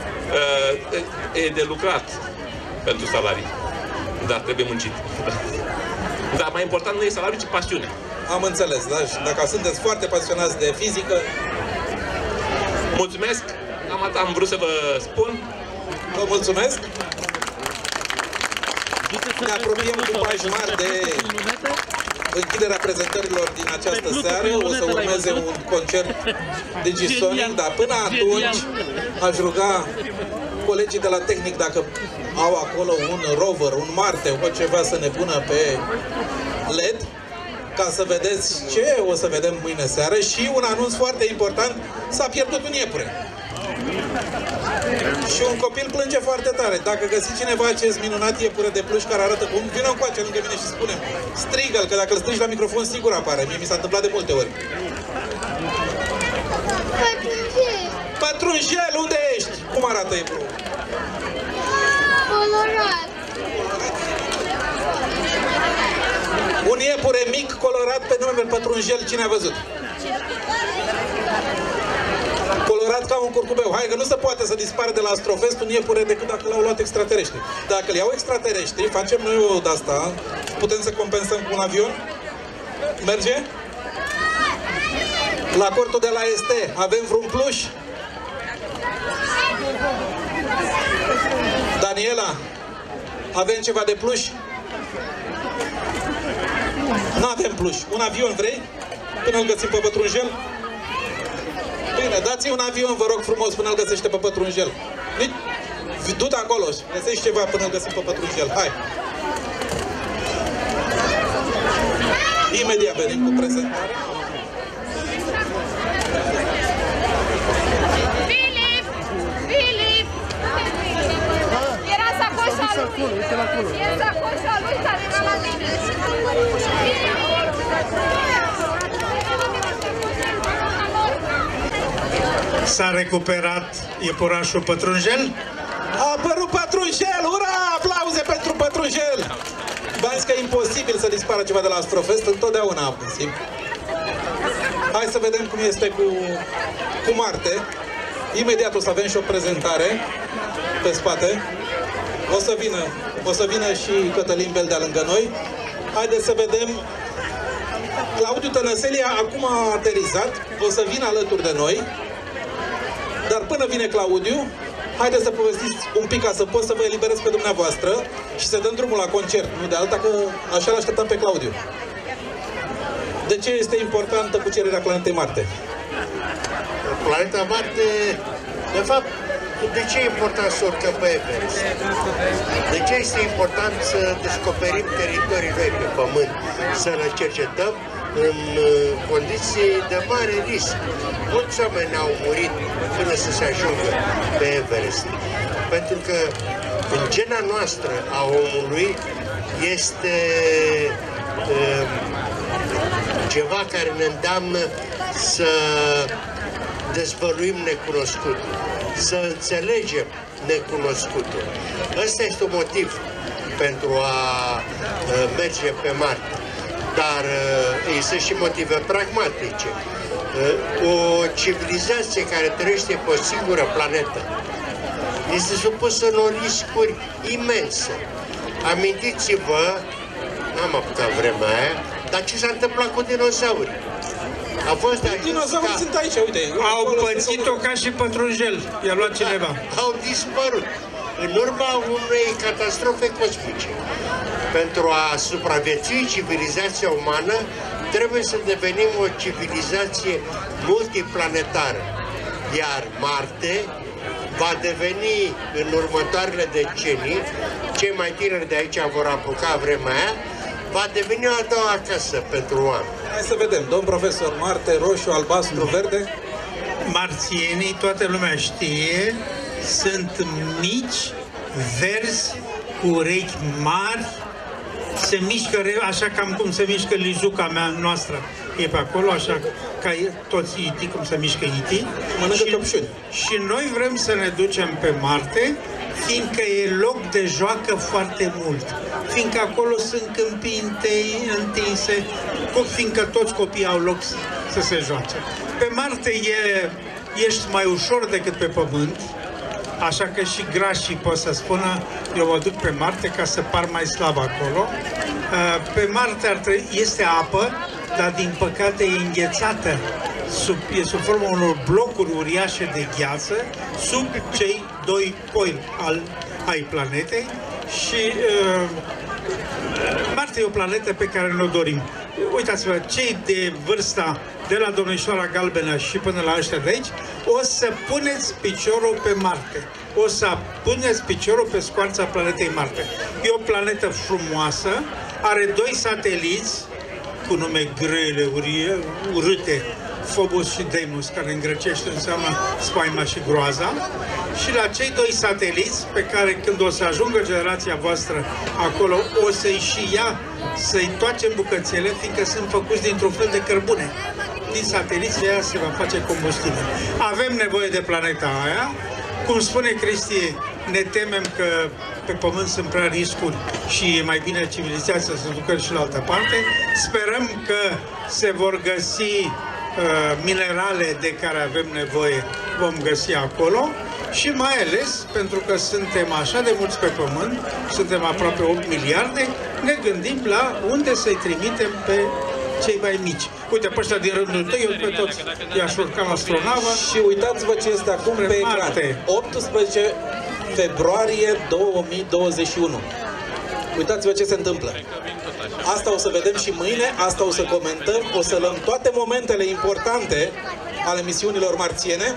E de lucrat pentru salarii. Da, trebuie muncit. Dar mai important nu e salariul, ci pasiune. Am înțeles, da? Și dacă sunteți foarte pasionați de fizică... Mulțumesc! Am vrut să vă spun. Vă mulțumesc! Ne apropiem cu pași mari de închiderea prezentărilor din această seară. O să urmeze un concert Digisonic, dar până atunci aș ruga colegii de la tehnic, dacă au acolo un rover, un Marte, o ceva să ne pună pe LED, ca să vedeți ce o să vedem mâine seară. Și un anunț foarte important, s-a pierdut un iepure. Și un copil plânge foarte tare. Dacă găsiți cineva acest minunat iepure de pluș care arată cum, vină încoace lângă mine și spune, strigă-l, că dacă îl strigi la microfon sigur apare. Mie mi s-a întâmplat de multe ori. Pătrunjel! Pătrunjel, unde ești? Cum arată iepurul? Colorat! Un iepure mic, colorat, pe nume Pătrunjel, cine a văzut? Colorat ca un curcubeu. Hai că nu se poate să dispară de la Astrofest un iepure decât dacă l-au luat extraterestri. Dacă îl iau extraterestri, facem noi o de-asta, putem să compensăm cu un avion? Merge? La cortul de la ST avem vreun pluș? Daniela, avem ceva de pluș? Nu avem pluș. Un avion vrei? Până îl găsim pe Pătrunjel? Bine, dați un avion, vă rog frumos, până îl găsește pe Pătrunjel. Du-te acolo și găsești ceva până îl găsim pe Pătrunjel. Hai! Imediat venim cu prezentarea. Filip! Filip! Era sacoșa lui! E sacoșa lui care era la mine! S-a recuperat iepurașul Pătrunjel? A apărut Pătrunjel! Ura! Aplauze pentru Pătrunjel! V-am zis că e imposibil să dispară ceva de la Astrofest, întotdeauna am posibil. Hai să vedem cum este cu Marte. Imediat o să avem și o prezentare pe spate. O să vină și Cătălin Beldea lângă noi. Haideți să vedem. Claudiu Tănăselia acum a aterizat, o să vină alături de noi. Dar până vine Claudiu, haideți să povestiți un pic ca să pot să vă eliberez pe dumneavoastră și să dăm drumul la concert, nu de alta, că așa l-așteptăm pe Claudiu. De ce este importantă cucerirea planetei Marte? Planeta Marte, de fapt, de ce e important să urcăm pe Everest? De ce este important să descoperim teritorii noi pe Pământ, să le cercetăm în condiții de mare risc? Mulți oameni au murit până să se ajungă pe Everest. Pentru că în gena noastră a omului este ceva care ne îndeamnă să dezvăluim necunoscutul, să înțelegem necunoscutul. Ăsta este un motiv pentru a merge pe Marte. Dar există și motive pragmatice. O civilizație care trăiește pe o singură planetă este supusă unor riscuri imense. Amintiți-vă, n-am apucat vremea aia, dar ce s-a întâmplat cu dinozaurii? A fost Dinozaurii sunt aici, uite. Au pățit-o ca și pătrunjel, i-a luat cineva. Au dispărut în urma unei catastrofe cosmice. Pentru a supraviețui civilizația umană, trebuie să devenim o civilizație multiplanetară. Iar Marte va deveni în următoarele decenii, cei mai tineri de aici vor apuca vremea aia, va deveni o a doua casă pentru oameni. Hai să vedem, domn profesor, Marte, roșu, albastru, verde? Marțienii, toată lumea știe, sunt mici, verzi, cu urechi mari, se mișcă, așa cam cum se mișcă lijuca mea noastră. E pe acolo, așa ca toți E.T., cum se mișcă E.T. Mănâncă căpșuni. Și noi vrem să ne ducem pe Marte, fiindcă e loc de joacă foarte mult. Fiindcă acolo sunt câmpii întinse, fiindcă toți copiii au loc să se joace. Pe Marte ești mai ușor decât pe Pământ, așa că și grașii pot să spună, eu mă duc pe Marte ca să par mai slab acolo. Pe Marte este apă, dar din păcate e înghețată, e sub formă unor blocuri uriașe de gheață, sub cei doi poli ai planetei și Marte e o planetă pe care ne-o dorim. Uitați-vă, cei de vârsta de la domnișoara Galbenă și până la ăștia de aici, o să puneți piciorul pe Marte. O să puneți piciorul pe scoarța planetei Marte. E o planetă frumoasă, are doi sateliți cu nume grele, urâte, Phobos și Deimos, care în grecește înseamnă spaima și groaza. Și la cei doi sateliți, pe care când o să ajungă generația voastră acolo, o să-i și ia, să-i toace în bucățele, fiindcă sunt făcuți dintr-un fel de cărbune. Din sateliții aia se va face combustibil. Avem nevoie de planeta aia. Cum spune Cristi, ne temem că pe Pământ sunt prea riscuri și e mai bine civilizația să se ducă și la altă parte. Sperăm că se vor găsi minerale de care avem nevoie, vom găsi acolo. Și mai ales, pentru că suntem așa de mulți pe Pământ, suntem aproape 8 miliarde, ne gândim la unde să-i trimitem pe cei mai mici. Uite, pe ăștia din rândul tău, eu pe toți i-aș urca în astronavă. Și uitați-vă ce este acum pe ecran. 18 februarie 2021. Uitați-vă ce se întâmplă. Asta o să vedem și mâine, asta o să comentăm, o să luăm toate momentele importante ale misiunilor marțiene.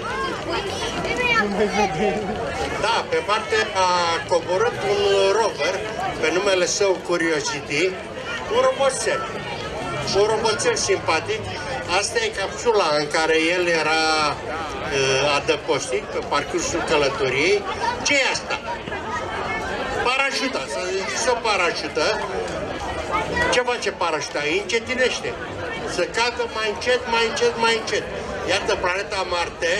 Da, pe Marte a coborât un rover pe numele său Curiosity, un roboțel. Un roboțel simpatic. Asta e capsula în care el era adăpostit pe parcursul călătoriei. Ce e asta? Parașuta. S-a zis o parașută. Ce face parașuta? Îi încetinește. Să cadă mai încet, mai încet, mai încet. Iată, planeta Marte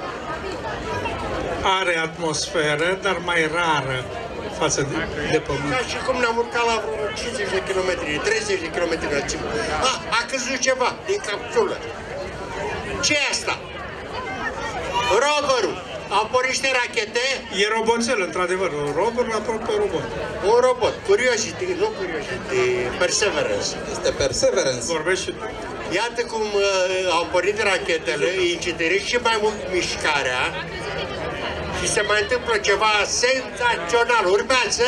are atmosferă, dar mai rară față de Pământ. Ca și cum ne-am urcat la 50 de kilometri, 30 de kilometri înălțime. A căzut ceva din capsulă. Ce e asta? Roverul. Au pornit niște rachete. E roboțel, într-adevăr. Un rover, aproape robot. Un robot. Curiosity, nu Curiosity, Perseverance. Este Perseverance. Vorbești și tu. Iată cum au pornit rachetele, îi încetinește și mai mult mișcarea. Și se mai întâmplă ceva senzațional. Urmează,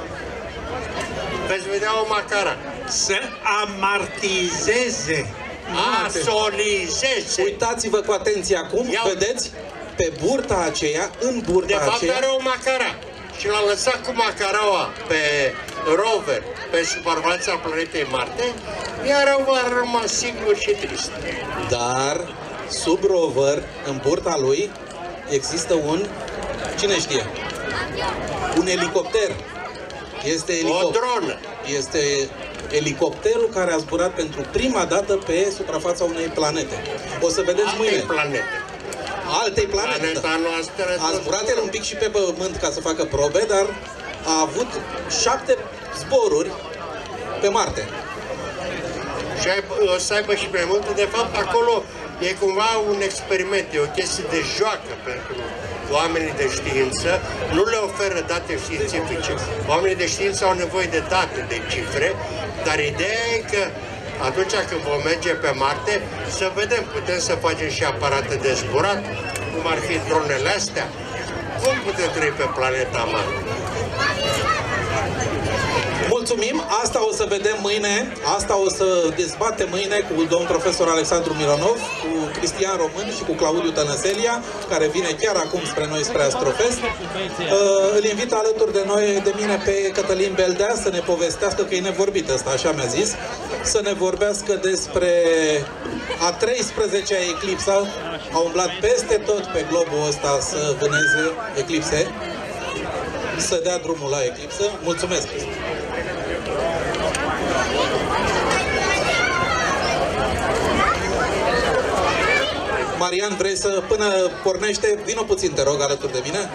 veți vedea o macara. Să amartizeze. Asolizeze. Uitați-vă cu atenție acum, vedeți? Pe burta aceea, în burta de fapt aceea... are o macara. Și l-a lăsat cu macaraua pe rover, pe suprafața planetei Marte, iar rover a rămas singur și trist. Dar, sub rover, în burta lui, există un... Cine știe? Un elicopter. Este o dronă. Este elicopterul care a zburat pentru prima dată pe suprafața unei planete. O să vedeți mâine. Altei planete. Planeta noastră. A zburat el un pic și pe Pământ ca să facă probe, dar a avut 7 zboruri pe Marte. Și o să aibă și mai multe. De fapt, acolo e cumva un experiment, e o chestie de joacă pentru oamenii de știință. Nu le oferă date științifice. Oamenii de știință au nevoie de date, de cifre, dar ideea e că atunci când vom merge pe Marte, să vedem, putem să facem și aparate de zburat, cum ar fi dronele astea. Cum putem trăi pe planeta Marte? Mulțumim, asta o să vedem mâine, asta o să dezbatem mâine cu domnul profesor Alexandru Mironov, cu Cristian Român și cu Claudiu Tănăselia, care vine chiar acum spre noi, spre Astrofest. Îl invit alături de noi, de mine, pe Cătălin Beldea să ne povestească, că e nevorbit ăsta, așa mi-a zis, să ne vorbească despre a 13-a eclipsă. A umblat peste tot pe globul ăsta să vâneze eclipse, să dea drumul la eclipsă. Mulțumesc! Marian, vrei să, până pornește, vină puțin, te rog, alături de mine.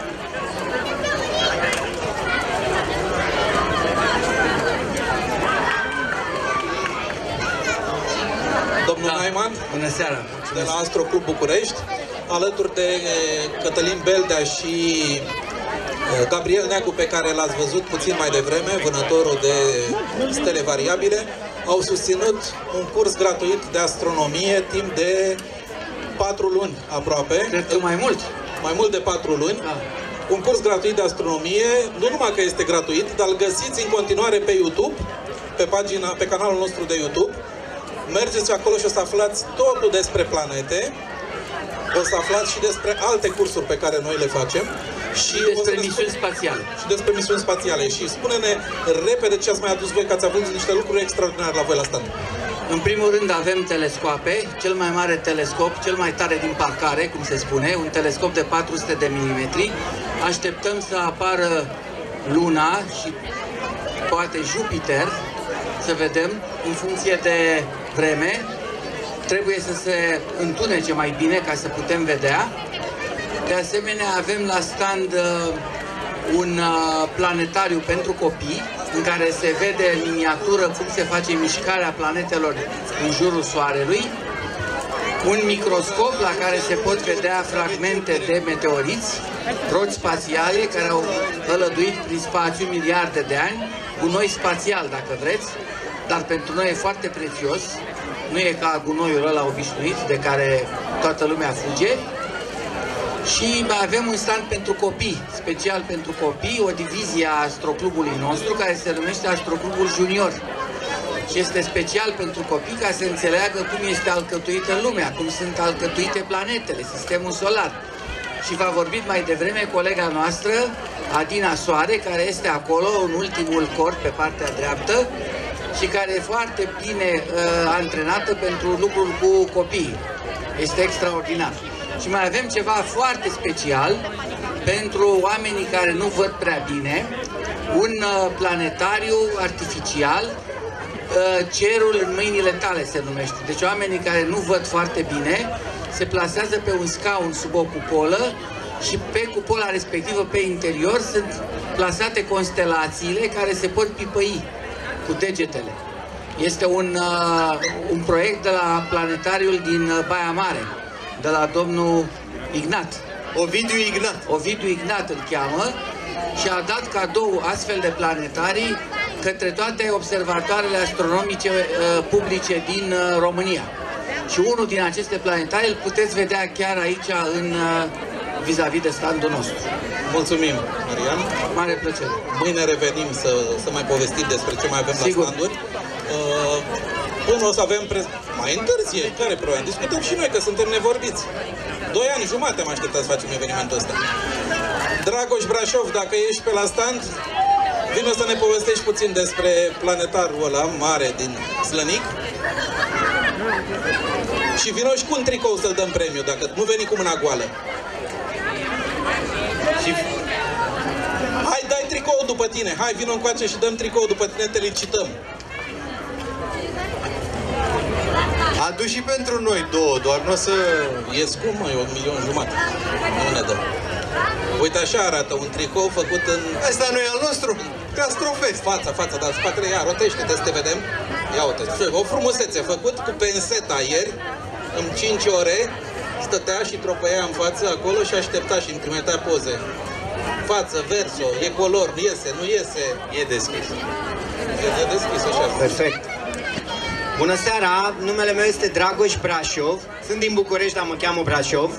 Domnul Naiman, bună seara, de la Astro Club București, alături de Cătălin Beldea și Gabriel Neacu, pe care l-ați văzut puțin mai devreme, vânătorul de stele variabile, au susținut un curs gratuit de astronomie timp de 4 luni aproape. Cred că mai mult. Mai mult de 4 luni. Da. Un curs gratuit de astronomie, nu numai că este gratuit, dar îl găsiți în continuare pe YouTube, pe canalul nostru de YouTube. Mergeți acolo și o să aflați totul despre planete. O să aflați și despre alte cursuri pe care noi le facem. Și despre misiuni spațiale. Și despre misiuni spațiale. Și spune-ne repede ce ați mai adus voi, că ați avut niște lucruri extraordinare la voi la stand. În primul rând avem telescoape, cel mai mare telescop, cel mai tare din parcare, cum se spune, un telescop de 400 de milimetri. Așteptăm să apară Luna și poate Jupiter, să vedem, în funcție de vreme. Trebuie să se întunece mai bine ca să putem vedea. De asemenea, avem la stand un planetariu pentru copii, în care se vede în miniatură cum se face mișcarea planetelor în jurul Soarelui, un microscop la care se pot vedea fragmente de meteoriți, roți spațiale care au hălăduit prin spațiu miliarde de ani, gunoi spațial, dacă vreți, dar pentru noi e foarte prețios, nu e ca gunoiul ăla obișnuit de care toată lumea fuge. Și mai avem un stand pentru copii, special pentru copii, o divizie a Astroclubului nostru, care se numește Astroclubul Junior. Și este special pentru copii ca să înțeleagă cum este alcătuită lumea, cum sunt alcătuite planetele, sistemul solar. Și v-a vorbit mai devreme colega noastră, Adina Soare, care este acolo, în ultimul corp, pe partea dreaptă, și care e foarte bine antrenată pentru lucruri cu copiii. Este extraordinar. Și mai avem ceva foarte special pentru oamenii care nu văd prea bine, un planetariu artificial, cerul în mâinile tale se numește. Deci oamenii care nu văd foarte bine se plasează pe un scaun sub o cupolă și pe cupola respectivă, pe interior, sunt plasate constelațiile care se pot pipăi cu degetele. Este un proiect de la planetariul din Baia Mare, de la domnul Ignat. Ovidiu Ignat îl cheamă și a dat cadou astfel de planetarii către toate observatoarele astronomice publice din România. Și unul din aceste planetarii îl puteți vedea chiar aici, vis-a-vis de standul nostru. Mulțumim, Marian. Mare plăcere. Mâine revenim să mai povestim despre ce mai avem la standuri. Până o să avem mai întârzie, care problema? Discutăm și noi, că suntem nevorbiți. 2 ani jumate am așteptat să facem evenimentul ăsta. Dragoș Brașov, dacă ești pe la stand, vino să ne povestești puțin despre planetarul ăla mare din Slănic. Și vino și cu un tricou să-l dăm premiu, dacă nu veni cu mâna goală. Și... Hai, dai tricou! tricou după tine. Hai, vină încoace și dăm tricou după tine, te licităm. Adu și pentru noi două, doar nu o să... E scump, mă, e 1.500.000. Nu ne dă. Uite, așa arată un tricou făcut în... Asta nu e al nostru? Castrofest. Fața, dar spatele, ia, rotește-te să te vedem. Ia uite, o frumusețe, făcut cu penseta ieri, în 5 ore, stătea și tropăia în față acolo și aștepta și îmi trimitea poze. Față, verso, e color, iese, nu iese. E deschis. E deschis, așa. Perfect. Bună seara, numele meu este Dragoș Brașov, sunt din București, dar mă cheamă Brașov.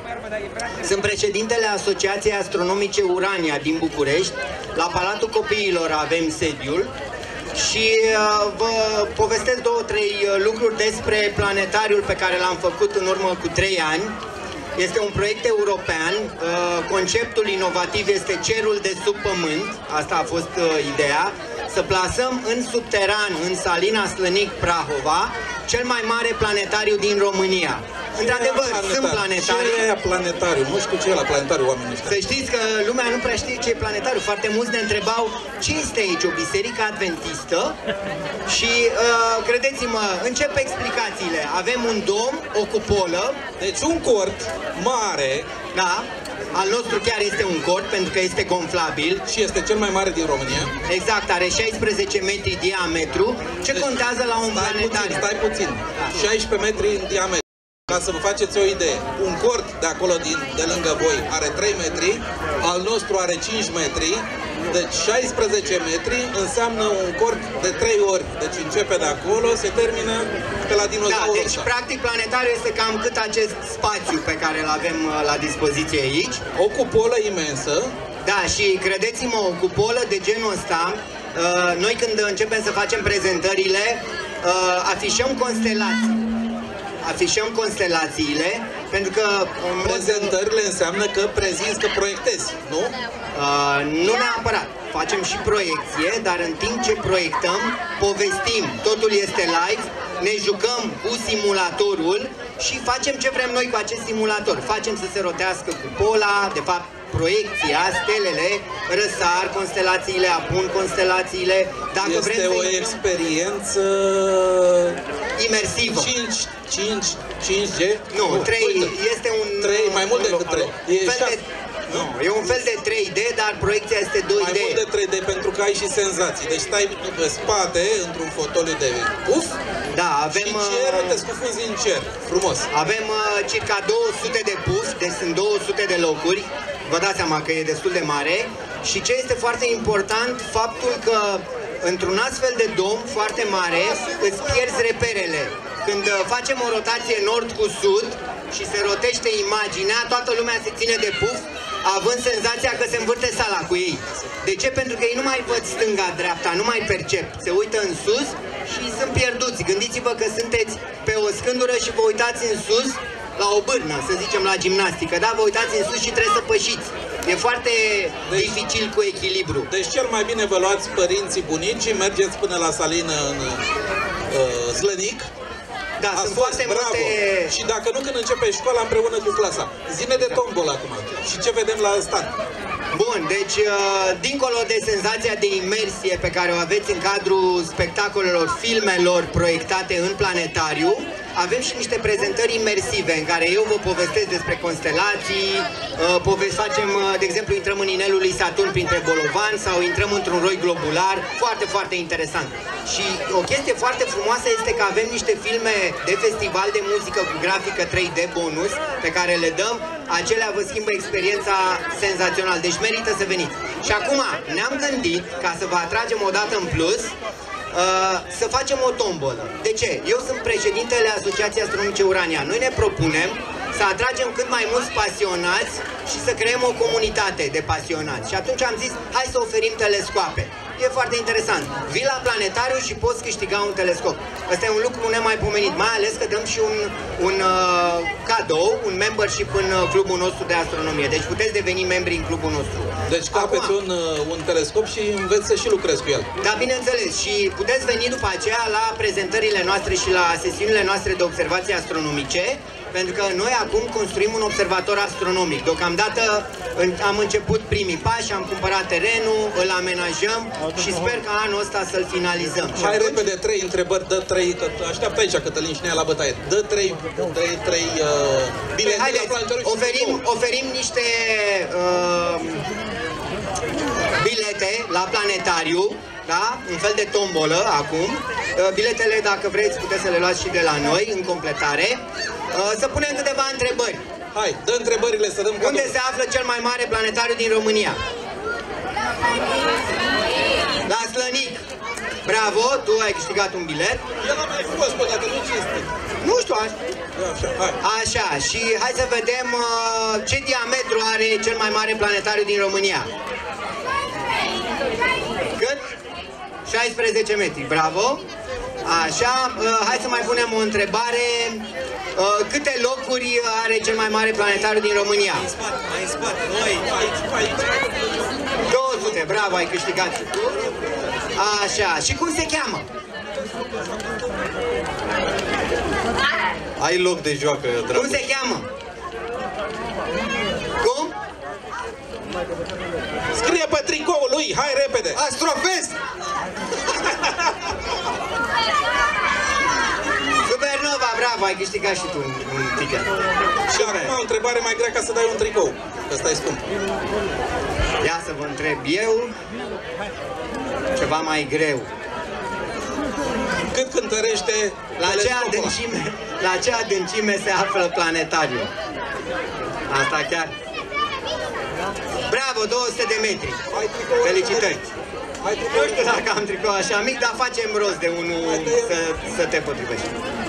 Sunt președintele Asociației Astronomice Urania din București. La Palatul Copiilor avem sediul și vă povestesc 2-3 lucruri despre planetariul pe care l-am făcut în urmă cu 3 ani. Este un proiect european, conceptul inovativ este cerul de sub pământ, asta a fost ideea, să plasăm în subteran, în Salina Slănic, Prahova, cel mai mare planetariu din România. Într-adevăr, sunt planetari. Ce e planetariu? Nu știu ce e la planetariu, oamenii ăștia. Să știți că lumea nu prea știe ce e planetariu. Foarte mulți ne întrebau ce este aici, o biserică adventistă? Și credeți-mă, încep explicațiile. Avem un dom, o cupolă. Deci un cort mare. Da. Al nostru chiar este un cort, pentru că este gonflabil. Și este cel mai mare din România. Exact, are 16 metri diametru. Ce deci, contează la un planetariu? Stai puțin. Da. 16 metri în diametru. Ca să vă faceți o idee, un cort de acolo, de lângă voi, are 3 metri, al nostru are 5 metri, deci 16 metri înseamnă un cort de 3 ori. Deci începe de acolo, se termină pe la dinozaurul. Da, deci practic planetariul este cam cât acest spațiu pe care îl avem la dispoziție aici. O cupolă imensă. Da, și credeți-mă, o cupolă de genul ăsta, noi când începem să facem prezentările, afișăm constelații. Afișăm constelațiile, pentru că... Prezentările înseamnă că prezinți, că proiectezi, nu? Nu neapărat. Facem și proiecție, dar în timp ce proiectăm, povestim. Totul este live, ne jucăm cu simulatorul și facem ce vrem noi cu acest simulator. Facem să se rotească cupola, de fapt, proiecția, stelele, răsar, constelațiile, apun constelațiile. Dacă este vrem o experiență... imersivă. 5G? Nu, 3, este un... 3, mai mult decât 3. Nu, e un fel de 3D, dar proiecția este 2D. Mai mult de 3D pentru că ai și senzații. Deci stai pe spate, într-un fotoliu de puf, da, avem, și cer, te scufunzi în cer. Frumos. Avem circa 200 de puf, deci sunt 200 de locuri. Vă dați seama că e destul de mare. Și ce este foarte important, faptul că într-un astfel de dom foarte mare îți pierzi reperele. Când facem o rotație nord cu sud și se rotește imaginea, toată lumea se ține de puf, având senzația că se învârte sala cu ei. De ce? Pentru că ei nu mai văd stânga-dreapta, nu mai percep. Se uită în sus și sunt pierduți. Gândiți-vă că sunteți pe o scândură și vă uitați în sus la o bârnă, să zicem la gimnastică, da? Vă uitați în sus și trebuie să pășiți. E foarte dificil cu echilibru. Deci cel mai bine vă luați părinții, bunicii, mergeți până la Salină în Slănic. Da, sunt foarte multe... Și dacă nu, când începe școala împreună cu clasa. Zine de tombol acum. Și ce vedem la stand? Bun, deci dincolo de senzația de imersie pe care o aveți în cadrul spectacolelor, filmelor proiectate în planetariu, avem și niște prezentări imersive în care eu vă povestesc despre constelații, facem, de exemplu, intrăm în inelul lui Saturn printre bolovani sau intrăm într-un roi globular, foarte, foarte interesant. Și o chestie foarte frumoasă este că avem niște filme de festival de muzică cu grafică 3D bonus pe care le dăm, acelea vă schimbă experiența senzațional, deci merită să veniți. Și acum ne-am gândit, ca să vă atragem o dată în plus, să facem o tombolă. De ce? Eu sunt președintele Asociației Astronomice Urania. Noi ne propunem să atragem cât mai mulți pasionați și să creăm o comunitate de pasionați. Și atunci am zis, hai să oferim telescoape. E foarte interesant. Vii la planetariu și poți câștiga un telescop. Ăsta e un lucru nemaipomenit, mai ales că dăm și un cadou, un membership în clubul nostru de astronomie. Deci puteți deveni membri în clubul nostru. Deci capeți un telescop și înveți să și lucrezi cu el. Da, bineînțeles. Și puteți veni după aceea la prezentările noastre și la sesiunile noastre de observații astronomice. pentru că noi acum construim un observator astronomic. Deocamdată am început primii pași, am cumpărat terenul, îl amenajăm și sper că anul ăsta să-l finalizăm. Hai repede, 3 întrebări, dă 3, că așteaptă aici Cătălin și ne ia la bătaie. Dă 3 bilete la planetariu. Oferim niște bilete la planetariu, da? Un fel de tombolă acum. Biletele, dacă vreți, puteți să le luați și de la noi, în completare. Să punem câteva întrebări. Hai, dă întrebările să dăm. Unde se află cel mai mare planetariu din România? La Slănic. Bravo, tu ai câștigat un bilet. El a mai fost, bă, dacă nu cinste. Nu știu, așa, și hai să vedem ce diametru are cel mai mare planetariu din România. Cât? 16 metri, bravo. Așa, hai să mai punem o întrebare. Câte locuri are cel mai mare planetariu din România? Mai în spate, nu aici. 200, bravo, ai câștigat și tu. Așa, și cum se cheamă? Ai loc de joacă, dragă. Cum se cheamă? Cum? Scrie pe tricoul lui, hai repede! Astrofest! Supernova, bravo, ai câștigat și tu un ticket. Și acum o întrebare mai grea ca să dai un tricou, că ăsta e scump. Ia să vă întreb eu ceva mai greu. Cât cântărește la ce adâncime se află planetariul? Asta chiar. Bravo, 200 de metri. Felicitări. Nu știu dacă am tricou așa mic, dar facem rost de unul să te potrivești.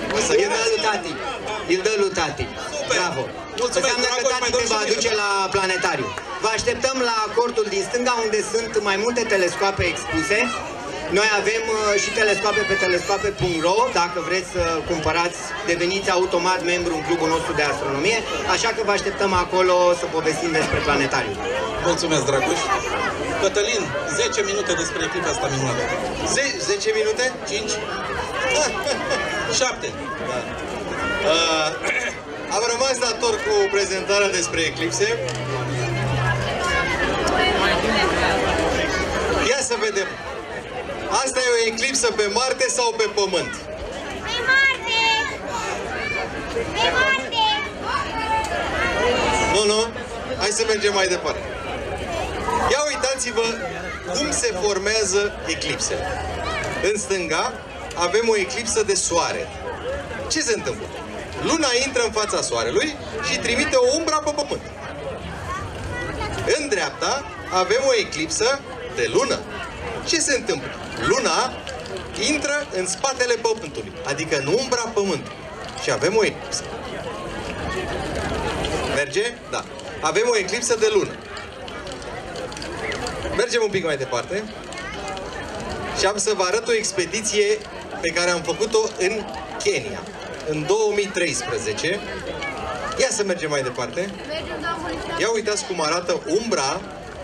Îl dă lui tati. Bravo. Înseamnă că tati te va aduce la planetariu. Vă așteptăm la cortul din stânga, unde sunt mai multe telescoape expuse. Noi avem și telescoape pe telescoape.ro. Dacă vreți să cumpărați, deveniți automat membru în clubul nostru de astronomie. Așa că vă așteptăm acolo să povestim despre planetariu. Mulțumesc, Dragoș. Cătălin, 10 minute despre eclipsa asta minunată. 10 minute? 5? 7. Da. Am rămas dator cu prezentarea despre eclipse. Ia să vedem. Asta e o eclipsă pe Marte sau pe Pământ? Pe Marte! Pe Marte! Nu. Hai să mergem mai departe. Ia uitați-vă cum se formează eclipsele. În stânga avem o eclipsă de soare. Ce se întâmplă? Luna intră în fața soarelui și trimite o umbră pe Pământ. În dreapta avem o eclipsă de lună. Ce se întâmplă? Luna intră în spatele Pământului, adică în umbra Pământului. Și avem o eclipsă. Merge? Da. Avem o eclipsă de lună. Mergem un pic mai departe și am să vă arăt o expediție pe care am făcut-o în Kenya, în 2013. Ia să mergem mai departe. Ia uitați cum arată umbra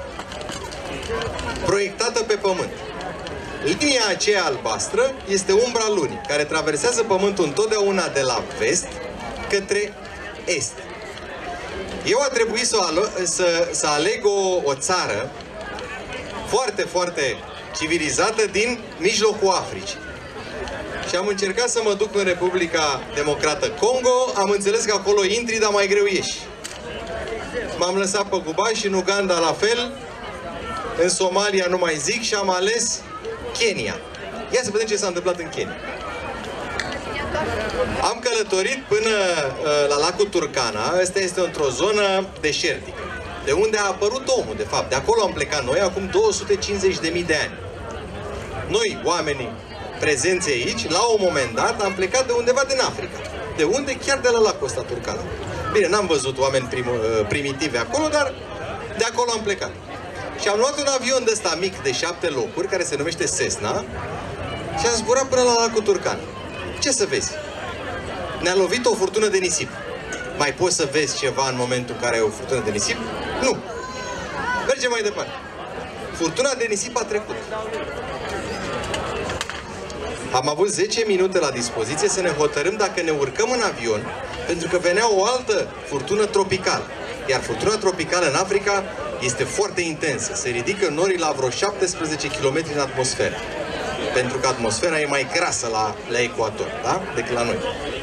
proiectată pe Pământ. Linia aceea albastră este umbra lunii, care traversează Pământul întotdeauna de la vest către est. Eu a trebuit să aleg o țară foarte, foarte civilizată din mijlocul Africii. Și am încercat să mă duc în Republica Democrată Congo, am înțeles că acolo intri, dar mai greu ieși. M-am lăsat pe Cuba și în Uganda la fel, în Somalia nu mai zic și am ales Kenya. Ia să vedem ce s-a întâmplat în Kenya. Am călătorit până la lacul Turkana. Asta este într-o zonă deșertică, de unde a apărut omul, de fapt. De acolo am plecat noi, acum 250.000 de ani. Noi, oamenii prezenți aici, la un moment dat, am plecat de undeva din Africa. De unde? Chiar de la lacul ăsta Turkana. Bine, n-am văzut oameni primitivi acolo, dar de acolo am plecat. Și am luat un avion de ăsta mic de 7 locuri, care se numește Cessna, și am zburat până la lacul Turkana. Ce să vezi? Ne-a lovit o furtună de nisip. Mai poți să vezi ceva în momentul în care ai o furtună de nisip? Nu. Mergem mai departe. Furtuna de nisip a trecut. Am avut 10 minute la dispoziție să ne hotărâm dacă ne urcăm în avion Pentru că venea o altă furtună tropicală. Iar furtuna tropicală în Africa este foarte intensă. Se ridică norii la vreo 17 km în atmosferă. Pentru că atmosfera e mai grasă la ecuator, da? Decât la noi.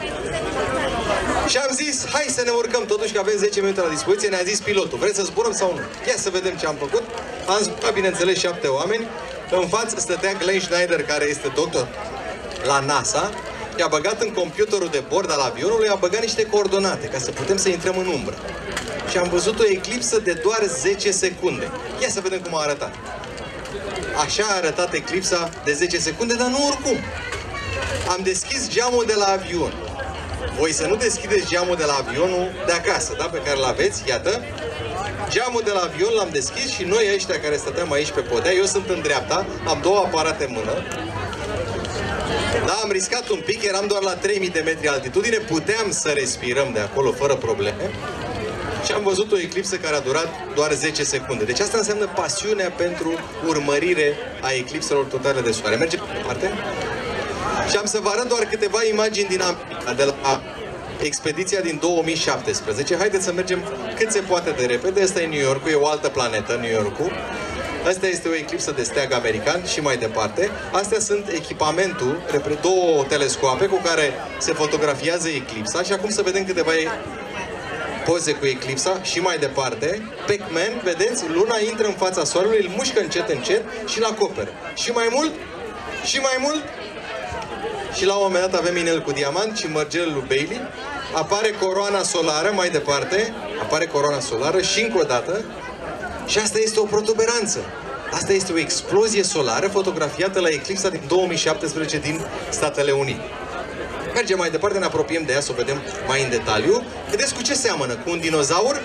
Și am zis, hai să ne urcăm, totuși că avem 10 minute la dispoziție, ne-a zis pilotul, vreți să zburăm sau nu? Ia să vedem ce am făcut. Am zburat, bineînțeles, 7 oameni. În față stătea Glenn Schneider, care este doctor la NASA. I-a băgat în computerul de bord al avionului, i-a băgat niște coordonate, ca să putem să intrăm în umbră. Și am văzut o eclipsă de doar 10 secunde. Ia să vedem cum a arătat. Așa a arătat eclipsa de 10 secunde, dar nu oricum. Am deschis geamul de la avion. Voi să nu deschideți geamul de la avionul de acasă, da? Pe care l-aveți, iată. Geamul de la avion l-am deschis și noi ăștia care stăteam aici pe podea, eu sunt în dreapta, am două aparate în mână. Da, am riscat un pic, eram doar la 3000 de metri altitudine, puteam să respirăm de acolo fără probleme. Și am văzut o eclipsă care a durat doar 10 secunde. Deci asta înseamnă pasiunea pentru urmărire a eclipselor totale de soare. Mergem mai departe? Și am să vă arăt doar câteva imagini din America, de la expediția din 2017. Haideți să mergem cât se poate de repede. Asta e New York-ul, e o altă planetă, New York-ul. Asta este o eclipsă de steag american și mai departe. Astea sunt echipamentul, două telescoape cu care se fotografiază eclipsa și acum să vedem câteva poze cu eclipsa și mai departe. Pac-Man, vedeți, luna intră în fața soarelui, îl mușcă încet, încet și-l acoperă. Și mai mult, și mai mult. Și la un moment dat avem inel cu diamant și mărgelul lui Bailey. Apare coroana solară, mai departe. Apare coroana solară și încă o dată. Și asta este o protuberanță. Asta este o explozie solară fotografiată la eclipsa din 2017 din Statele Unite. Mergem mai departe, ne apropiem de ea să o vedem mai în detaliu. Vedeți cu ce seamănă? Cu un dinozaur?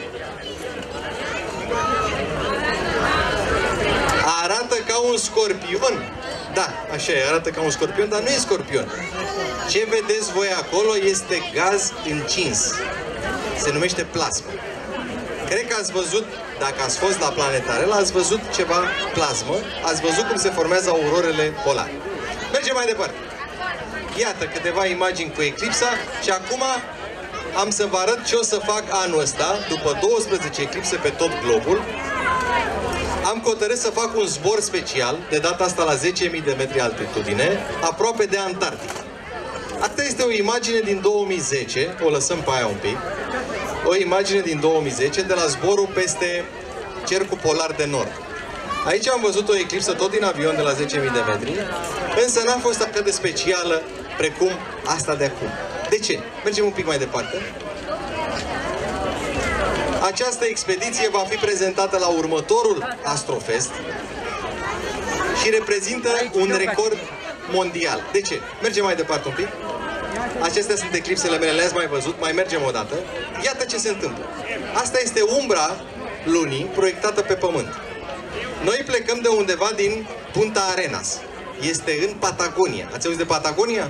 Arată ca un scorpion. Da, așa e, arată ca un scorpion, dar nu e scorpion. Ce vedeți voi acolo este gaz încins. Se numește plasmă. Cred că ați văzut, dacă ați fost la Planetarel, ați văzut ceva plasmă, ați văzut cum se formează aurorele polare. Mergem mai departe. Iată câteva imagini cu eclipsa și acum am să vă arăt ce o să fac anul ăsta, după 12 eclipse pe tot globul. Am hotărât să fac un zbor special, de data asta la 10.000 de metri altitudine, aproape de Antarctica. Asta este o imagine din 2010, o lăsăm pe aia un pic. O imagine din 2010 de la zborul peste cercul polar de nord. Aici am văzut o eclipsă tot din avion de la 10.000 de metri, însă n-a fost atât de specială precum asta de acum. De ce? Mergem un pic mai departe. Această expediție va fi prezentată la următorul Astrofest și reprezintă un record mondial. De ce? Mergem mai departe un pic. Acestea sunt eclipsele mele, le-ați mai văzut, mai mergem o dată. Iată ce se întâmplă. Asta este umbra lunii proiectată pe Pământ. Noi plecăm de undeva din Punta Arenas. Este în Patagonia. Ați auzit de Patagonia?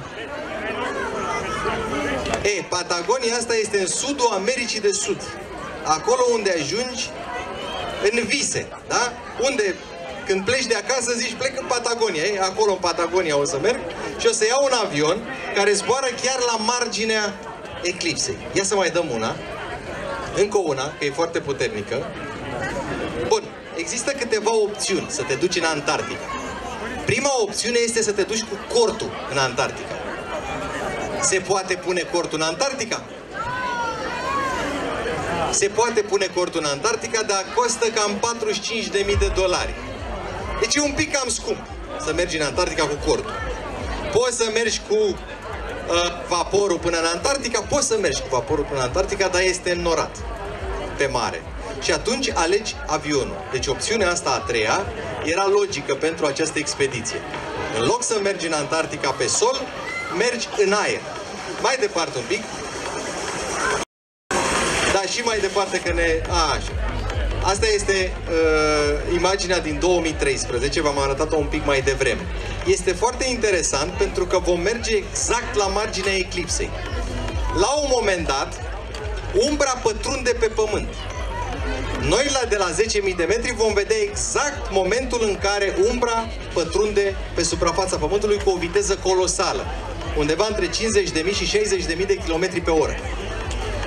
Patagonia asta este în sudul Americii de Sud. Acolo unde ajungi în vise, da? Unde, când pleci de acasă, zici, plec în Patagonia. Acolo în Patagonia o să merg și o să iau un avion care zboară chiar la marginea eclipsei. Ia să mai dăm una. Încă una, că e foarte puternică. Bun, există câteva opțiuni să te duci în Antarctica. Prima opțiune este să te duci cu cortul în Antarctica. Se poate pune cortul în Antarctica? Se poate pune cortul în Antarctica, dar costă cam $45.000. Deci e un pic cam scump să mergi în Antarctica cu cortul. Poți să mergi cu vaporul până în Antarctica, poți să mergi cu vaporul până în Antarctica, dar este înnorat pe mare. Și atunci alegi avionul. Deci opțiunea asta a treia era logică pentru această expediție. În loc să mergi în Antarctica pe sol, mergi în aer. Mai departe un pic. Dar și mai departe că ne... Așa. Asta este imaginea din 2013, v-am arătat-o un pic mai devreme. Este foarte interesant pentru că vom merge exact la marginea eclipsei. La un moment dat, umbra pătrunde pe Pământ. Noi de la 10.000 de metri vom vedea exact momentul în care umbra pătrunde pe suprafața Pământului cu o viteză colosală. Undeva între 50.000 și 60.000 de km pe oră.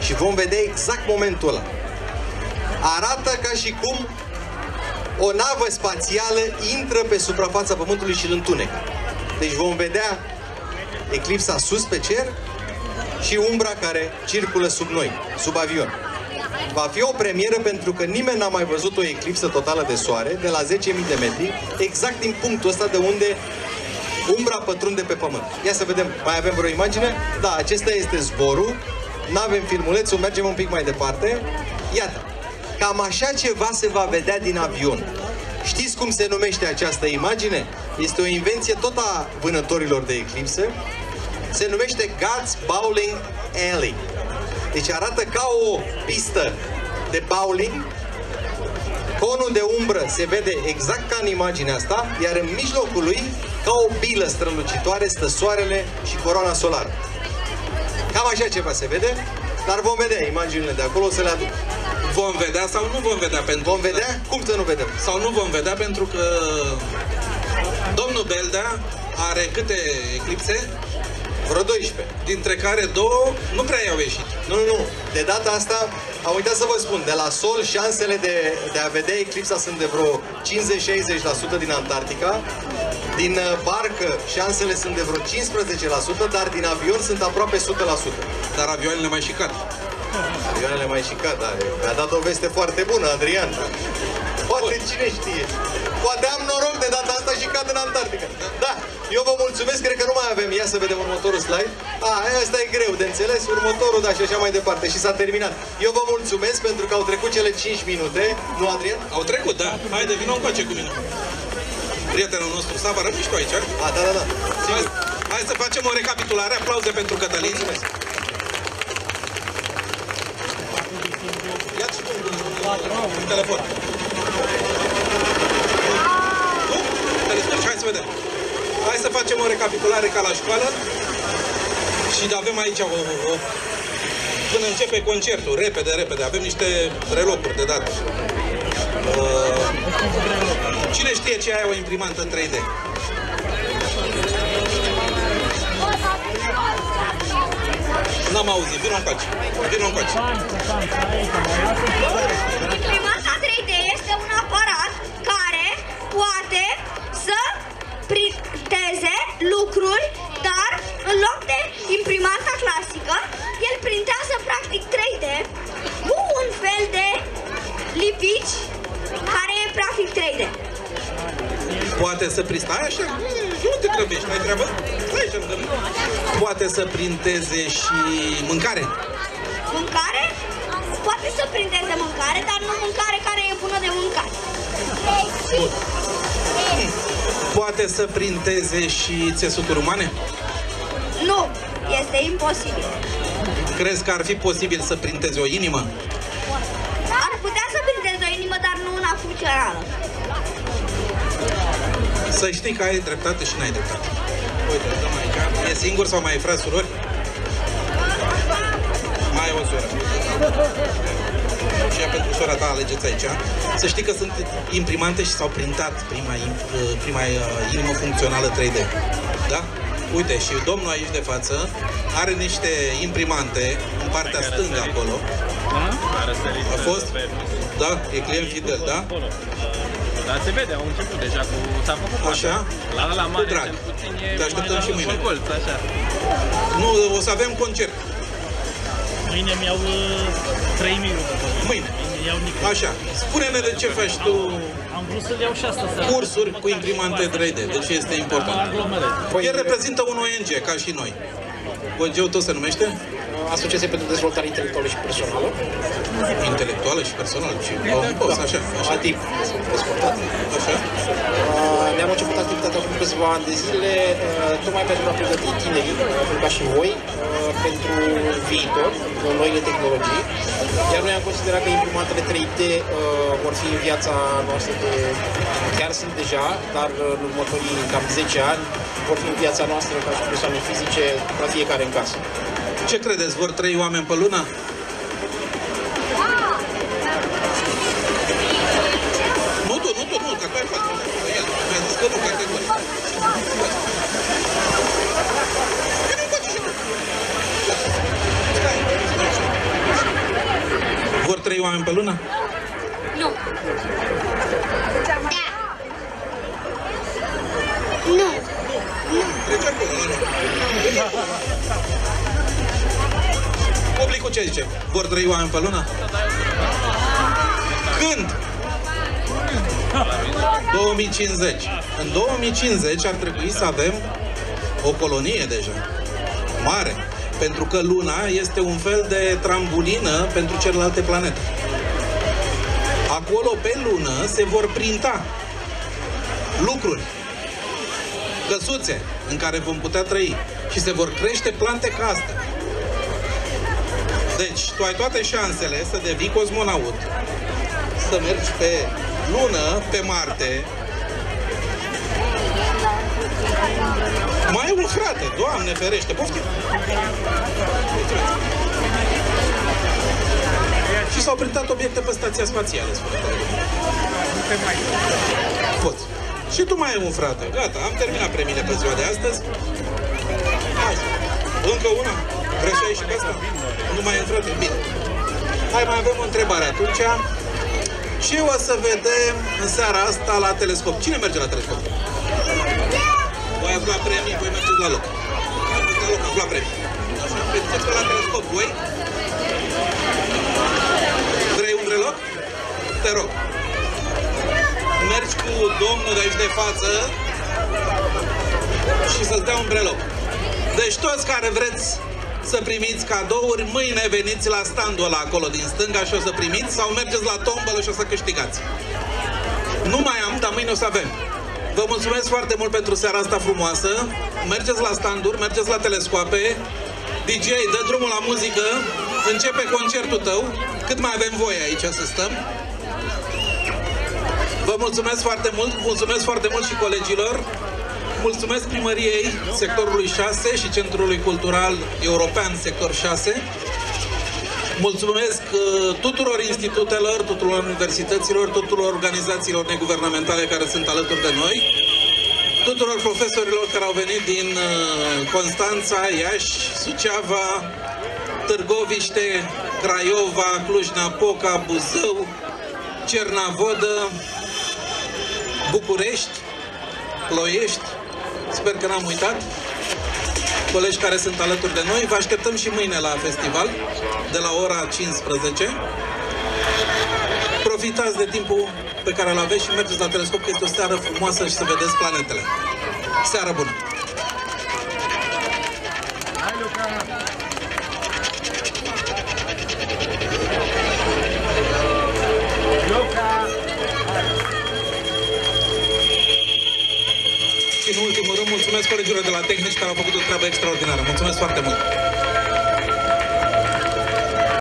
și vom vedea exact momentul ăla. Arată ca și cum o navă spațială intră pe suprafața Pământului și îl întunecă. Deci vom vedea eclipsa sus pe cer și umbra care circulă sub noi, sub avion. Va fi o premieră pentru că nimeni n-a mai văzut o eclipsă totală de soare de la 10.000 de metri, exact din punctul ăsta de unde umbra pătrunde pe Pământ. Ia să vedem, mai avem vreo imagine? Da, acesta este zborul, n-avem filmulețul, mergem un pic mai departe. Iată, cam așa ceva se va vedea din avion. Știți cum se numește această imagine? Este o invenție tot a vânătorilor de eclipse. Se numește God's Bowling Alley. Deci arată ca o pistă de bowling. Conul de umbră se vede exact ca în imaginea asta, iar în mijlocul lui, ca o bilă strălucitoare, stă soarele și coroana solară. Cam așa ceva se vede, dar vom vedea imaginile de acolo, o să le aduc. Vom vedea sau nu vom vedea? Vom vedea? Cum să nu vedem? Sau nu vom vedea pentru că domnul Beldea are câte eclipse? Vreo 12. Dintre care 2 nu prea i-au ieșit. Nu. De data asta, am uitat să vă spun, de la sol șansele de a vedea eclipsa sunt de vreo 50-60% din Antarctica. Din barcă șansele sunt de vreo 15%, dar din avion sunt aproape 100%. Dar avioanele mai și cad. Avioanele mai și cad, da. Mi-a dat o veste foarte bună, Adrian. Poate cine știe. Poate am noroc de data asta și cad în Antarctica. Da, eu vă mulțumesc, cred că nu mai avem. Ia să vedem următorul slide. Ăsta e greu de înțeles, următorul, da, și așa mai departe. Și s-a terminat. Eu vă mulțumesc pentru că au trecut cele 5 minute. Nu, Adrian? Au trecut, da. Haide, vină încoace cu mine. Prietenul nostru, Sava, rămâi tu aici? Da. Hai să facem o recapitulare. Aplauze pentru Cătălin. Mulțumesc. Ia-ți un telefon. Te descurci, hai să vedem. Hai să facem o recapitulare ca la școală. Și avem aici până începe concertul, repede. Avem niște relocuri de dat. Cine știe ce e o imprimantă în 3D? N-am auzit, vină încoace. Imprimanta 3D este un aparat care poate să printeze lucruri, dar în loc de imprimanta clasică, el printează practic 3D, nu un fel de lipici care e practic 3D. Poate să stai așa? Nu te grăbești, n-ai treabă? Stai așa, poate să printeze și mâncare? Mâncare? Poate să printeze mâncare, dar nu mâncare care e bună de mâncare. Poate să printeze și țesuturi umane? Nu, este imposibil. Crezi că ar fi posibil să printeze o inimă? Ar putea să printeze o inimă, dar nu una funcțională. Să știi că ai dreptate și n-ai dreptate. Uite, dăm aici. E singur sau mai ai frați, surori? Mai e o soră. Și ea pentru sora ta alegeți aici. Să știi că sunt imprimante și s-au printat prima inimă funcțională 3D. Da? Uite, și domnul aici de față are niște imprimante în partea stângă acolo. A fost? Da? E client fidel, da? Dar se vede, au început deja cu... S-a făcut așa? La mare, cu drag. Te așteptăm și mâine. Colț, așa. Nu, o să avem concert. Mâine mi-au 3 minute. Mâine. Așa. Spune-ne de ce faci tu Am vrut să-l iau și asta. cursuri cu imprimante 3D. De ce este important? El reprezintă un ONG, ca și noi. ONG-ul tot se numește? Asociație pentru Dezvoltare Intelectuală și Personală. Intelectuală și personală? Așa. ATIP. Așa. Ne-am început activitatea acum câțiva ani de zile, tocmai pentru a pregăti tinerii, ca și voi, pentru viitor, cu noile tehnologii. Iar noi am considerat că imprimantele 3D vor fi în viața noastră chiar sunt deja, dar în următorii cam 10 ani vor fi în viața noastră ca și persoane fizice la fiecare în casă. Ce credeți? Vor 3 oameni pe lună? Nu, că tu ai făcut. El mi-a zis că nu, categoric. Vine încoace și tu. Stai. pe lună? Nu. Da. Nu. Trece acolo, nu. Publicul ce zice? Vor 3 oameni pe lună? Când? 2050. În 2050 ar trebui să avem o colonie deja. Mare. Pentru că Luna este un fel de trambulină pentru celelalte planete. Acolo, pe Lună, se vor printa lucruri, căsuțe în care vom putea trăi și se vor crește plante ca astea. Deci, tu ai toate șansele să devii cosmonaut, să mergi pe Lună, pe Marte. Mai ai un frate, Doamne ferește, poftim! Și s-au printat obiecte pe stația spațială, spune. Poți. Și tu mai ai un frate. Gata, am terminat premiile pe ziua de astăzi. Hai. Încă una? Vrei să ai și pe asta? Nu mai ai un frate? Bine. Hai, mai avem o întrebare atunci. Și o să vedem în seara asta la telescop. Cine merge la telescop? Voi ați luat premii, voi mergeți la loc. La loc, ați luat premii. Așa, mergeți la telescop. Voi? Vrei un breloc? Te rog. Mergi cu domnul de aici de față și să-ți dea un breloc. Deci toți care vreți să primiți cadouri, mâine veniți la standul ăla acolo din stânga și o să primiți, sau mergeți la tombolă și o să câștigați. Nu mai am, dar mâine o să avem. Vă mulțumesc foarte mult pentru seara asta frumoasă. Mergeți la standuri, mergeți la telescoape. DJ, dă drumul la muzică. Începe concertul tău. Cât mai avem voie aici să stăm. Vă mulțumesc foarte mult. Mulțumesc foarte mult și colegilor. Mulțumesc primăriei sectorului 6 și Centrului Cultural European sector 6. Mulțumesc tuturor institutelor, tuturor universităților, tuturor organizațiilor neguvernamentale care sunt alături de noi, tuturor profesorilor care au venit din Constanța, Iași, Suceava, Târgoviște, Craiova, Cluj-Napoca, Buzău, Cernavodă, București, Ploiești, sper că n-am uitat, colegi care sunt alături de noi. Vă așteptăm și mâine la festival, de la ora 15. Profitați de timpul pe care îl aveți și mergeți la telescop, că este o seară frumoasă și să vedeți planetele. Seară bună! Și în ultimul rând, mulțumesc colegilor de la tehnici care au făcut o treabă extraordinară. Mulțumesc foarte mult!